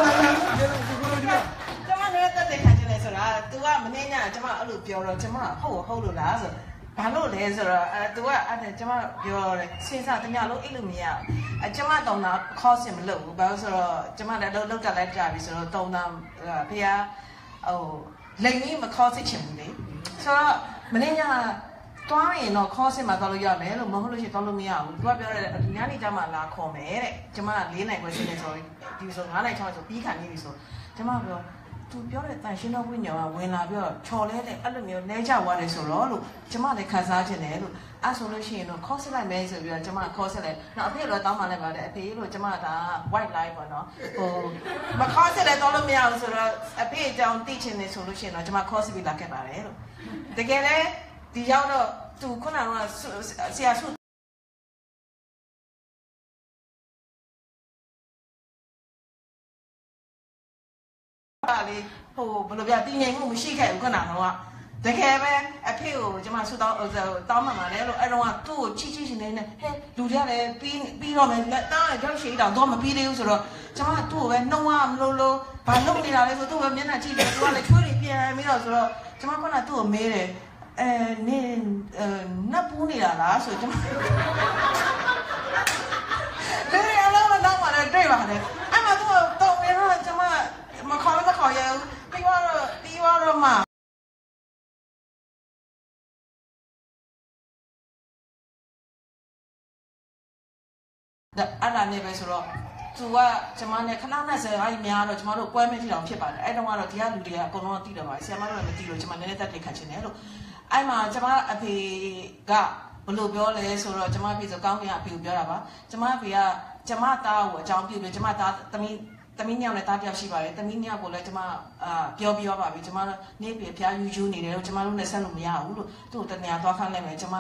ကျမလည်းတက်တဲ့ခံချင်တယ်ဆိုတာ तू ကမနေညကျမအဲ့လိုပြောတော့ကျမဟုတ်လို့လားဆိုဘာလို့လဲဆိုတော့तू ကအဲ့ကျမပြောတယ်စဉ်းစားတ냐လို့အဲ့လိုမရကျမတောင်းတာခေါ်စင်မလို့ဘူးဘာလို့ဆိုတော့ကျမလည်းလောက်တက်လိုက်ကြပြီဆိုတော့တောင်းတာဖေဟိုလိန်ကြီးမခေါ်စစ်ချင်ဘူးလေဆိုတော့မနေညတွားရင်တော့ခေါ်စစ်မှာတော့လို့ရမယ်လို့မဟုတ်လို့ရှိရင်တော့လို့မရဘူး तू ကပြောတယ်ဒီညနေကျမှလာခေါ်မယ်တဲ့ကျမ4နိုင်ခွဲရှင်းနေဆိုဒီဆို9နိုင်6ဆိုပြီးခံနေပြီဆိုကျမပြောသူပြောတဲ့တန်ရှင်းသောဝိညာဉ်ကဝင်လာပြီးတော့ချော်လဲတဲ့အဲ့လိုမျိုးလဲကျသွားတယ်ဆိုတော့လို့ကျမလည်းခံစားချင်တယ်လို့အဲ့ဆိုလို့ရှိရင်တော့ခေါ်စစ်လိုက်မယ်ဆိုပြီးတော့ကျမခေါ်စစ်လိုက်တော့အဖေလည်းတောင်းမှလည်းပါတယ်အဖေလို့ကျမဒါ white line ပေါ့နော်ဟိုမခေါ်စစ်လည်းတော့လို့မရဘူးဆိုတော့အဖေအကြောင်းသိချင်တယ်ဆိုလို့ရှိရင်တော့ကျမခေါ်စစ်ပြီးလာခဲ့ပါတယ်လို့တကယ်လည်းဒီရောက်တော့သူခုနကဆရာဆုပါလေဟိုဘယ်လိုပြတည်ငြိမ်မှုမရှိခဲ့ဘူးခဏတော့တကယ်ပဲအဖေကိုကျမဆူတောင်းမှမှာလေလို့အဲ့တော့သူ့ကိုချီချီနေနေဟဲ့လူတွေကလည်းပြီးတော့မယ်လက်သားရောက်ရှိတောင်တော့မပြီးသေးဘူးဆိုတော့ကျမသူ့ကိုပဲနှုံးရမလို့ဘာလုပ်နေတာလဲဆိုသူ့ပဲမျက်နှာကြည့်တယ်သူကလည်းချွေးတွေပြန်ပြီးတော့ဆိုတော့ကျမခုနသူ့ကိုမေးတယ်နေနတ်ပူးနေတာလားဆိုကျမဘယ်ရလဲတော့မှလည်းတွေ့ပါတယ်အဲ့မှာသူတော့ဝင်တော့ကျမမခေါ်ရဘူးပြီးတော့မှအဲ့ဒါနဲ့ပဲဆိုတော့သူကကျမနဲ့ခဏနဲ့ဆယ်ပိုင်းများတော့ကျမတို့ကွဲမဲ့ထီတောင်ဖြစ်ပါတယ်အဲ့တုန်းကတော့ဒီကလူတွေကအကုန်လုံးသိတယ်ပါဆရာမတို့လည်းမသိလို့ကျမနည်းနည်းတက်တက်ခတ်ချင်တယ်လို့အဲ့မှာကျမအဖေကဘယ်လိုပြောလဲဆိုတော့ကျမအဖေဆိုကောင်းကင်အဖေကိုပြောတာပါကျမအဖေကကျမသားကိုအကြောင်းပြုလို့ကျမသားသမီးညောင်နဲ့တားတယောက်ရှိပါတယ်သမီးညောင်ကိုလည်းကျမပြောပါပြီကျမနေပြဖျားယူနေတယ်လို့ကျမတို့နဲ့ဆက်လို့မရဘူးလို့သူ့ကိုတနေရာသွားခိုင်းလိုက်မယ်ကျမ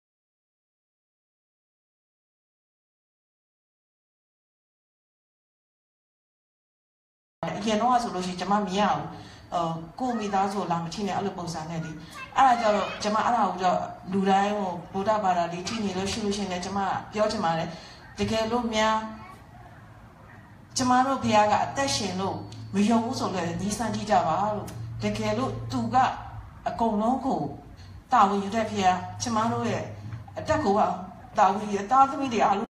အရင်တော့ဆိုလို့ရှိရင်ကျမမရဘူးကိုမိသားစုလာမချိနဲ့အဲ့လိုပုံစံနဲ့ဒီအဲ့ဒါကြတော့ကျမအဲ့ဒါကိုတော့လူတိုင်းဟိုဗုဒ္ဓဘာသာလေးကြည့်နေလို့ရှိလို့ရှိရင်လည်းကျမပြောချင်ပါတယ်တကယ်လို့များကျမတို့ဘုရားကအသက်ရှင်လို့မယုံဘူးဆိုလည်းညီးစမ်းကြည့်ကြပါလို့တကယ်လို့သူကအကုန်လုံးကိုတာဝန်ယူတဲ့ဘုရားကျမတို့ရဲ့အတက်ကိုတာဝန်ယူတာသမီးတွေအားလုံး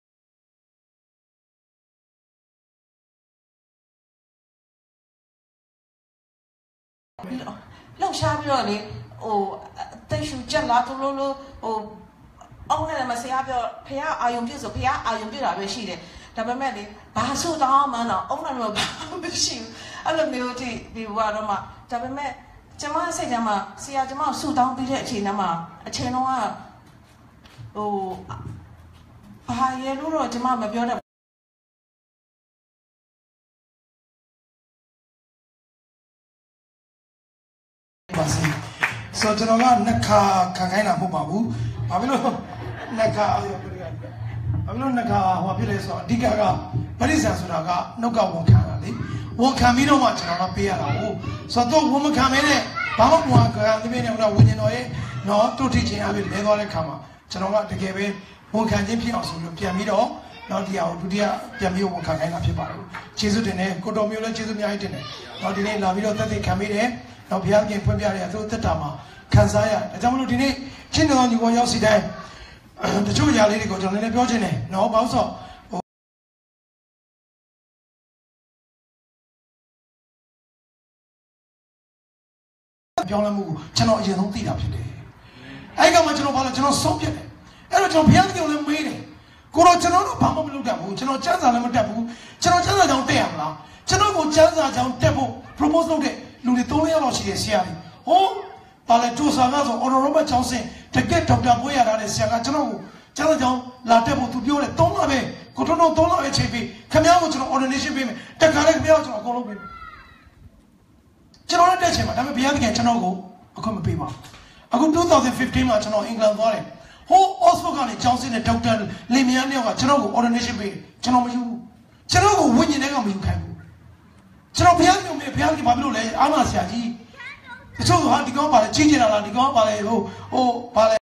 လောက်ရှားပြီးတော့လေဟိုတက်ရှူချက်လာသူလိုဟိုအောင်လည်းမဆရာပြောဖះအာယုံပြည့်ဆိုဖះအာယုံပြည့်တာပဲရှိတယ်ဒါပေမဲ့လေဘာဆိုတောင်းမှန်းတော့အောင်လည်းမရှိဘူးအဲ့လိုမျိုးဒီဘဝတော့မှဒါပေမဲ့ကျမစိတ်ထဲမှာဆရာကျမဆူတောင်းပြီးတဲ့အချိန်ထဲမှာအချိန်တော့ဟိုဘာရဲလို့တော့ကျမမပြောတတ်ပါစီဆိုကျွန်တော်ကနှစ်ခါခံခိုင်းတာမဟုတ်ပါဘူးဘာဖြစ်လို့နှစ်ခါဘာဖြစ်လို့နှစ်ခါဟောဖြစ်လဲဆိုတော့အဓိကကပရိစ္ဆာဆိုတာကနှုတ်ကဝန်ခံတာလေဝန်ခံပြီးတော့မှကျွန်တော်ကပေးရတာဟုတ်ဆိုတော့ဝန်မခံမဲနဲ့ဘာမှမဝန်ခံသမီးနဲ့ဟိုဝิญဉ်တော်ရဲ့နော်တို့ထိချင်းအပြင်လဲသွားတဲ့ခါမှာကျွန်တော်ကတကယ်ပဲဝန်ခံခြင်းဖြစ်အောင်ဆိုပြီးပြန်ပြီးတော့နောက်ဒီအောင်ဒုတိယပြန်ပြီးဝန်ခံခိုင်းတာဖြစ်ပါတယ်ကျေးဇူးတင်တယ်ကိုတော်မျိုးလည်းကျေးဇူးအများကြီးတင်တယ်နောက်ဒီနေ့လာပြီးတော့သက်သေခံပေးတယ်နောက်ဘုရားခင်ဖွင့်ပြတဲ့သူ့သက်တာမှာခံစားရဒါကြောင့်မလို့ဒီနေ့ချင်းတော်ညီကောင်ရောက်စီတိုင်းတချို့ຢာလေးတွေကိုကျွန်တော်လည်းပြောချင်တယ်နော်ဘာလို့ဆိုပြောင်းလဲမှုကိုကျွန်တော်အရင်ဆုံးသိတာဖြစ်တယ်အဲ့ကမှကျွန်တော်ဘာလို့ကျွန်တော်ဆုံးဖြတ်တယ်အဲ့တော့ကျွန်တော်ဘုရားခင်ကိုလည်းမေးတယ်ကိုတော့ကျွန်တော်တို့ဘာမှမလုပ်တတ်ဘူးကျွန်တော်စံစာလည်းမတက်ဘူးကျွန်တော်စံစာကြောင့်တက်ရမလားကျွန်တော်ကိုစံစာကြောင့်တက်ဖို့ propose လုပ်တဲ့လူတွေ3ယောက်လောက်ရှိတယ်ဆရာကြီးဟောဘာလဲကြိုးစားကားဆိုအော်ရိုဘတ်ချောင်းစင်တကက်ဒေါက်တာဘွေးရတာတဲ့ဆရာကကျွန်တော်ကိုကျွန်တော်ကြောင့်လာတက်ဖို့သူပြောတယ်3လပဲကိုတော်တော်3လပဲချိန်ပြီးခင်ဗျားကိုကျွန်တော် ordination ပေးမယ်တခါလေးခင်ဗျားကိုကျွန်တော်အကုန်လုံးပေးမယ်ကျွန်တော်လည်းတက်ချင်ပါဒါပေမဲ့ဘုရားသခင်ကျွန်တော်ကိုအခုမပေးပါအခု2015မှာကျွန်တော်အင်္ဂလန်သွားတယ်ဟို Oxford ကနေကျောင်းစင်းတဲ့ဒေါက်တာလင်မယားနှစ်ယောက်ကကျွန်တော်ကို ordination ပေးကျွန်တော်မယူဘူးကျွန်တော်ကိုဝိညာဉ်တွေကမယူခိုင်းဘူးကျွန်တော်ဘုရားခင်ဘာဖြစ်လို့လဲအားမဆရာကြီးတချို့ဟာဒီကောင်ပါလေကြီးကျင်လာလားဒီကောင်ပါလေဟိုပါလေ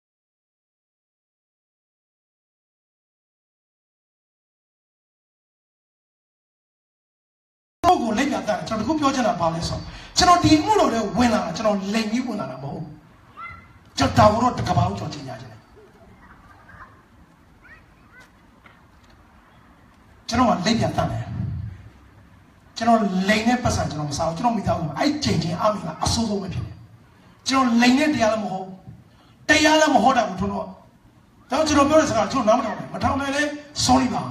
ကိုလိမ့်ပြတာကျွန်တော်တခုပြောချင်တာပါလဲဆိုကျွန်တော်ဒီမှုတော်တွေဝင်လာတာကျွန်တော်လိမ့်ပြီးဝင်လာတာမဟုတ်ကျွန်တော်တော့တကဘာလို့ကျွန်တော်ချိန်ရခြင်းလဲကျွန်တော်ကလိမ့်ပြတာတယ်ကျွန်တော်လိမ့်တဲ့ပတ်စံကျွန်တော်မစားဘူးကျွန်တော်မိသားစုအဲ့ချိန်ချင်းအမိလားအဆိုးဆုံးပဲဖြစ်တယ်ကျွန်တော်လိမ့်တဲ့တရားလည်းမဟုတ်တရားလည်းမဟုတ်တာဘူးကျွန်တော်ပြောတဲ့စကားကျွန်တော်နားမထောင်ဘူးမထောင်နိုင်လဲ sorry ပါ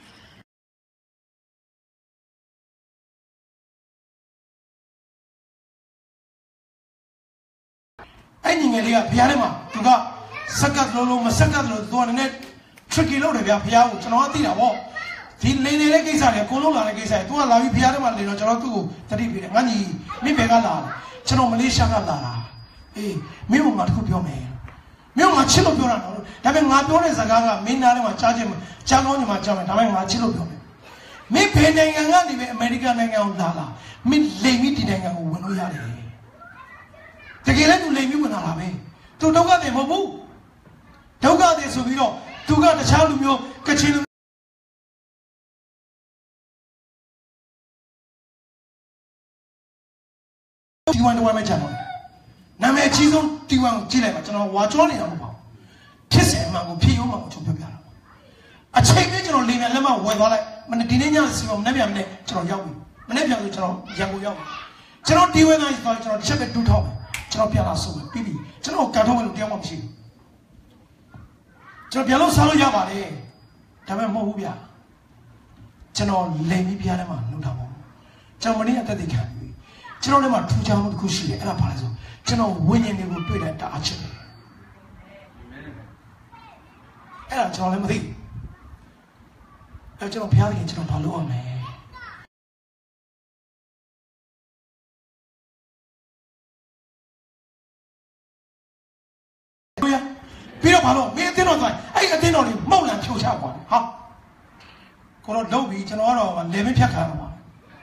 အဲ့ညီငယ်လေးကဘုရားထဲမှာသူကစက္ကတ်လုံးမစက္ကတ်လုံးသူကလည်း tricky လုပ်တယ်ဗျာဘုရားကိုကျွန်တော်ကသိတာပေါ့ဒီလိန်နေတဲ့ကိစ္စတွေအကုန်လုံးလာတဲ့ကိစ္စတွေသူကလာပြီးဘုရားထဲမှာလိန်တော့ကျွန်တော်သူ့ကိုတတိပေးတယ်ငါညီမင်းဘယ်ကလာလဲကျွန်တော်မလေးရှားကလာတာအေးမင်းကငါတခုပြောမယ်မင်းကငါချစ်လို့ပြောတာတော့ဒါပေမဲ့ငါပြောတဲ့စကားကမင်းနားထဲမှာကြားကောင်းညီမကြားမယ်ဒါပေမဲ့ငါချစ်လို့ပြောမယ်မင်းဘယ်နိုင်ငံကနေပဲအမေရိကန်နိုင်ငံကိုလာမင်းလိန်ပြီးဒီနိုင်ငံကိုဝင်လို့ရတယ်တကယ်လည်းသူလိမ်ပြီးဝင်လာတာပဲသူဒုက္ခတွေမဟုတ်ဘူးဒုက္ခတွေဆိုပြီးတော့သူကတခြားလူမျိုးကချင်လူတီဝန်တော်မဲ့ချန်တော့နာမည်အကြီးဆုံးတီဝန်ကိုကြည့်လိုက်ပါကျွန်တော်ဝါကြောနေတာမဟုတ်ပါဘူးဖြစ်စင်မှန်ကိုဖြည့်ရုံးမှကိုကျွန်တော်ပြောပြတာအချိန်လေးကျွန်တော်လေမြန်လက်မဝယ်သွားလိုက်မနေ့ဒီနေ့ညစီမမနေ့ပြန်မနေ့ကျွန်တော်ရောက်ပြီမနေ့ပြန်ဆိုကျွန်တော်ရန်ကုန်ရောက်ပြီကျွန်တော်တီဝန်သားဆိုကျွန်တော်တစ်ချက်ပဲတူးထောက်ကျွန်တော်ပြန်လာဆိုပြီးပြီကျွန်တော်ကန်ထုံးဝင်လို့တရားမှမရှိဘူးကျွန်တော်ပြန်လို့စားလို့ရပါတယ်ဒါပေမဲ့မဟုတ်ဘူးဗျာကျွန်တော်လိမ်ပြီးပြရတယ်မှာလုပ်တာပေါ့ကျွန်တော်မနေ့အသက်သိခံပြီကျွန်တော်လည်းမှထူးခြားမှုတစ်ခုရှိတယ်အဲ့ဒါဘာလဲဆိုကျွန်တော်ဝိညာဉ်တွေကိုတွေ့တဲ့တအားချစ်တယ်အဲ့ဒါကျွန်တော်လည်းမသိအဲ့ကျွန်တော်ဘုရားခင်ကျွန်တော်ဘာလုပ်ရမလဲပြီးတော့ဘာလို့မင်းအတင်းတော်သွားအဲ့အတင်းတော်တွေမှုတ်လန်ဖြိုချသွားတယ်ဟာကိုတော့လုပ်ပြီးကျွန်တော်ကတော့လေမင်းဖြတ်ခံတော့ပါ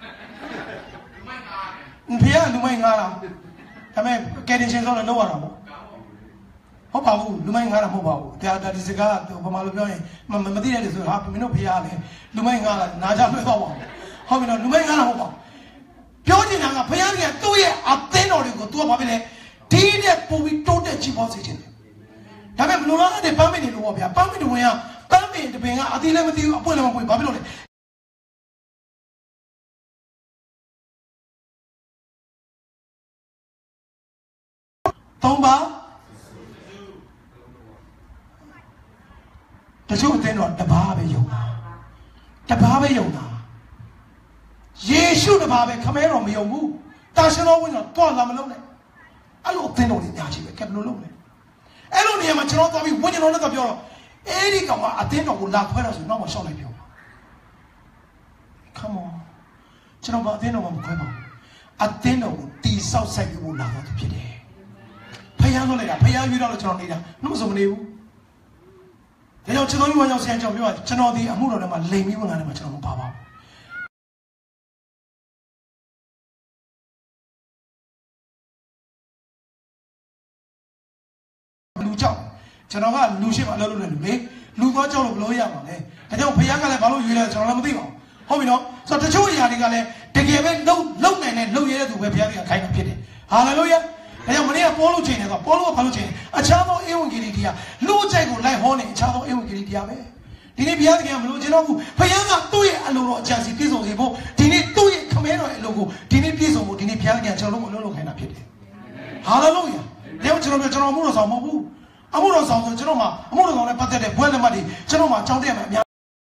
ဖေကလူမိုင်းငါးတာဒါပေမဲ့ကယ်တင်ရှင်ဆိုတော့လောက်ရတာပေါ့ဟုတ်ပါဘူးလူမိုင်းငါးတာမဟုတ်ပါဘူးဒါဒီစကားကဘာမှလို့ပြောရင်မသိတဲ့လူဆိုဟာမင်းတို့ဖေကလည်းလူမိုင်းငါးတာနားချလွှဲတော့ပါဟုတ်ပြီနော်လူမိုင်းငါးတာဟုတ်ပါပြောချင်တာကဖေကသူ့ရဲ့အတင်းတော်တွေကို तू ကဘာဖြစ်လဲဒီတဲ့ပုံပြီးတိုးတက်ချီပေါ်စေချင်တယ်ဒါပေမဲ့ဘလို့လားတဲ့ပန်းမင်းတွေလို့ပေါ့ဗျာပန်းမင်းတွေဝင်ရပန်းမင်းတပင်ကအသေးလည်းမသိဘူးအပွင့်လည်းမပွင့်ဘာဖြစ်လို့လဲသုံးပါတချို့အတင်းတော့တပါးပဲယုံတာတပါးပဲယုံတာယေရှုတပါးပဲခမဲတော်မယုံဘူးတာရှင်တော်ဝင်တော့တွားလာမလုံးနဲ့အဲ့လိုအတင်းတော်တွေညာချီပဲကဲဘလို့လုံးလဲအဲ့လိုနေရာမှာကျွန်တော်သွားပြီးဝိညာဉ်တော်နဲ့ပြောတော့အဲ့ဒီကောင်ကအတင်းတော်ကိုလာခွဲတော့ဆိုတော့မရှောက်လိုက်ပြော Come on ကျွန်တော်ကအတင်းတော်မခွဲပါဘူးအတင်းတော်ကိုတီဆောက်ဆိုင်ပြီးဖို့လာတော့ဖြစ်တယ်ဖယားဆိုလိုက်တာဖယားရွေးတော့ကျွန်တော်နေတာနှုတ်ဆိုမနေဘူးဒါကြောင့်ကျွန်တော်ရွေးရောက်ဆရာကြောင့်ပြောတာကျွန်တော်ဒီအမှုတော်ထဲမှာလိမ်ပြီးဝင်လာတယ်မှာကျွန်တော်မပါပါဘူးလူကြောင့်ကျွန်တော်ကလူရှိမှအလုပ်လုပ်နေတယ်လေလူသွားကြောက်လို့ဘလို့ရမှာလဲဒါကြောင့်ဖယားကလည်းဘာလို့ရွေးလဲကျွန်တော်လည်းမသိပါဘူးဟုတ်ပြီနော်ဆိုတော့တချို့အရာတွေကလည်းတကယ်ပဲလုံနိုင်တဲ့လုံရတဲ့သူပဲဖယားကခိုင်းတာဖြစ်တယ်ဟာလေလုယာဒါကြောင့်မနေ့ကပေါ်လို့ချိန်တယ်ဆိုပေါ်လို့ကဘာလို့ချိန်အခြားသောဧဝံဂေလိတရားလူ့အကြိုက်ကိုလိုက်ဟောနေအခြားသောဧဝံဂေလိတရားပဲဒီနေ့ဘုရားသခင်ကမလို့ကျွန်တော်ကဘုရားကသူ့ရဲ့အလိုတော်အကြံစီပြည့်စုံစေဖို့ဒီနေ့သူ့ရဲ့ခမဲတော်ရဲ့အလိုကိုဒီနေ့ပြည့်စုံဖို့ဒီနေ့ဘုရားသခင်ကျွန်တော်တို့အလုပ်လုပ်ခိုင်းတာဖြစ်တယ်ဟာလေလုယာဒါကြောင့်ကျွန်တော်အမှုတော်ဆောင်မဟုတ်ဘူးအမှုတော်ဆောင်ဆိုကျွန်တော်မှာအမှုတော်ဆောင်နဲ့ပတ်သက်တဲ့ဘွဲလက်မှတ်တွေကျွန်တော်မှာကြောင်းတက်ရမယ်အများ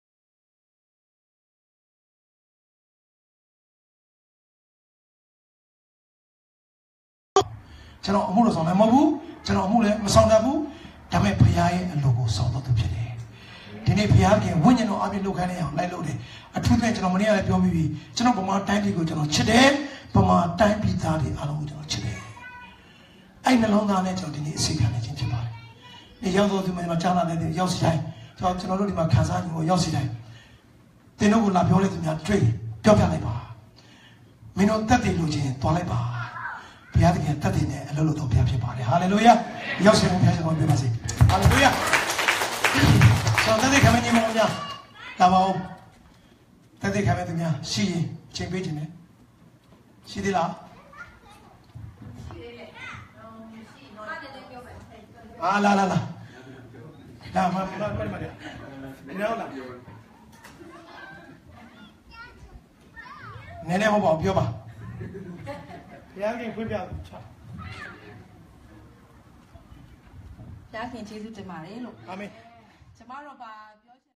ကျွန်တော်အမှုလို့ဆောင်လည်းမဟုတ်ဘူးကျွန်တော်အမှုလည်းမဆောင်တတ်ဘူးဒါပေမဲ့ဘုရားရဲ့အလိုကိုဆောင်တော်သူဖြစ်တယ်ဒီနေ့ဘုရားခင်ဝိညာဉ်တော်အပြည့်လုပ်ခိုင်းနေအောင်လိုက်လုပ်တယ်အထူးသဖြင့်ကျွန်တော်မနေ့ကလည်းပြောပြီးပြီကျွန်တော်ဗမာတိုင်းပြည်ကိုကျွန်တော်ချစ်တယ်ဗမာတိုင်းပြည်သားတွေအားလုံးကိုကျွန်တော်ချစ်တယ်အဲ့နှလုံးသားနဲ့ကျွန်တော်ဒီနေ့အစီခံနေခြင်းဖြစ်ပါတယ်ဒီရောက်တော်သူမှာကြားလာတဲ့ရောက်စီတိုင်းကျွန်တော်တို့ဒီမှာခံစားနေကိုရောက်စီတိုင်းတင်တို့ကိုလာပြောတဲ့သူများတွေ့ပြောပြလိုက်ပါမင်းတို့တက်တယ်လို့ချင်းတွားလိုက်ပါဘုရားသခင်တက်တယ်နဲ့အဟာလေလုယာရောက်ရှင်ဘုရားရှင်ကောင်းပြပါစေဟာလေလုယာဆိုတော့တသက်ခံမနေမများလာပါဦးတသက်ခံမသူများရှိရင်ချိန်ပေးခြင်းနဲ့ရှိသေးလားလာမနည်းနည်းဟောပါပြောပါဘုရားခင်ဖွင့်ပြချဘုရားခင်ကျေးဇူးတင်ပါတယ်လို့အာမင်ကျမတို့ပါ